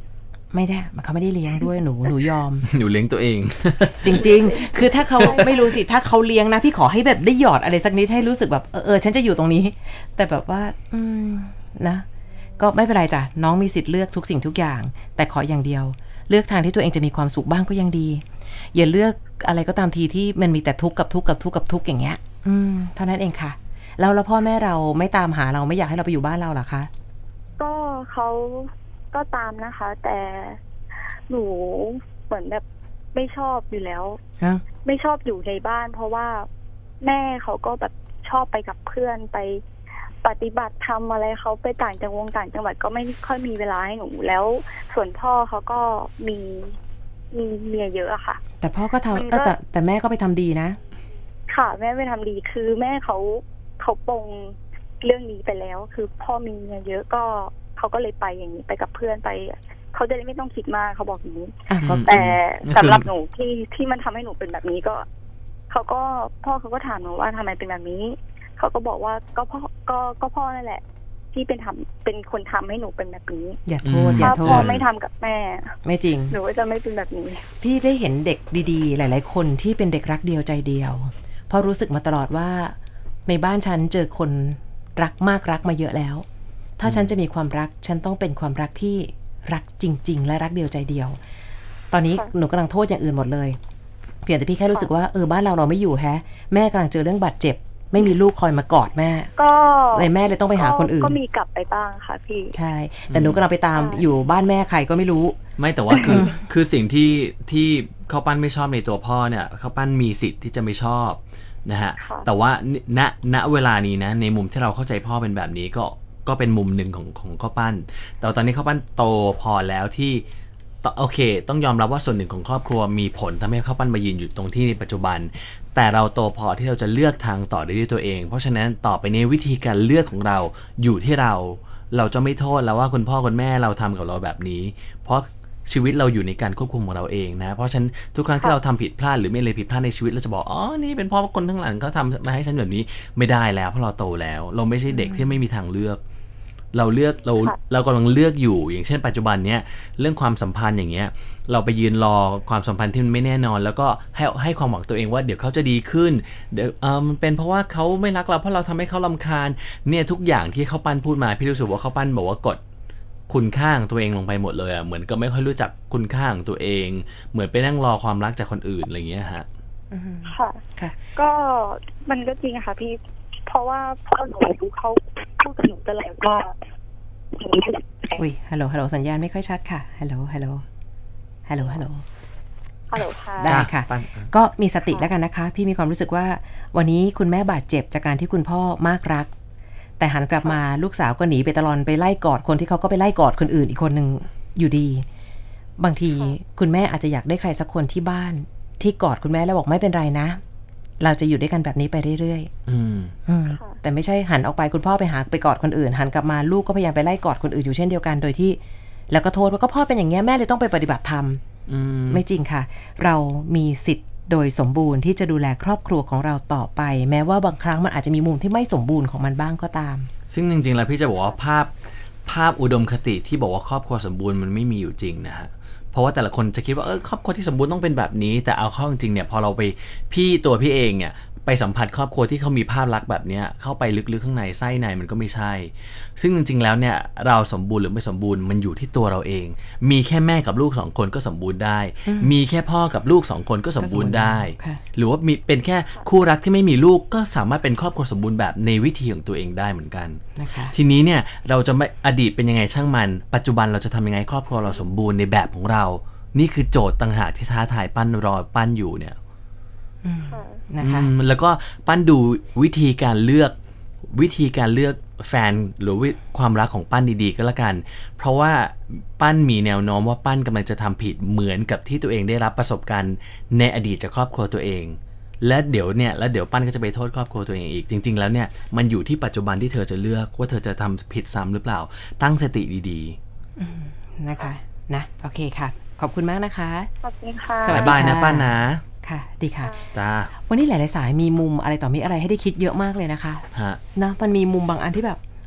ไม่ได้เขาไม่ได้เลี้ยงด้วยหนูหนูยอมหนูเลี้ยงตัวเองจริงๆคือถ้าเขาไม่รู้สิถ้าเขาเลี้ยงนะพี่ขอให้แบบได้หยอดอะไรสักนิดให้รู้สึกแบบเออเออฉันจะอยู่ตรงนี้แต่แบบว่าอืมนะก็ไม่เป็นไรจ้ะน้องมีสิทธิ์เลือกทุกสิ่งทุกอย่างแต่ขออย่างเดียวเลือกทางที่ตัวเองจะมีความสุขบ้างก็ยังดีอย่าเลือกอะไรก็ตามทีที่มันมีแต่ทุกข์กับทุกข์กับทุกข์กับทุกข์อย่างเงี้ยอืมเท่านั้นเองค่ะแล้วแล้วพ่อแม่เราไม่ตามหาเราไม่อยากให้เราไปอยู่บ้านเราหรอคะก็เขาก็ตามนะคะแต่หนูเหมือนแบบไม่ชอบอยู่แล้วไม่ชอบอยู่ในบ้านเพราะว่าแม่เขาก็แบบชอบไปกับเพื่อนไปปฏิบัติธรรมอะไรเขาไปต่างจังหวัดต่างจังหวัดก็ไม่ค่อยมีเวลาให้หนูแล้วส่วนพ่อเขาก็มีมีเมียเยอะอะค่ะแต่พ่อก็ทำแต่แต่แม่ก็ไปทำดีนะค่ะแม่ไปทำดีคือแม่เขาเขาปรงเรื่องนี้ไปแล้วคือพ่อมีเมียเยอะก็เขาก็เลยไปอย่างนี้ไปกับเพื่อนไปเขาจะได้ไม่ต้องคิดมากเขาบอกอย่างนี้แต่สำหรับหนูที่ที่มันทำให้หนูเป็นแบบนี้ก็เขาก็พ่อเขาก็ถามหนูว่าทำไมเป็นแบบนี้เขาก็บอกว่าก็พ่อก็ก็พ่อนั่นแหละที่เป็นทำเป็นคนทำให้หนูเป็นแบบนี้อย่าโทษอย่าโทษถ้าพ่อไม่ทำกับแม่ไม่จริงหนูก็จะไม่เป็นแบบนี้พี่ได้เห็นเด็กดีๆหลายๆคนที่เป็นเด็กรักเดียวใจเดียวเพราะรู้สึกมาตลอดว่าในบ้านฉันเจอคนรักมากรักมาเยอะแล้วถ้าฉันจะมีความรักฉันต้องเป็นความรักที่รักจริงๆและรักเดียวใจเดียวตอนนี้หนูกำลังโทษอย่างอื่นหมดเลยเพียงแต่พี่แค่รู้สึกว่าเออบ้านเราเราไม่อยู่แฮะแม่กำลังเจอเรื่องบาดเจ็บไม่มีลูกคอยมากอดแม่ก็เลยแม่เลยต้องไปหาคนอื่นก็มีกลับไปบ้างค่ะพี่ใช่แต่หนูกำลังไปตามอยู่บ้านแม่ใครก็ไม่รู้ไม่แต่ว่าคือคือสิ่งที่ที่ข้าวปั้นไม่ชอบในตัวพ่อเนี่ยข้าวปั้นมีสิทธิ์ที่จะไม่ชอบนะฮะแต่ว่าณณเวลานี้นะในมุมที่เราเข้าใจพ่อเป็นแบบนี้ก็ก็เป็นมุมหนึ่งของของข้าวปั้นแต่ตอนนี้ข้าวปั้นโตพอแล้วที่โอเคต้องยอมรับว่าส่วนหนึ่งของครอบครัวมีผลทำให้ข้าวปั้นมายืนอยู่ตรงที่ในปัจจุบันแต่เราโตพอที่เราจะเลือกทางต่อได้ด้วยตัวเองเพราะฉะนั้นต่อไปนี้วิธีการเลือกของเราอยู่ที่เราเราจะไม่โทษแล้วว่าคุณพ่อคุณแม่เราทำกับเราแบบนี้เพราะชีวิตเราอยู่ในการควบคุมของเราเองนะเพราะฉะนั้นทุกครั้งที่เราทำผิดพลาดหรือไม่เลยผิดพลาดในชีวิตเราจะบอกอ๋อนี่เป็นเพราะคนทั้งหลังเขาทำมาให้ฉันแบบนี้ไม่ได้แล้วเพราะเราโตแล้วเราไม่ใช่เด็กที่ไม่มีทางเลือกเราเลือกเราเรากำลังเลือกอยู่อย่างเช่นปัจจุบันเนี้ยเรื่องความสัมพันธ์อย่างเงี้ยเราไปยืนรอความสัมพันธ์ที่มันไม่แน่นอนแล้วก็ให้ให้ความหวังตัวเองว่าเดี๋ยวเขาจะดีขึ้นเดี๋ยวเออมันเป็นเพราะว่าเขาไม่รักเราเพราะเราทำให้เขารำคาญเนี่ยทุกอย่างที่เขาปั้นพูดมาพี่รู้สึกว่าเขาปั้นบอกว่ากดคุณค่าของตัวเองลงไปหมดเลยอ่ะเหมือนก็ไม่ค่อยรู้จักคุณค่าของตัวเองเหมือนไปนั่งรอความรักจากคนอื่นอะไรเงี้ยฮะค่ะค่ะก็มันก็จริงค่ะพี่เพราะว่าพ่อหนูเขาพูดกับหนูตลอดว่าอุ้ยฮัลโหลฮัลโหลสัญญาณไม่ค่อยชัดค่ะฮัลโหลฮัลโหลฮัลโหลฮัลโหลฮัลโหลค่ะได้ค่ะก็มีสติแล้วกันนะคะพี่มีความรู้สึกว่าวันนี้คุณแม่บาดเจ็บจากการที่คุณพ่อมากรักแต่หันกลับมาลูกสาวก็หนีไปตลอดไปไล่กอดคนที่เขาก็ไปไล่กอดคนอื่นอีกคนนึงอยู่ดีบางทีคุณแม่อาจจะอยากได้ใครสักคนที่บ้านที่กอดคุณแม่แล้วบอกไม่เป็นไรนะเราจะอยู่ด้วยกันแบบนี้ไปเรื่อยๆอืมอืมแต่ไม่ใช่หันออกไปคุณพ่อไปหาไปกอดคนอื่นหันกลับมาลูกก็พยายามไปไล่กอดคนอื่นอยู่เช่นเดียวกันโดยที่แล้วก็โทษว่าก็พ่อเป็นอย่างเงี้ยแม่เลยต้องไปปฏิบัติธรรมไม่จริงค่ะเรามีสิทธิ์โดยสมบูรณ์ที่จะดูแลครอบครัวของเราต่อไปแม้ว่าบางครั้งมันอาจจะมีมุมที่ไม่สมบูรณ์ของมันบ้างก็ตามซึ่งจริงๆแล้วพี่จะบอกว่าภาพภาพอุดมคติที่บอกว่าครอบครัวสมบูรณ์มันไม่มีอยู่จริงนะฮะเพราะว่าแต่ละคนจะคิดว่าเออครอบครัวที่สมบูรณ์ต้องเป็นแบบนี้แต่เอาเข้าจริงๆเนี่ยพอเราไปพี่ตัวพี่เองเนี่ยไปสัมผัสครอบครัวที่เขามีภาพลักษณ์แบบนี้เข้าไปลึกๆข้างในไส้ในมันก็ไม่ใช่ซึ่งจริงๆแล้วเนี่ยเราสมบูรณ์หรือไม่สมบูรณ์มันอยู่ที่ตัวเราเองมีแค่แม่กับลูกสองคนก็สมบูรณ์ได้มีแค่พ่อกับลูกสองคนก็สมบูรณ์ได้หรือว่ามีเป็นแค่คู่รักที่ไม่มีลูกก็สามารถเป็นครอบครัวสมบูรณ์แบบในวิธีของตัวเองได้เหมือนกันทีนี้เนี่ยเราจะไม่อดีตเป็นยังไงช่างมันปัจจุบันเราจะทำยังไงครอบครัวเราสมบูรณ์ในแบบของเรานี่คือโจทย์ต่างหากที่ท้าทายปั้นรอปั้นอยู่เนี่ยนะคะแล้วก็ปั้นดูวิธีการเลือกวิธีการเลือกแฟนหรือความรักของปั้นดีๆก็แล้วกันเพราะว่าปั้นมีแนวโน้มว่าปั้นกำลังจะทำผิดเหมือนกับที่ตัวเองได้รับประสบการณ์ในอดีตจากครอบครัวตัวเองและเดี๋ยวเนี่ยแล้วเดี๋ยวปั้นก็จะไปโทษครอบครัวตัวเองอีกจริงๆแล้วเนี่ยมันอยู่ที่ปัจจุบันที่เธอจะเลือกว่าเธอจะทำผิดซ้ำหรือเปล่าตั้งสติดีๆนะคะนะโอเคค่ะขอบคุณมากนะคะขอบคุณค่ะสบายนะปั้นนะค่ะดีค่ะจ้าวันนี้หลายๆสายมีมุมอะไรต่อมีอะไรให้ได้คิดเยอะมากเลยนะคะฮะนะมันมีมุมบางอันที่แบบ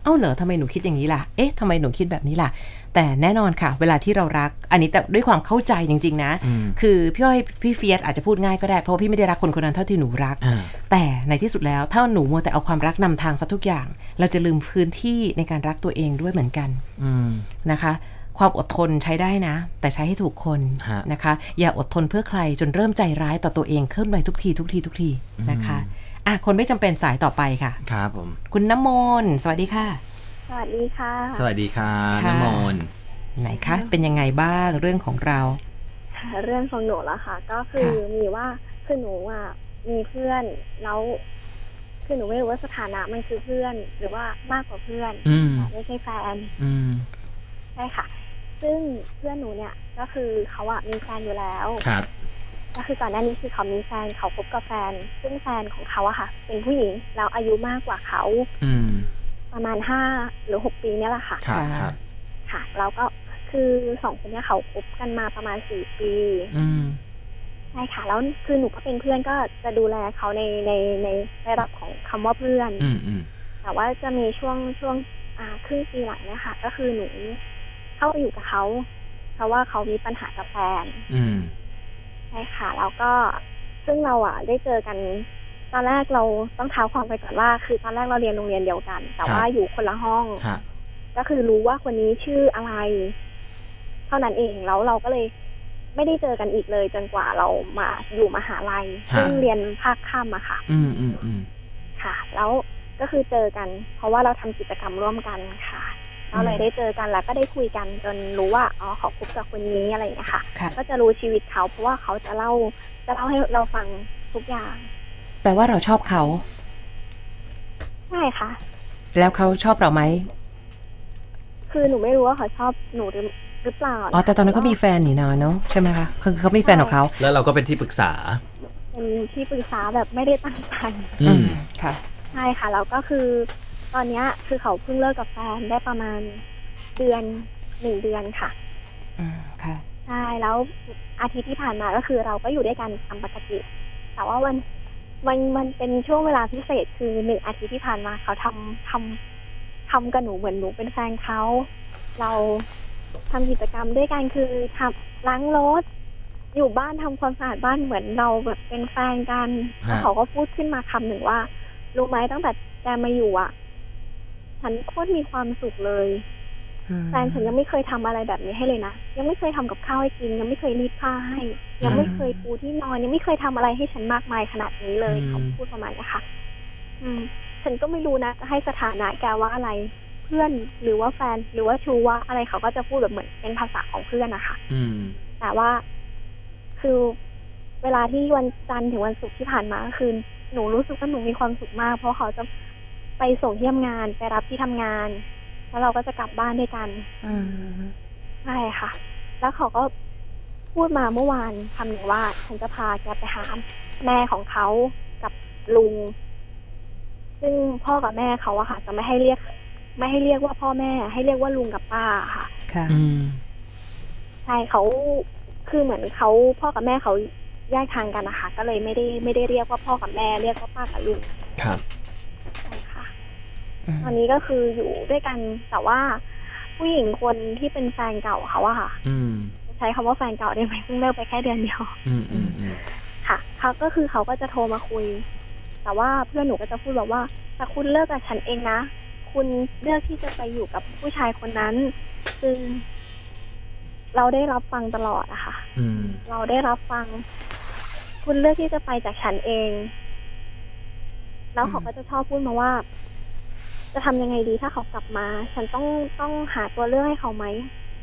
เอ้าเหรอทำไมหนูคิดอย่างนี้ล่ะเอ๊ะทำไมหนูคิดแบบนี้ล่ะแต่แน่นอนค่ะเวลาที่เรารักอันนี้แต่ด้วยความเข้าใจจริงๆนะคือพี่อ้อยพี่เฟียสอาจจะพูดง่ายก็ได้เพราะพี่ไม่ได้รักคนคนนั้นเท่าที่หนูรักแต่ในที่สุดแล้วถ้าหนูมัวแต่เอาความรักนำทางซะทุกอย่างเราจะลืมพื้นที่ในการรักตัวเองด้วยเหมือนกันนะคะความอดทนใช้ได้นะแต่ใช้ให้ถูกคนนะคะอย่าอดทนเพื่อใครจนเริ่มใจร้ายต่อตัวเองขึ้นไปทุกทีทุกทีทุกทีนะคะอ่ะคนไม่จำเป็นสายต่อไปค่ะครับผมคุณน้ำมนต์สวัสดีค่ะสวัสดีค่ะสวัสดีค่ะน้ำมนต์ไหนคะเป็นยังไงบ้างเรื่องของเราเรื่องของหนูละค่ะก็คือมีว่าคือหนูอ่ะมีเพื่อนแล้วคือหนูไม่รู้ว่าสถานะมันคือเพื่อนหรือว่ามากกว่าเพื่อนแต่ไม่ใช่แฟนใช่ค่ะซึ่งเพื่อนหนูเนี่ยก็คือเขาอะมีแฟนอยู่แล้วครับก็คือก่อนหน้านี้คือเขามีแฟนเขาคบกับแฟนซึ่งแฟนของเขาอะค่ะเป็นผู้หญิงแล้วอายุมากกว่าเขาประมาณห้าหรือหกปีเนี่ยแหละค่ะครับค่ะแล้วก็คือสองคนเนี้ยเขาคบกันมาประมาณสี่ปีใช่ค่ะแล้วคือหนูก็เป็นเพื่อนก็จะดูแลเขาในในในระดับของคำว่าเพื่อนแต่ว่าจะมีช่วงช่วงอ่าครึ่งปีหลังเนี่ยค่ะก็คือหนูเข้าไปอยู่กับเขาเพราะว่าเขามีปัญหากับแฟนใช่ค่ะแล้วก็ซึ่งเราอ่ะได้เจอกันตอนแรกเราต้องเท้าความไปก่อนว่าคือตอนแรกเราเรียนโรงเรียนเดียวกันแต่ว่าอยู่คนละห้องก็คือรู้ว่าคนนี้ชื่ออะไรเท่านั้นเองแล้วเราก็เลยไม่ได้เจอกันอีกเลยจนกว่าเรามาอยู่มหาลัยซึ่งเรียนภาคค่ำอะค่ะอืมอืมอืมค่ะแล้วก็คือเจอกันเพราะว่าเราทำกิจกรรมร่วมกันค่ะเราเลยได้เจอกันแล้วก็ได้คุยกันจนรู้ว่าอ๋อเขาคบกับคนนี้อะไรอย่างเงี้ยค่ะก็จะรู้ชีวิตเขาเพราะว่าเขาจะเล่าจะเล่าให้เราฟังทุกอย่างแปลว่าเราชอบเขาใช่ค่ะแล้วเขาชอบเราไหมคือหนูไม่รู้ว่าเขาชอบหนูหรือหรือเปล่าอ๋อแต่ตอนนั้นเขามีแฟนนี่นาะเนาะใช่ไหมคะคือเขามีแฟนของเขาแล้วเราก็เป็นที่ปรึกษาเป็นที่ปรึกษาแบบไม่ได้ตั้งใจอืมค่ะใช่ค่ะแล้วก็คือตอนนี้คือเขาเพิ่งเลิกกับแฟนได้ประมาณเดือนหนึ่งเดือนค่ะอืมค่ะใช่แล้วอาทิตย์ที่ผ่านมาก็คือเราก็อยู่ด้วยกันตามปกติแต่ว่าวันมันมันเป็นช่วงเวลาพิเศษคือหนึ่งอาทิตย์ที่ผ่านมาเขาทำทำทำกับหนูเหมือนหนูเป็นแฟนเขาเราทำกิจกรรมด้วยกันคือทำล้างรถอยู่บ้านทำความสะอาดบ้านเหมือนเราแบบเป็นแฟนกันแล้วเขาก็พูดขึ้นมาคำหนึ่งว่ารู้ไหมตั้งแต่แกมาอยู่อ่ะฉันโคตรมีความสุขเลยแฟนฉันยังไม่เคยทำอะไรแบบนี้ให้เลยนะยังไม่เคยทำกับข้าวให้กินยังไม่เคยรีดผ้าให้ยังไม่เคยปูที่นอนยังไม่เคยทำอะไรให้ฉันมากมายขนาดนี้เลยเขาพูดประมาณนี้ค่ะอืมฉันก็ไม่รู้นะจะให้สถานะแกว่าอะไรเพื่อนหรือว่าแฟนหรือว่าชูว่าอะไรเขาก็จะพูดแบบเหมือนเป็นภาษาของเพื่อนนะคะแต่ว่าคือเวลาที่วันจันทร์ถึงวันศุกร์ที่ผ่านมาคือหนูรู้สึกว่าหนูมีความสุขมากเพราะเขาจะไปส่งที่ทำงานไปรับที่ทำงานแล้วเราก็จะกลับบ้านด้วยกันใช่ค่ะแล้วเขาก็พูดมาเมื่อวานคำหนึ่งว่าฉันจะพาแกไปหาแม่ของเขากับลุงซึ่งพ่อกับแม่เขาอะค่ะจะไม่ให้เรียกไม่ให้เรียกว่าพ่อแม่ให้เรียกว่าลุงกับป้าค่ะค่ะใช่เขาคือเหมือนเขาพ่อกับแม่เขาแยกทางกันนะคะก็เลยไม่ได้ไม่ได้เรียกว่าพ่อกับแม่เรียกว่าป้ากับลุงครับใช่ค่ะตอนนี้ก็คืออยู่ด้วยกันแต่ว่าผู้หญิงคนที่เป็นแฟนเก่าเขาอะค่ะใช้คำว่าแฟนเก่าได้ไหมเพิ่งเลิกไปแค่เดือนเดียวค่ะเขาก็คือเขาก็จะโทรมาคุยแต่ว่าเพื่อนหนูก็จะพูดแบบว่าแต่คุณเลิกกับฉันเองนะคุณเลือกที่จะไปอยู่กับผู้ชายคนนั้นซึ่งเราได้รับฟังตลอดอะค่ะเราได้รับฟังคุณเลือกที่จะไปจากฉันเองแล้วเขาก็จะชอบพูดมาว่าจะทำยังไงดีถ้าเขากลับมาฉันต้องต้องหาตัวเลือกให้เขาไหม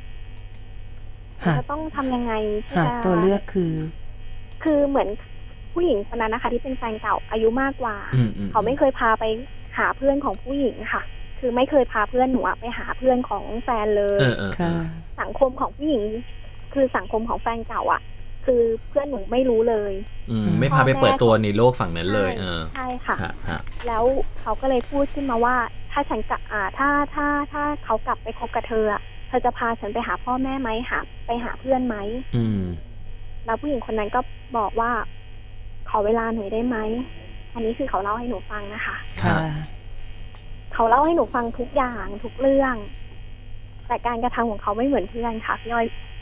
จะต้องทำยังไงที่จะหาตัวเลือกคือคือเหมือนผู้หญิงคนนั้นนะคะที่เป็นแฟนเก่าอายุมากกว่าเขาไม่เคยพาไปหาเพื่อนของผู้หญิงค่ะคือไม่เคยพาเพื่อนหนูไปหาเพื่อนของแฟนเลยสังคมของผู้หญิงคือสังคมของแฟนเก่าอ่ะคือเพื่อนหนูไม่รู้เลยไม่พาไปเปิดตัวในโลกฝั่งนั้นเลยเออใช่ค่ะแล้วเขาก็เลยพูดขึ้นมาว่าถ้าฉันกลับอ่าถ้าถ้าถ้าเขากลับไปคบกับเธออ่ะเธอจะพาฉันไปหาพ่อแม่ไหมหาไปหาเพื่อนไหมแล้วผู้หญิงคนนั้นก็บอกว่าขอเวลาหน่อยได้ไหมอันนี้คือเขาเล่าให้หนูฟังนะคะค่ะขเขาเล่าให้หนูฟังทุกอย่างทุกเรื่องแต่การกระทำของเขาไม่เหมือนเพื่อนค่ะพี่อ้อย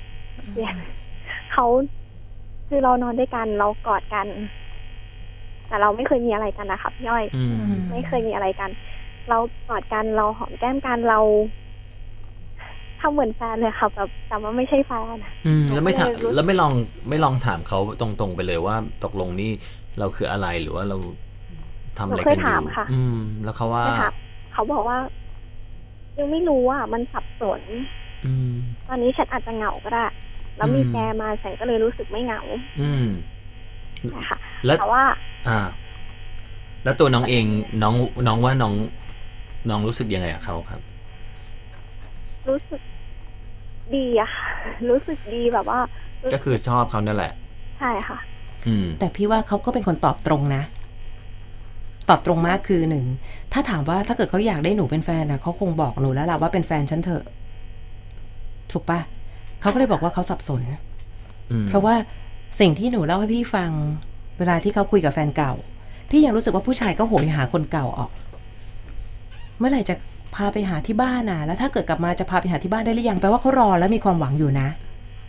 เขาคือเรานอนด้วยกันเรากอดกันแต่เราไม่เคยมีอะไรกันนะคะพี่อ้อยไม่เคยมีอะไรกันเรากอดกันเราหอมแก้มกันเราทำเหมือนแฟนเลยค่ะแบบแต่ว่าไม่ใช่แฟนอืมแล้วไม่ถามแล้วไม่ลองไม่ลองถามเขาตรงๆไปเลยว่าตกลงนี่เราคืออะไรหรือว่าเราทำอะไรกันอยู่อืมแล้วเขาว่าเขาบอกว่ายังไม่รู้อ่ะมันสับสนอืมตอนนี้ฉันอาจจะเหงาก็ได้แล้วมีแกมาฉันก็เลยรู้สึกไม่เหงาอืมนะคะแต่ว่าอ่าแล้วตัวน้องเองน้องน้องว่าน้องน้องรู้สึกยังไงกับเขาครับรู้สึกดีอะค่ะรู้สึกดีแบบว่าก็คือชอบเขานั่นแหละใช่ค่ะอืมแต่พี่ว่าเขาก็เป็นคนตอบตรงนะตอบตรงมากคือหนึ่งถ้าถามว่าถ้าเกิดเขาอยากได้หนูเป็นแฟนนะเขาคงบอกหนูแล้วล่ะว่าเป็นแฟนฉันเถอะถูกปะเขาก็เลยบอกว่าเขาสับสนเพราะว่าสิ่งที่หนูเล่าให้พี่ฟังเวลาที่เขาคุยกับแฟนเก่าพี่ยังรู้สึกว่าผู้ชายก็โหยหาคนเก่าออกเมื่อไหร่จะพาไปหาที่บ้านน่ะแล้วถ้าเกิดกลับมาจะพาไปหาที่บ้านได้หรือยังแปลว่าเขารอแล้วมีความหวังอยู่นะ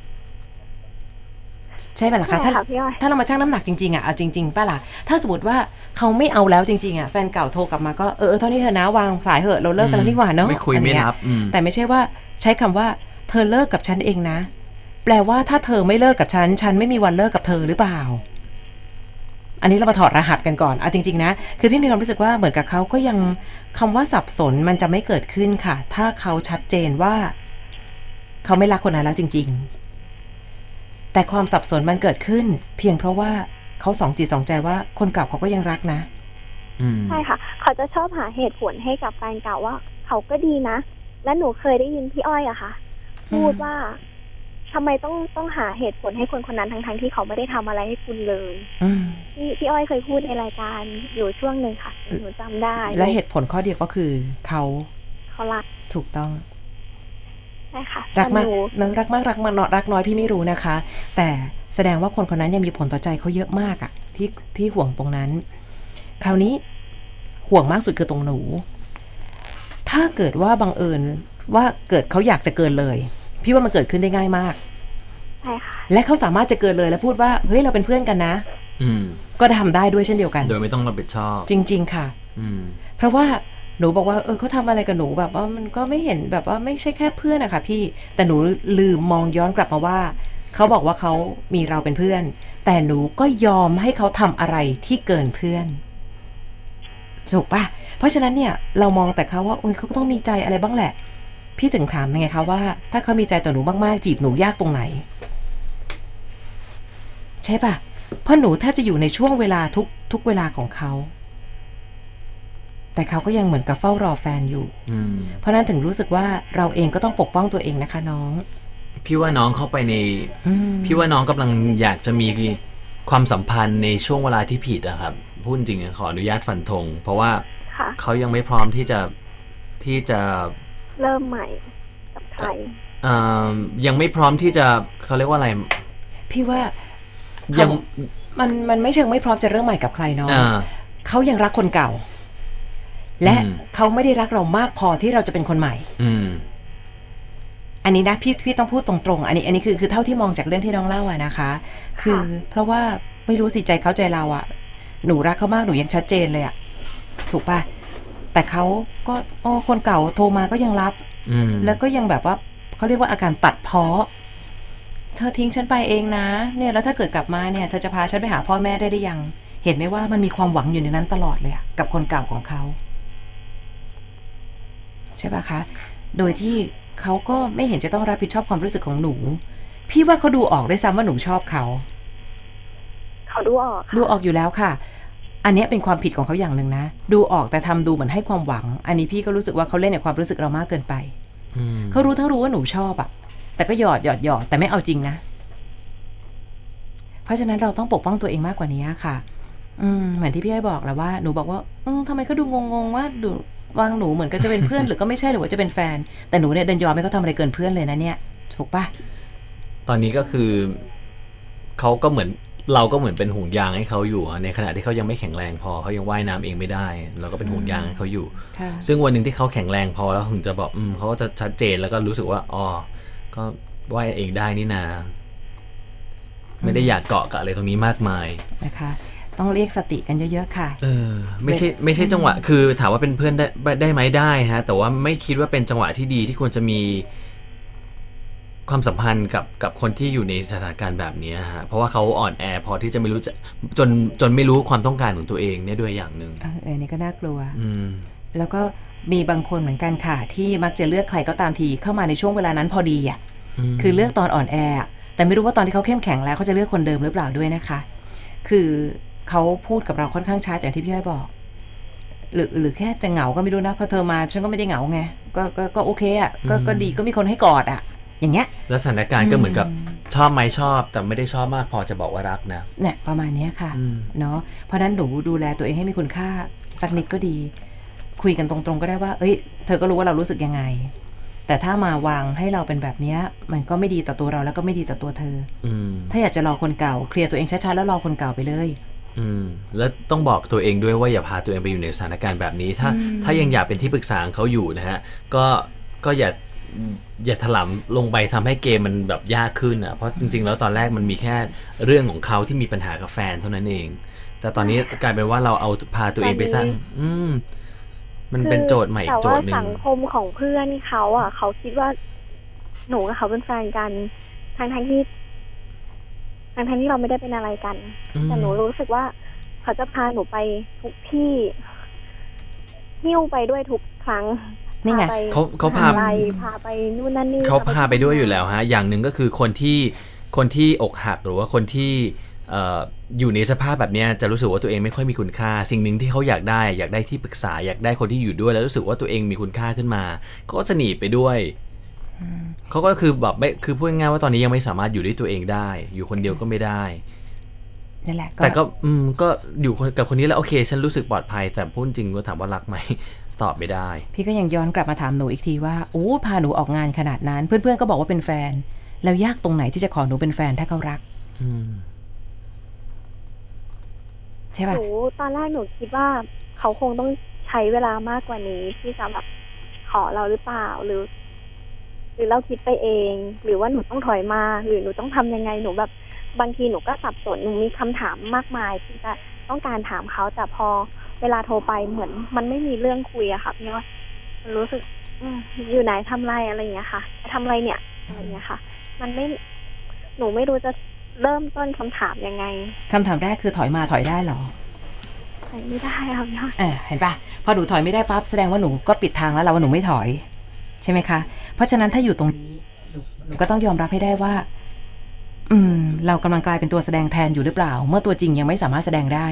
ใช่ป่ะล่ะคะถ้าถ้าเรามาชั่งน้ำหนักจริงๆอ่ะเอาจริงๆป่ะล่ะถ้าสมมติว่าเขาไม่เอาแล้วจริงๆอ่ะแฟนเก่าโทรกลับมาก็เออเท่านี้เธอนะวางสายเหอะเราเลิกกันแล้วนี่หว่าเนาะไม่คุยไม่รับแต่ไม่ใช่ว่าใช้คำว่าเธอเลิกกับฉันเองนะแปลว่าถ้าเธอไม่เลิกกับฉันฉันไม่มีวันเลิกกับเธอหรือเปล่าอันนี้เรามาถอดรหัสกันก่อนเอาจริงๆนะคือพี่มีความรู้สึกว่าเหมือนกับเขาก็ยังคำว่าสับสนมันจะไม่เกิดขึ้นค่ะถ้าเขาชัดเจนว่าเขาไม่รักคนนั้นแล้วจริงๆแต่ความสับสนมันเกิดขึ้นเพียงเพราะว่าเขาสองจิตสองใจว่าคนเก่าเขาก็ยังรักนะใช่ค่ะเขาจะชอบหาเหตุผลให้กับแฟนเก่าว่าเขาก็ดีนะและหนูเคยได้ยินพี่อ้อยอะค่ะพูดว่าทำไมต้องต้องหาเหตุผลให้คนคนนั้นทั้งๆที่เขาไม่ได้ทำอะไรให้คุณเลยพี่พี่อ้อยเคยพูดในรายการอยู่ช่วงหนึ่งค่ะหนูจำได้และเหตุผลข้อเดียวก็คือเขาเขารักถูกต้องใช่ค่ะรักมากรักมากรักมากรักน้อยพี่ไม่รู้นะคะแต่แสดงว่าคนคนนั้นยังมีผลต่อใจเขาเยอะมากอ่ะพี่พี่ห่วงตรงนั้นคราวนี้ห่วงมากสุดคือตรงหนูถ้าเกิดว่าบังเอิญว่าเกิดเขาอยากจะเกินเลยพี่ว่ามันเกิดขึ้นได้ง่ายมากใช่ค่ะและเขาสามารถจะเกินเลยแล้วพูดว่าเฮ้ยเราเป็นเพื่อนกันนะอืมก็ทำได้ด้วยเช่นเดียวกันโดยไม่ต้องรับผิดชอบจริงๆค่ะอืมเพราะว่าหนูบอกว่าเออเขาทำอะไรกับหนูแบบว่ามันก็ไม่เห็นแบบว่าไม่ใช่แค่เพื่อนอะค่ะพี่แต่หนูลืมมองย้อนกลับมาว่าเขาบอกว่าเขามีเราเป็นเพื่อนแต่หนูก็ยอมให้เขาทำอะไรที่เกินเพื่อนถูกปะเพราะฉะนั้นเนี่ยเรามองแต่เขาว่าเออเขาก็ต้องมีใจอะไรบ้างแหละพี่ถึงถามยังไงคะว่าถ้าเขามีใจต่อหนูมากๆจีบหนูยากตรงไหนใช่ปะเพราะหนูแทบจะอยู่ในช่วงเวลาทุกทุกเวลาของเขาแต่เขาก็ยังเหมือนกับเฝ้ารอแฟนอยู่เพราะนั้นถึงรู้สึกว่าเราเองก็ต้องปกป้องตัวเองนะคะน้องพี่ว่าน้องเข้าไปในพี่ว่าน้องกำลังอยากจะมีความสัมพันธ์ในช่วงเวลาที่ผิดอะครับพูดจริงขออนุญาตฟันธงเพราะว่าเขายังไม่พร้อมที่จะที่จะเริ่มใหม่กับใครยังไม่พร้อมที่จะเขาเรียกว่าอะไรพี่ว่ายังมันมันไม่เชิงไม่พร้อมจะเริ่มใหม่กับใครเนาะเขายังรักคนเก่าและเขาไม่ได้รักเรามากพอที่เราจะเป็นคนใหม่อันนี้นะพี่พี่ต้องพูดตรงๆอันนี้อันนี้คือคือเท่าที่มองจากเรื่องที่น้องเล่าอะนะคะคือเพราะว่าไม่รู้สิใจเขาใจเราอะหนูรักเขามากหนูยังชัดเจนเลยอะถูกป่ะแต่เขาก็โอ้คนเก่าโทรมาก็ยังรับแล้วก็ยังแบบว่าเขาเรียกว่าอาการตัดพ้อเธอทิ้งฉันไปเองนะเนี่ยแล้วถ้าเกิดกลับมาเนี่ยเธอจะพาฉันไปหาพ่อแม่ได้หรือยังเห็นไหมว่ามันมีความหวังอยู่ในนั้นตลอดเลยอะกับคนเก่าของเขาใช่ป่ะคะโดยที่เขาก็ไม่เห็นจะต้องรับผิดชอบความรู้สึกของหนูพี่ว่าเขาดูออกได้ซ้ำว่าหนูชอบเขาเขาดูออกดูออกอยู่แล้วค่ะอันนี้เป็นความผิดของเขาอย่างหนึ่งนะดูออกแต่ทำดูเหมือนให้ความหวังอันนี้พี่ก็รู้สึกว่าเขาเล่นในความรู้สึกเรามากเกินไปเขารู้ทั้งรู้ว่าหนูชอบอะแต่ก็หยอดหยอดหยอดแต่ไม่เอาจริงนะเพราะฉะนั้นเราต้องปกป้องตัวเองมากกว่านี้ค่ะอืมเหมือนที่พี่อ้อยบอกแล้วว่าหนูบอกว่าอืมทำไมเขาดูงงๆว่าดูวางหนูเหมือนก็จะเป็นเพื่อน หรือก็ไม่ใช่หรือว่าจะเป็นแฟนแต่หนูเนี่ยเดินยอมไม่เขาทำอะไรเกินเพื่อนเลยนะเนี่ยถูกปะตอนนี้ก็คือเขาก็เหมือนเราก็เหมือนเป็นห่วงยางให้เขาอยู่ในขณะที่เขายังไม่แข็งแรงพอเขายังว่ายน้ำเองไม่ได้เราก็เป็นห่วงยางให้เขาอยู่ซึ่งวันหนึ่งที่เขาแข็งแรงพอแล้วถึงจะบอกอืมเขาก็จะชัดเจนแล้วก็รู้สึกว่าอ๋อก็ว่ายเองได้นี่นาไม่ได้อยากเกาะกับอะไรตรงนี้มากมายนะคะต้องเรียกสติกันเยอะๆค่ะเออไม่ใช่ไม่ใช่จังหวะคือถามว่าเป็นเพื่อนได้ได้ไหมได้ฮะแต่ว่าไม่คิดว่าเป็นจังหวะที่ดีที่ควรจะมีความสัมพันธ์กับกับคนที่อยู่ในสถานการณ์แบบนี้ฮะเพราะว่าเขาอ่อนแอพอที่จะไม่รู้จะจนจนไม่รู้ความต้องการของตัวเองเนี่ยด้วยอย่างหนึ่งเออนี่ก็น่ากลัวอืมแล้วก็มีบางคนเหมือนกันค่ะที่มักจะเลือกใครก็ตามทีเข้ามาในช่วงเวลานั้นพอดีอ่ะคือเลือกตอนอ่อนแอแต่ไม่รู้ว่าตอนที่เขาเข้มแข็งแล้วเขาจะเลือกคนเดิมหรือเปล่าด้วยนะคะคือเขาพูดกับเราค่อนข้างช้าอย่างที่พี่อ้อยบอกหรือหรือแค่จะเหงาก็ไม่รู้นะพอเธอมาฉันก็ไม่ได้เหงาไงก็ก็ก็โอเคอ่ะก็ก็ดีก็มีคนให้กอดอ่ะอย่างเงี้ยแล้วสถานการณ์ก็เหมือนกับชอบไหมชอบแต่ไม่ได้ชอบมากพอจะบอกว่ารักนะเนี่ยประมาณนี้ค่ะเนาะเพราะนั้นหนูดูแลตัวเองให้มีคุณค่าสักนิดก็ดีคุยกันตรงๆก็ได้ว่าเอ้ยเธอก็รู้ว่าเรารู้สึกยังไงแต่ถ้ามาวางให้เราเป็นแบบนี้มันก็ไม่ดีต่อตัวเราแล้วก็ไม่ดีต่อตัวเธอถ้าอยากจะรอคนเก่าเคลียร์ตัวเองช้าๆแล้วรอคนเก่าไปเลยอืมแล้วต้องบอกตัวเองด้วยว่าอย่าพาตัวเองไปอยู่ในสถานการณ์แบบนี้ถ้าถ้ายังอยากเป็นที่ปรึกษาเขาอยู่นะฮะก็ก็อย่าอย่าถลำลงไปทำให้เกมมันแบบยากขึ้นอ่ะเพราะจริงๆแล้วตอนแรกมันมีแค่เรื่องของเขาที่มีปัญหากับแฟนเท่านั้นเองแต่ตอนนี้กลายเป็นว่าเราเอาพาตัวเองไปสร้างอืมมันเป็นโจทย์ใหม่โจทย์นึงแต่ว่าสังคมของเพื่อนเขาอ่ะเขาคิดว่าหนูกับเขาเป็นแฟนกันทั้งทั้งที่ทั้งทั้งที่เราไม่ได้เป็นอะไรกันแต่หนูรู้สึกว่าเขาจะพาหนูไปทุกที่หิ้วไปด้วยทุกครั้งนี่ไงเขาเขาพาพาไปนู่นนั่นนี่เขาพาไปด้วยอยู่แล้วฮะอย่างหนึ่งก็คือคนที่คนที่อกหักหรือว่าคนที่อยู่ในสภาพแบบนี้จะรู้สึกว่าตัวเองไม่ค่อยมีคุณค่าสิ่งหนึ่งที่เขาอยากได้อยากได้ที่ปรึกษาอยากได้คนที่อยู่ด้วยแล้วรู้สึกว่าตัวเองมีคุณค่าขึ้นมาก็จะหนีไปด้วยเขาก็คือแบบไม่คือพูดง่ายๆว่าตอนนี้ยังไม่สามารถอยู่ด้วยตัวเองได้อยู่คนเดียวก็ไม่ได้นั่นแหละแต่ก็อืมก็อยู่กับคนนี้แล้วโอเคฉันรู้สึกปลอดภัยแต่พูดจริงก็ถามว่ารักไหมตอบไม่ได้พี่ก็ยังย้อนกลับมาถามหนูอีกทีว่าโอ้พาหนูออกงานขนาดนั้นเพื่อนๆก็บอกว่าเป็นแฟนแล้วยากตรงไหนที่จะขอหนูเป็นแฟนถ้าเขารักใช่ป่ะหนูตอนแรกหนูคิดว่าเขาคงต้องใช้เวลามากกว่านี้ที่จะแบบขอเราหรือเปล่าหรือหรือเราคิดไปเองหรือว่าหนูต้องถอยมาหรือหนูต้องทำยังไงหนูแบบบางทีหนูก็สับสนหนูมีคำถามมากมายที่จะต้องการถามเขาแต่พอเวลาโทรไปเหมือนมันไม่มีเรื่องคุยอะค่ะพี่ว่ามันรู้สึกอยู่ไหนทำไรอะไรอย่างเงี้ยค่ะทำไรเนี่ยอะไรอย่างเงี้ยค่ะมันไม่หนูไม่รู้จะเริ่มต้นคำถามยังไงคำถามแรกคือถอยมาถอยได้หรอถอยไม่ได้ค่ะพี่เออเห็นปะพอหนูถอยไม่ได้ปั๊บแสดงว่าหนูก็ปิดทางแล้วเราว่าหนูไม่ถอยใช่ไหมคะเพราะฉะนั้นถ้าอยู่ตรงนี้หนูก็ต้องยอมรับให้ได้ว่าอืมเรากำลังกลายเป็นตัวแสดงแทนอยู่หรือเปล่าเมื่อตัวจริงยังไม่สามารถแสดงได้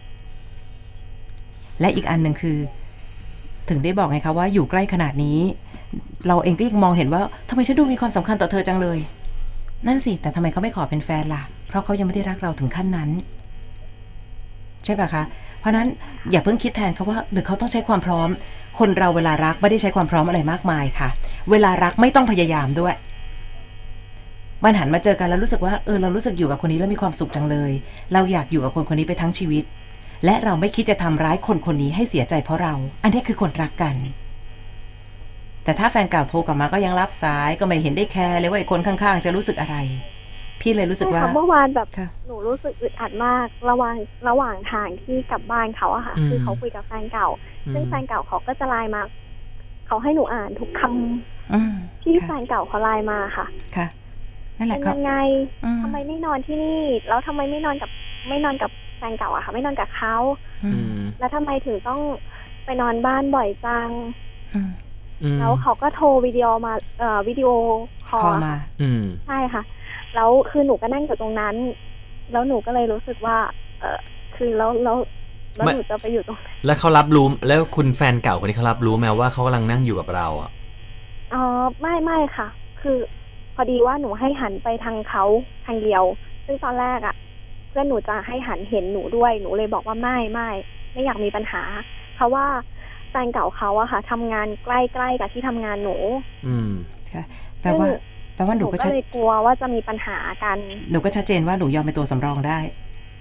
และอีกอันหนึ่งคือถึงได้บอกไงคะว่าอยู่ใกล้ขนาดนี้เราเองก็ยังมองเห็นว่าทำไมฉันดูมีความสำคัญต่อเธอจังเลยนั่นสิแต่ทำไมเขาไม่ขอเป็นแฟนล่ะเพราะเขายังไม่ได้รักเราถึงขั้นนั้นใช่ป่ะคะเพราะนั้นอย่าเพิ่งคิดแทนเขาว่าหรือเขาต้องใช้ความพร้อมคนเราเวลารักไม่ได้ใช้ความพร้อมอะไรมากมายค่ะเวลารักไม่ต้องพยายามด้วยมันหันมาเจอกันแล้วรู้สึกว่าเออเรารู้สึกอยู่กับคนนี้แล้วมีความสุขจังเลยเราอยากอยู่กับคนคนนี้ไปทั้งชีวิตและเราไม่คิดจะทำร้ายคนคนนี้ให้เสียใจเพราะเราอันนี้คือคนรักกันแต่ถ้าแฟนเก่าโทรกลับมาก็ยังรับสายก็ไม่เห็นได้แคร์เลยว่าไอ้คนข้างๆจะรู้สึกอะไรพี่เลยรู้สึกว่าเมื่อวานแบบหนูรู้สึกอึดอัดมากระหว่างระหว่างทางที่กลับบ้านเขาอะค่ะคือเขาคุยกับแฟนเก่าซึ่งแฟนเก่าเขาก็จะไลน์มาเขาให้หนูอ่านทุกคำที่แฟนเก่าเขาไลน์มาค่ะค่ะนั่นแหละยังไงทำไมไม่นอนที่นี่แล้วทำไมไม่นอนกับไม่นอนกับแฟนเก่าอะค่ะไม่นอนกับเขาแล้วทำไมถึงต้องไปนอนบ้านบ่อยจังแล้วเขาก็โทรวิดีโอมาเอ่อวิดีโอคอลมาใช่ค่ะแล้วคือหนูก็นั่งอยู่ตรงนั้นแล้วหนูก็เลยรู้สึกว่าเออคือแล้วแล้วแล้วหนูจะไปอยู่ตรงนั้นแล้วเขารับรู้แล้วคุณแฟนเก่าคนนี้เขารับรู้ไหมว่าเขากำลังนั่งอยู่กับเราอ่ะอ๋อไม่ไม่ค่ะคือพอดีว่าหนูให้หันไปทางเขาทางเดียวซึ่งตอนแรกอ่ะเพื่อนหนูจะให้หันเห็นหนูด้วยหนูเลยบอกว่าไม่ไม่ไม่อยากมีปัญหาเพราะว่าแฟนเก่าเขาอะค่ะทำงานใกล้ๆกับที่ทำงานหนูอืมค่ะแต่ว่าแปลว่าหนูก็เลยกลัวว่าจะมีปัญหากันหนูก็ชัดเจนว่าหนูยอมเป็นตัวสำรองได้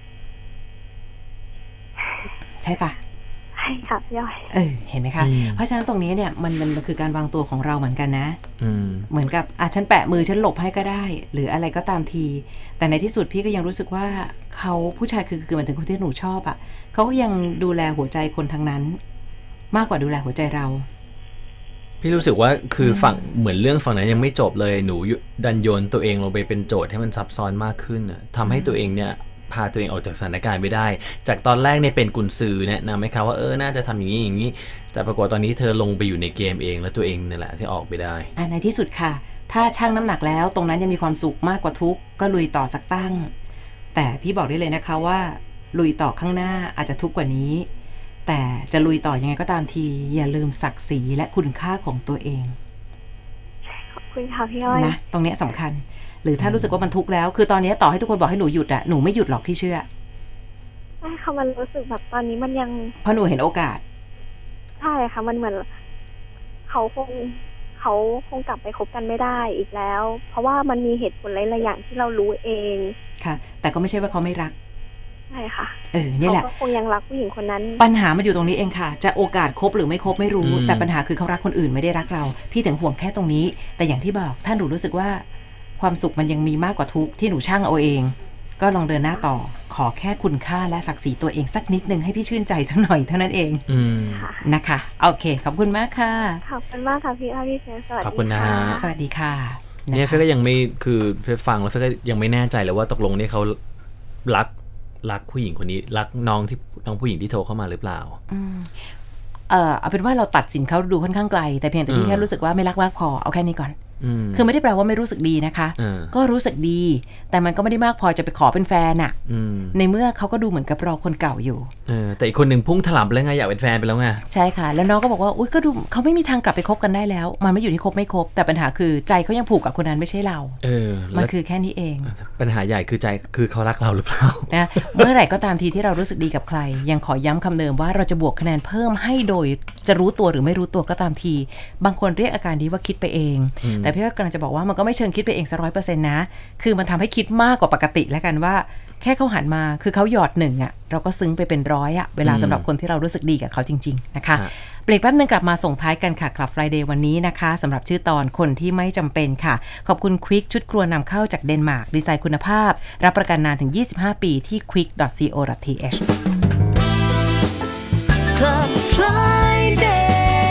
ใช่ปะใช่ค่ะย่อยเออเห็นไหมคะเพราะฉะนั้นตรงนี้เนี่ยมันมันคือการวางตัวของเราเหมือนกันนะเหมือนกับอ่ะฉันแปะมือฉันหลบให้ก็ได้หรืออะไรก็ตามทีแต่ในที่สุดพี่ก็ยังรู้สึกว่าเขาผู้ชายคือคือเหมือนถึงคนที่หนูชอบอ่ะเขาก็ยังดูแลหัวใจคนทั้งนั้นมากกว่าดูแลหัวใจเราพี่รู้สึกว่าคือฝั่งเหมือนเรื่องฝั่งนั้นยังไม่จบเลยหนูดันโยนตัวเองลงไปเป็นโจทย์ให้มันซับซ้อนมากขึ้นทำให้ตัวเองเนี่ยพาตัวเองออกจากสถานการณ์ไม่ได้จากตอนแรกเนี่ยเป็นกุญซือแนะนำไหมคะว่าเออน่าจะทำอย่างนี้อย่างนี้แต่ปรากฏตอนนี้เธอลงไปอยู่ในเกมเองแล้วตัวเองนี่แหละที่ออกไปได้ในที่สุดค่ะถ้าชั่งน้ำหนักแล้วตรงนั้นยังมีความสุขมากกว่าทุกข์ก็ลุยต่อสักตั้งแต่พี่บอกได้เลยนะคะว่าลุยต่อข้างหน้าอาจจะทุกข์กว่านี้แต่จะลุยต่อยังไงก็ตามทีอย่าลืมศักดิ์ศรีและคุณค่าของตัวเองขอบคุณค่ะพี่อ้อยนะตรงนี้สำคัญหรือถ้ารู้สึกว่ามันทุกข์แล้วคือตอนนี้ต่อให้ทุกคนบอกให้หนูหยุดอะหนูไม่หยุดหรอกพี่เชื่อใช่ค่ะมันรู้สึกแบบตอนนี้มันยังเพราะหนูเห็นโอกาสใช่ค่ะมันเหมือนเขาคงเขาคงกลับไปคบกันไม่ได้อีกแล้วเพราะว่ามันมีเหตุผลหลายๆอย่างที่เรารู้เองค่ะแต่ก็ไม่ใช่ว่าเขาไม่รักใช่ค่ะเออนี่แหละเขาคงยังรักผู้หญิงคนนั้นปัญหามันอยู่ตรงนี้เองค่ะจะโอกาสคบหรือไม่คบไม่รู้แต่ปัญหาคือเขารักคนอื่นไม่ได้รักเราพี่ถึงห่วงแค่ตรงนี้แต่อย่างที่บอกถ้าหนูรู้สึกว่าความสุขมันยังมีมากกว่าทุกที่หนูช่างเอาเองก็ลองเดินหน้าต่อขอแค่คุณค่าและศักดิ์ศรีตัวเองสักนิดนึงให้พี่ชื่นใจสักหน่อยเท่านั้นเองนะคะโอเคขอบคุณมากค่ะขอบคุณมากค่ะพี่อ้อยพี่เฟย์สวัสดีขอบคุณนะสวัสดีค่ะเนี่ยเฟย์ก็ยังไม่คือเฟย์ฟังแล้วเฟย์ก็ยังไม่แน่ใจเลยว่าตกลงเนี่ยเขารักรักผู้หญิงคนนี้รักน้องที่น้องผู้หญิงที่โทรเข้ามาหรือเปล่าเออเอาเป็นว่าเราตัดสินเขาดูค่อนข้างไกลแต่เพียงแต่พี่แค่รู้สึกว่าไม่รักมากพอเอาแค่นี้ก่อนคือไม่ได้แปลว่าไม่รู้สึกดีนะคะก็รู้สึกดีแต่มันก็ไม่ได้มากพอจะไปขอเป็นแฟนอ่ะในเมื่อเขาก็ดูเหมือนกับรอคนเก่าอยู่แต่อีกคนหนึ่งพุ่งถลำแล้วไงอยากเป็นแฟนไปแล้วไงใช่ค่ะแล้วน้องก็บอกว่าอุ้ยก็ดูเขาไม่มีทางกลับไปคบกันได้แล้วมันไม่อยู่ที่คบไม่คบแต่ปัญหาคือใจเขายังผูกกับคนนั้นไม่ใช่เราเออมันคือแค่นี้เองปัญหาใหญ่คือใจคือเขารักเราหรือเปล่านะเมื่อไหร่ก็ตามทีที่เรารู้สึกดีกับใครยังขอย้ำคำเดิมว่าเราจะบวกคะแนนเพิ่มให้โดยจะรู้ตัวหรือไม่รู้ตัวก็ตามทีบางคนเรียกอาการนี้ว่าคิดไปเองแต่พี่ก็กำลังจะบอกว่ามันก็ไม่เชิงคิดไปเองซะร้อยเปอร์เซ็นต์นะคือมันทำให้คิดมากกว่าปกติแล้วกันว่าแค่เขาหันมาคือเขาหยอดหนึ่งอ่ะเราก็ซึ้งไปเป็นร้อยอ่ะเวลาสำหรับคนที่เรารู้สึกดีกับเขาจริงๆนะคะเบรกแป๊บนึงกลับมาส่งท้ายกันค่ะ Club Friday วันนี้นะคะสำหรับชื่อตอนคนที่ไม่จำเป็นค่ะขอบคุณ Quick ชุดครัวนำเข้าจากเดนมาร์กดีไซน์คุณภาพรับประกันนานถึงยี่สิบห้าปีที่ ควิก ดอท ซี โอ ดอท ที เอช Club Friday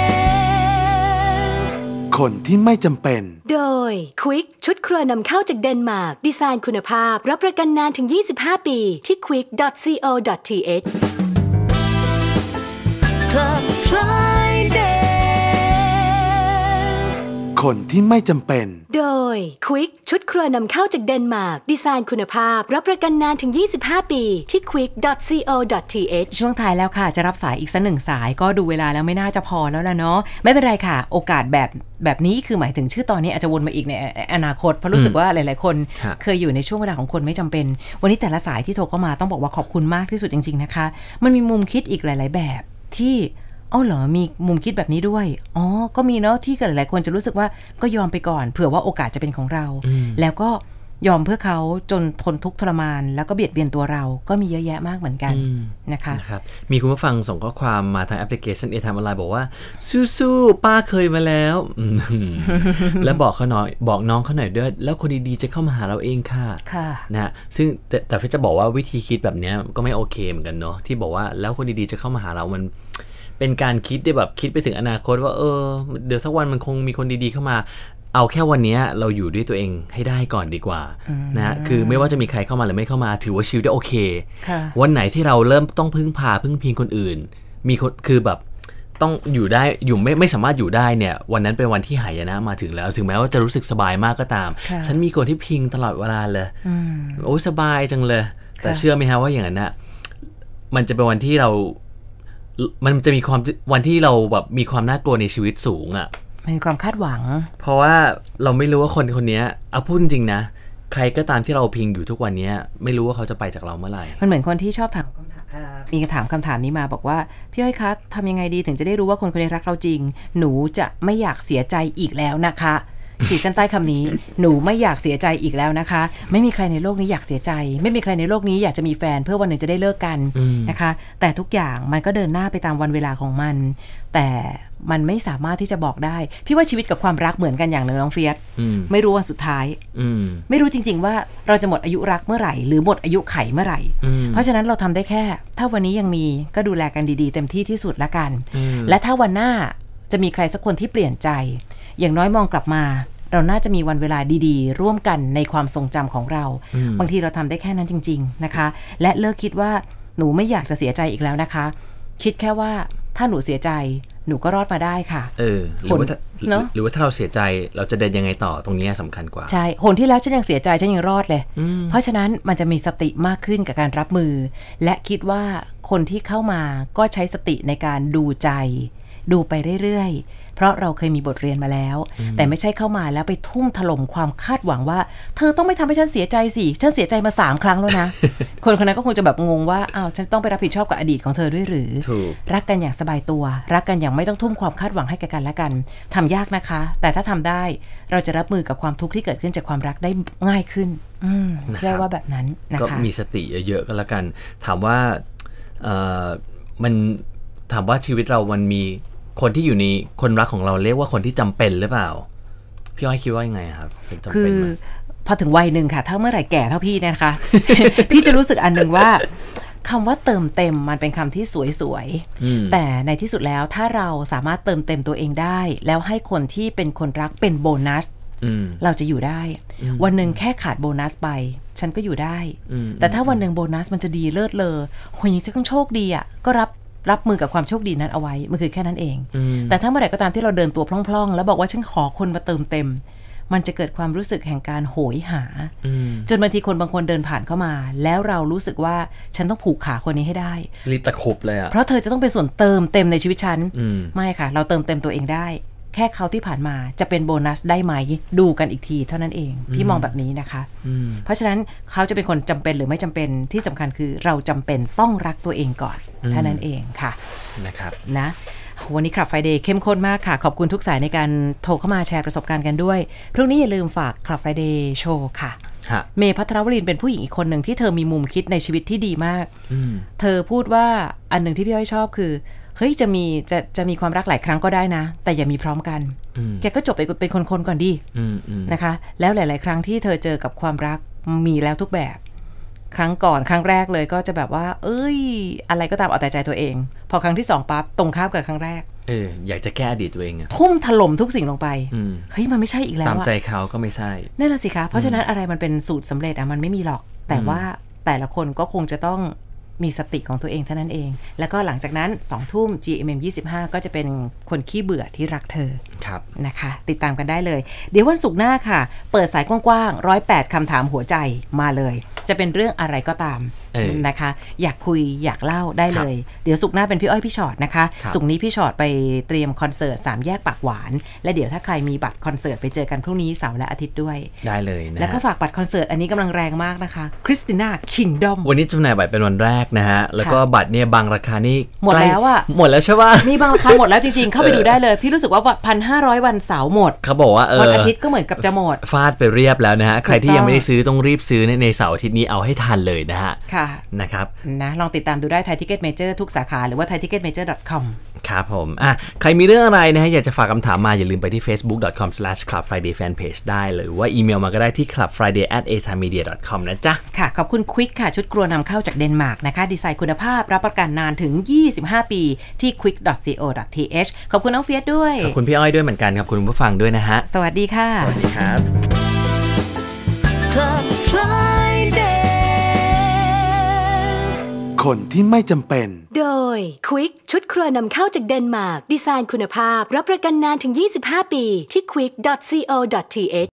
คนที่ไม่จำเป็นโดย Quick ชุดครัวนำเข้าจากเดนมาร์กดีไซน์คุณภาพรับประกันนานถึงยี่สิบห้าปีที่ ควิก ดอท ซี โอ ดอท ที เอช Club Friday คนที่ไม่จำเป็นโดย Quick ชุดครัวนำเข้าจากเดนมาร์กดีไซน์คุณภาพรับประกันนานถึงยี่สิบห้าปีที่ ควิก ดอท ซี โอ ดอท ที เอชช่วงท้ายแล้วค่ะจะรับสายอีกสักหนึ่งสายก็ดูเวลาแล้วไม่น่าจะพอแล้วล่ะเนาะไม่เป็นไรค่ะโอกาสแบบแบบนี้คือหมายถึงชื่อตอนนี้อาจจะวนมาอีกในอนาคตเพราะรู้สึกว่าหลายๆคนเคยอยู่ในช่วงเวลาของคนไม่จำเป็นวันนี้แต่ละสายที่โทรเข้ามาต้องบอกว่าขอบคุณมากที่สุดจริงๆนะคะมันมีมุมคิดอีกหลายๆแบบที่อ๋อเหรอมีมุมคิดแบบนี้ด้วยอ๋อก็มีเนาะที่หลายๆคนจะรู้สึกว่าก็ยอมไปก่อนเผื่อว่าโอกาสจะเป็นของเราแล้วก็ยอมเพื่อเขาจนทนทุกข์ทรมานแล้วก็เบียดเบียนตัวเราก็มีเยอะแยะมากเหมือนกันนะคะนะครับมีคุณผู้ฟังส่งข้อความมาทางแอปพลิเคชัน เอ ไทม์ ออนไลน์บอกว่าสู้ๆป้าเคยมาแล้วแล้วบอกเขาหน่อยบอกน้องเขาหน่อยด้วยแล้วคนดีๆจะเข้ามาหาเราเองค่ะค่ะนะซึ่งแต่แต่จะบอกว่าวิธีคิดแบบนี้ก็ไม่โอเคเหมือนกันเนาะที่บอกว่าแล้วคนดีๆจะเข้ามาหาเรามันเป็นการคิดได้แบบคิดไปถึงอนาคตว่าเออเดี๋ยวสักวันมันคงมีคนดีๆเข้ามาเอาแค่วันนี้เราอยู่ด้วยตัวเองให้ได้ก่อนดีกว่านะฮะคือไม่ว่าจะมีใครเข้ามาหรือไม่เข้ามาถือว่าชีวิตได้โอเควันไหนที่เราเริ่มต้องพึ่งพาพึ่งพิงคนอื่นมีคนคือแบบต้องอยู่ได้อยู่ไม่ไม่สามารถอยู่ได้เนี่ยวันนั้นเป็นวันที่หายนะมาถึงแล้วถึงแม้ว่าจะรู้สึกสบายมากก็ตามฉันมีคนที่พิงตลอดเวลาเลยโอ้สบายจังเลยแต่เชื่อไหมฮะว่าอย่างนั้นนะมันจะเป็นวันที่เรามันจะมีความวันที่เราแบบมีความน่ากลัวในชีวิตสูงอ่ะมีความคาดหวังเพราะว่าเราไม่รู้ว่าคนคนนี้เอาพูดจริงๆนะใครก็ตามที่เราพิงอยู่ทุกวันนี้ไม่รู้ว่าเขาจะไปจากเราเมื่อไหร่มันเหมือนคนที่ชอบถามคำถามมีถามคำถามนี้มาบอกว่าพี่อ้อยคะทำยังไงดีถึงจะได้รู้ว่าคนคนนี้รักเราจริงหนูจะไม่อยากเสียใจอีกแล้วนะคะขีดเส้นใต้คำนี้หนูไม่อยากเสียใจอีกแล้วนะคะไม่มีใครในโลกนี้อยากเสียใจไม่มีใครในโลกนี้อยากจะมีแฟนเพื่อวันหนึ่งจะได้เลิกกันนะคะแต่ทุกอย่างมันก็เดินหน้าไปตามวันเวลาของมันแต่มันไม่สามารถที่จะบอกได้พี่ว่าชีวิตกับความรักเหมือนกันอย่างหนึ่งน้องเฟียสไม่รู้วันสุดท้ายไม่รู้จริงๆว่าเราจะหมดอายุรักเมื่อไหร่หรือหมดอายุไขเมื่อไหร่เพราะฉะนั้นเราทำได้แค่ถ้าวันนี้ยังมีก็ดูแลกันดีๆเต็มที่ที่สุดละกันและถ้าวันหน้าจะมีใครสักคนที่เปลี่ยนใจอย่างน้อยมองกลับมาเราน่าจะมีวันเวลาดีๆร่วมกันในความทรงจำของเราบางทีเราทำได้แค่นั้นจริงๆนะคะและเลิกคิดว่าหนูไม่อยากจะเสียใจอีกแล้วนะคะคิดแค่ว่าถ้าหนูเสียใจหนูก็รอดมาได้ค่ะเออหรือว่าหรือว่าถ้าเราเสียใจเราจะเดินยังไงต่อตรงนี้สำคัญกว่าใช่หนที่แล้วฉันยังเสียใจฉันยังรอดเลยเพราะฉะนั้นมันจะมีสติมากขึ้นกับการรับมือและคิดว่าคนที่เข้ามาก็ใช้สติในการดูใจดูไปเรื่อยๆเพราะเราเคยมีบทเรียนมาแล้วแต่ไม่ใช่เข้ามาแล้วไปทุ่มถล่มความคาดหวังว่าเธอต้องไม่ทำให้ฉันเสียใจสิฉันเสียใจมาสามครั้งแล้วนะ คนคนนั้นก็คงจะแบบงงว่าอ้าวฉันต้องไปรับผิดชอบกับอดีตของเธอด้วยหรือรักกันอย่างสบายตัวรักกันอย่างไม่ต้องทุ่มความคาดหวังให้กันและกันทำยากนะคะแต่ถ้าทำได้เราจะรับมือกับความทุกข์ที่เกิดขึ้นจากความรักได้ง่ายขึ้นอืมเชื่อว่าแบบนั้นนะคะก็มีสติเยอะๆก็แล้วกันถามว่าเอ่อมันถามว่าชีวิตเรามันมีคนที่อยู่ในคนรักของเราเรียกว่าคนที่จำเป็นหรือเปล่าพี่อ้อยคิดว่ายังไงครับคือพอถึงวัยหนึ่งค่ะถ้าเมื่อไหร่แก่เท่าพี่เนี่ยนะคะ พี่จะรู้สึกอันหนึ่งว่าคำว่าเติมเต็มมันเป็นคำที่สวยๆแต่ในที่สุดแล้วถ้าเราสามารถเติมเต็มตัวเองได้แล้วให้คนที่เป็นคนรักเป็นโบนัสเราจะอยู่ได้วันหนึ่งแค่ขาดโบนัสไปฉันก็อยู่ได้แต่ถ้าวันหนึ่งโบนัสมันจะดีเลิศเลอคนยังจะต้องโชคดีอ่ะก็รับรับมือกับความโชคดีนั้นเอาไว้มันคือแค่นั้นเองแต่ถ้าเมื่อไหร่ก็ตามที่เราเดินตัวพล่องๆแล้วบอกว่าฉันขอคนมาเติมเต็มมันจะเกิดความรู้สึกแห่งการโหยหาจนบางทีคนบางคนเดินผ่านเข้ามาแล้วเรารู้สึกว่าฉันต้องผูกขาคนนี้ให้ได้รีบตะคุบเลยอะเพราะเธอจะต้องเป็นส่วนเติมเต็มในชีวิตฉันไม่ค่ะเราเติมเต็มตัวเองได้แค่เขาที่ผ่านมาจะเป็นโบนัสได้ไหมดูกันอีกทีเท่านั้นเองพี่มองแบบนี้นะคะเพราะฉะนั้นเขาจะเป็นคนจำเป็นหรือไม่จำเป็นที่สำคัญคือเราจำเป็นต้องรักตัวเองก่อนเท่านั้นเองค่ะนะครับนะวันนี้Club Fridayเข้มข้นมากค่ะขอบคุณทุกสายในการโทรเข้ามาแชร์ประสบการณ์กันด้วยพรุ่งนี้อย่าลืมฝาก Club Friday Show ค่ะเมย์พัทรวรินทร์เป็นผู้หญิงอีกคนหนึ่งที่เธอมีมุมคิดในชีวิตที่ดีมากเธอพูดว่าอันหนึ่งที่พี่อ้อยชอบคือเฮ้ยจะมีจะจะมีความรักหลายครั้งก็ได้นะแต่อย่ามีพร้อมกันแกก็จบไปเป็นคนๆก่อนดินะคะแล้วหลายๆครั้งที่เธอเจอกับความรักมีแล้วทุกแบบครั้งก่อนครั้งแรกเลยก็จะแบบว่าเอ้ยอะไรก็ตามเอาแต่ใจตัวเองพอครั้งที่สองปั๊บตรงข้ามกับครั้งแรกเอออยากจะแก้อดีตตัวเองอะทุ่มถล่มทุกสิ่งลงไปเฮ้ยมันไม่ใช่อีกแล้วตามใจเขาก็ไม่ใช่นั่นแหละสิคะเพราะฉะนั้นอะไรมันเป็นสูตรสำเร็จอะมันไม่มีหรอกแต่ว่าแต่ละคนก็คงจะต้องมีสติของตัวเองเท่านั้นเองแล้วก็หลังจากนั้นสองทุ่ม จี เอ็ม เอ็ม ยี่สิบห้าก็จะเป็นคนขี้เบื่อที่รักเธอครับนะคะติดตามกันได้เลยเดี๋ยววันศุกร์หน้าค่ะเปิดสายกว้างๆหนึ่งร้อยแปดคำถามหัวใจมาเลยจะเป็นเรื่องอะไรก็ตามนะคะอยากคุยอยากเล่าได้เลยเดี๋ยวศุกร์หน้าเป็นพี่อ้อยพี่ชอตนะคะศุกร์นี้พี่ชอตไปเตรียมคอนเสิร์ตสามแยกปากหวานและเดี๋ยวถ้าใครมีบัตรคอนเสิร์ตไปเจอกันพรุ่งนี้เสาร์และอาทิตย์ด้วยได้เลยนะแล้วก็ฝากบัตรคอนเสิร์ตอันนี้กำลังแรงมากนะคะคริสติน่าคิงดอมวันนี้จำหน่ายบัตรเป็นวันแรกนะฮะแล้วก็บัตรเนี่ยบางราคานี่หมดแล้วอะหมดแล้วใช่ป่ะมีบางราคาหมดแล้วจริงๆเข้าไปดูได้เลยพี่รู้สึกว่า หนึ่งพันห้าร้อย วันเสาร์หมดเขาบอกว่าเออวันอาทิตย์ก็เหมือนกับจะหมดฟาดไปเรียบแล้วนะฮะใครที่ยังไม่ได้ซื้อต้องรีบซื้อในเสาร์อาทิตย์นี้เอาให้ทันเลยนะฮะค่ะนะครับนะลองติดตามดูได้ Thai Ticket Major ทุกสาขาหรือว่า ไทยทิกเก็ตเมเจอร์ ดอท คอมครับผมอ่ะใครมีเรื่องอะไรนะฮะอยากจะฝากคำถามมาอย่าลืมไปที่ เฟซบุ๊ก ดอท คอม สแลช คลับไฟเดย์ แฟนเพจ ได้หรือว่าอีเมลมาก็ได้ที่ คลับไฟเดย์ แอท เอ ไทม์มีเดีย ดอท คอม นะจ๊ะค่ะขอบคุณ Quick ค่ะชุดครัวนำเข้าจากเดนมาร์กนะคะดีไซน์คุณภาพรับประกันนานถึงยี่สิบห้าปีที่ ควิก ดอท ซี โอ ดอท ที เอช ขอบคุณน้องเฟียสด้วยขอบคุณพี่อ้อยด้วยเหมือนกันขอบคุณผู้ฟังด้วยนะฮะสวัสดีค่ะสวัสดีครับ Club Friday คนที่ไม่จำเป็นโดย Quick ชุดครัวนำเข้าจากเดนมาร์กดีไซน์คุณภาพรับประกันนานถึงยี่สิบห้าปีที่ ควิก ดอท ซี โอ ดอท ที เอช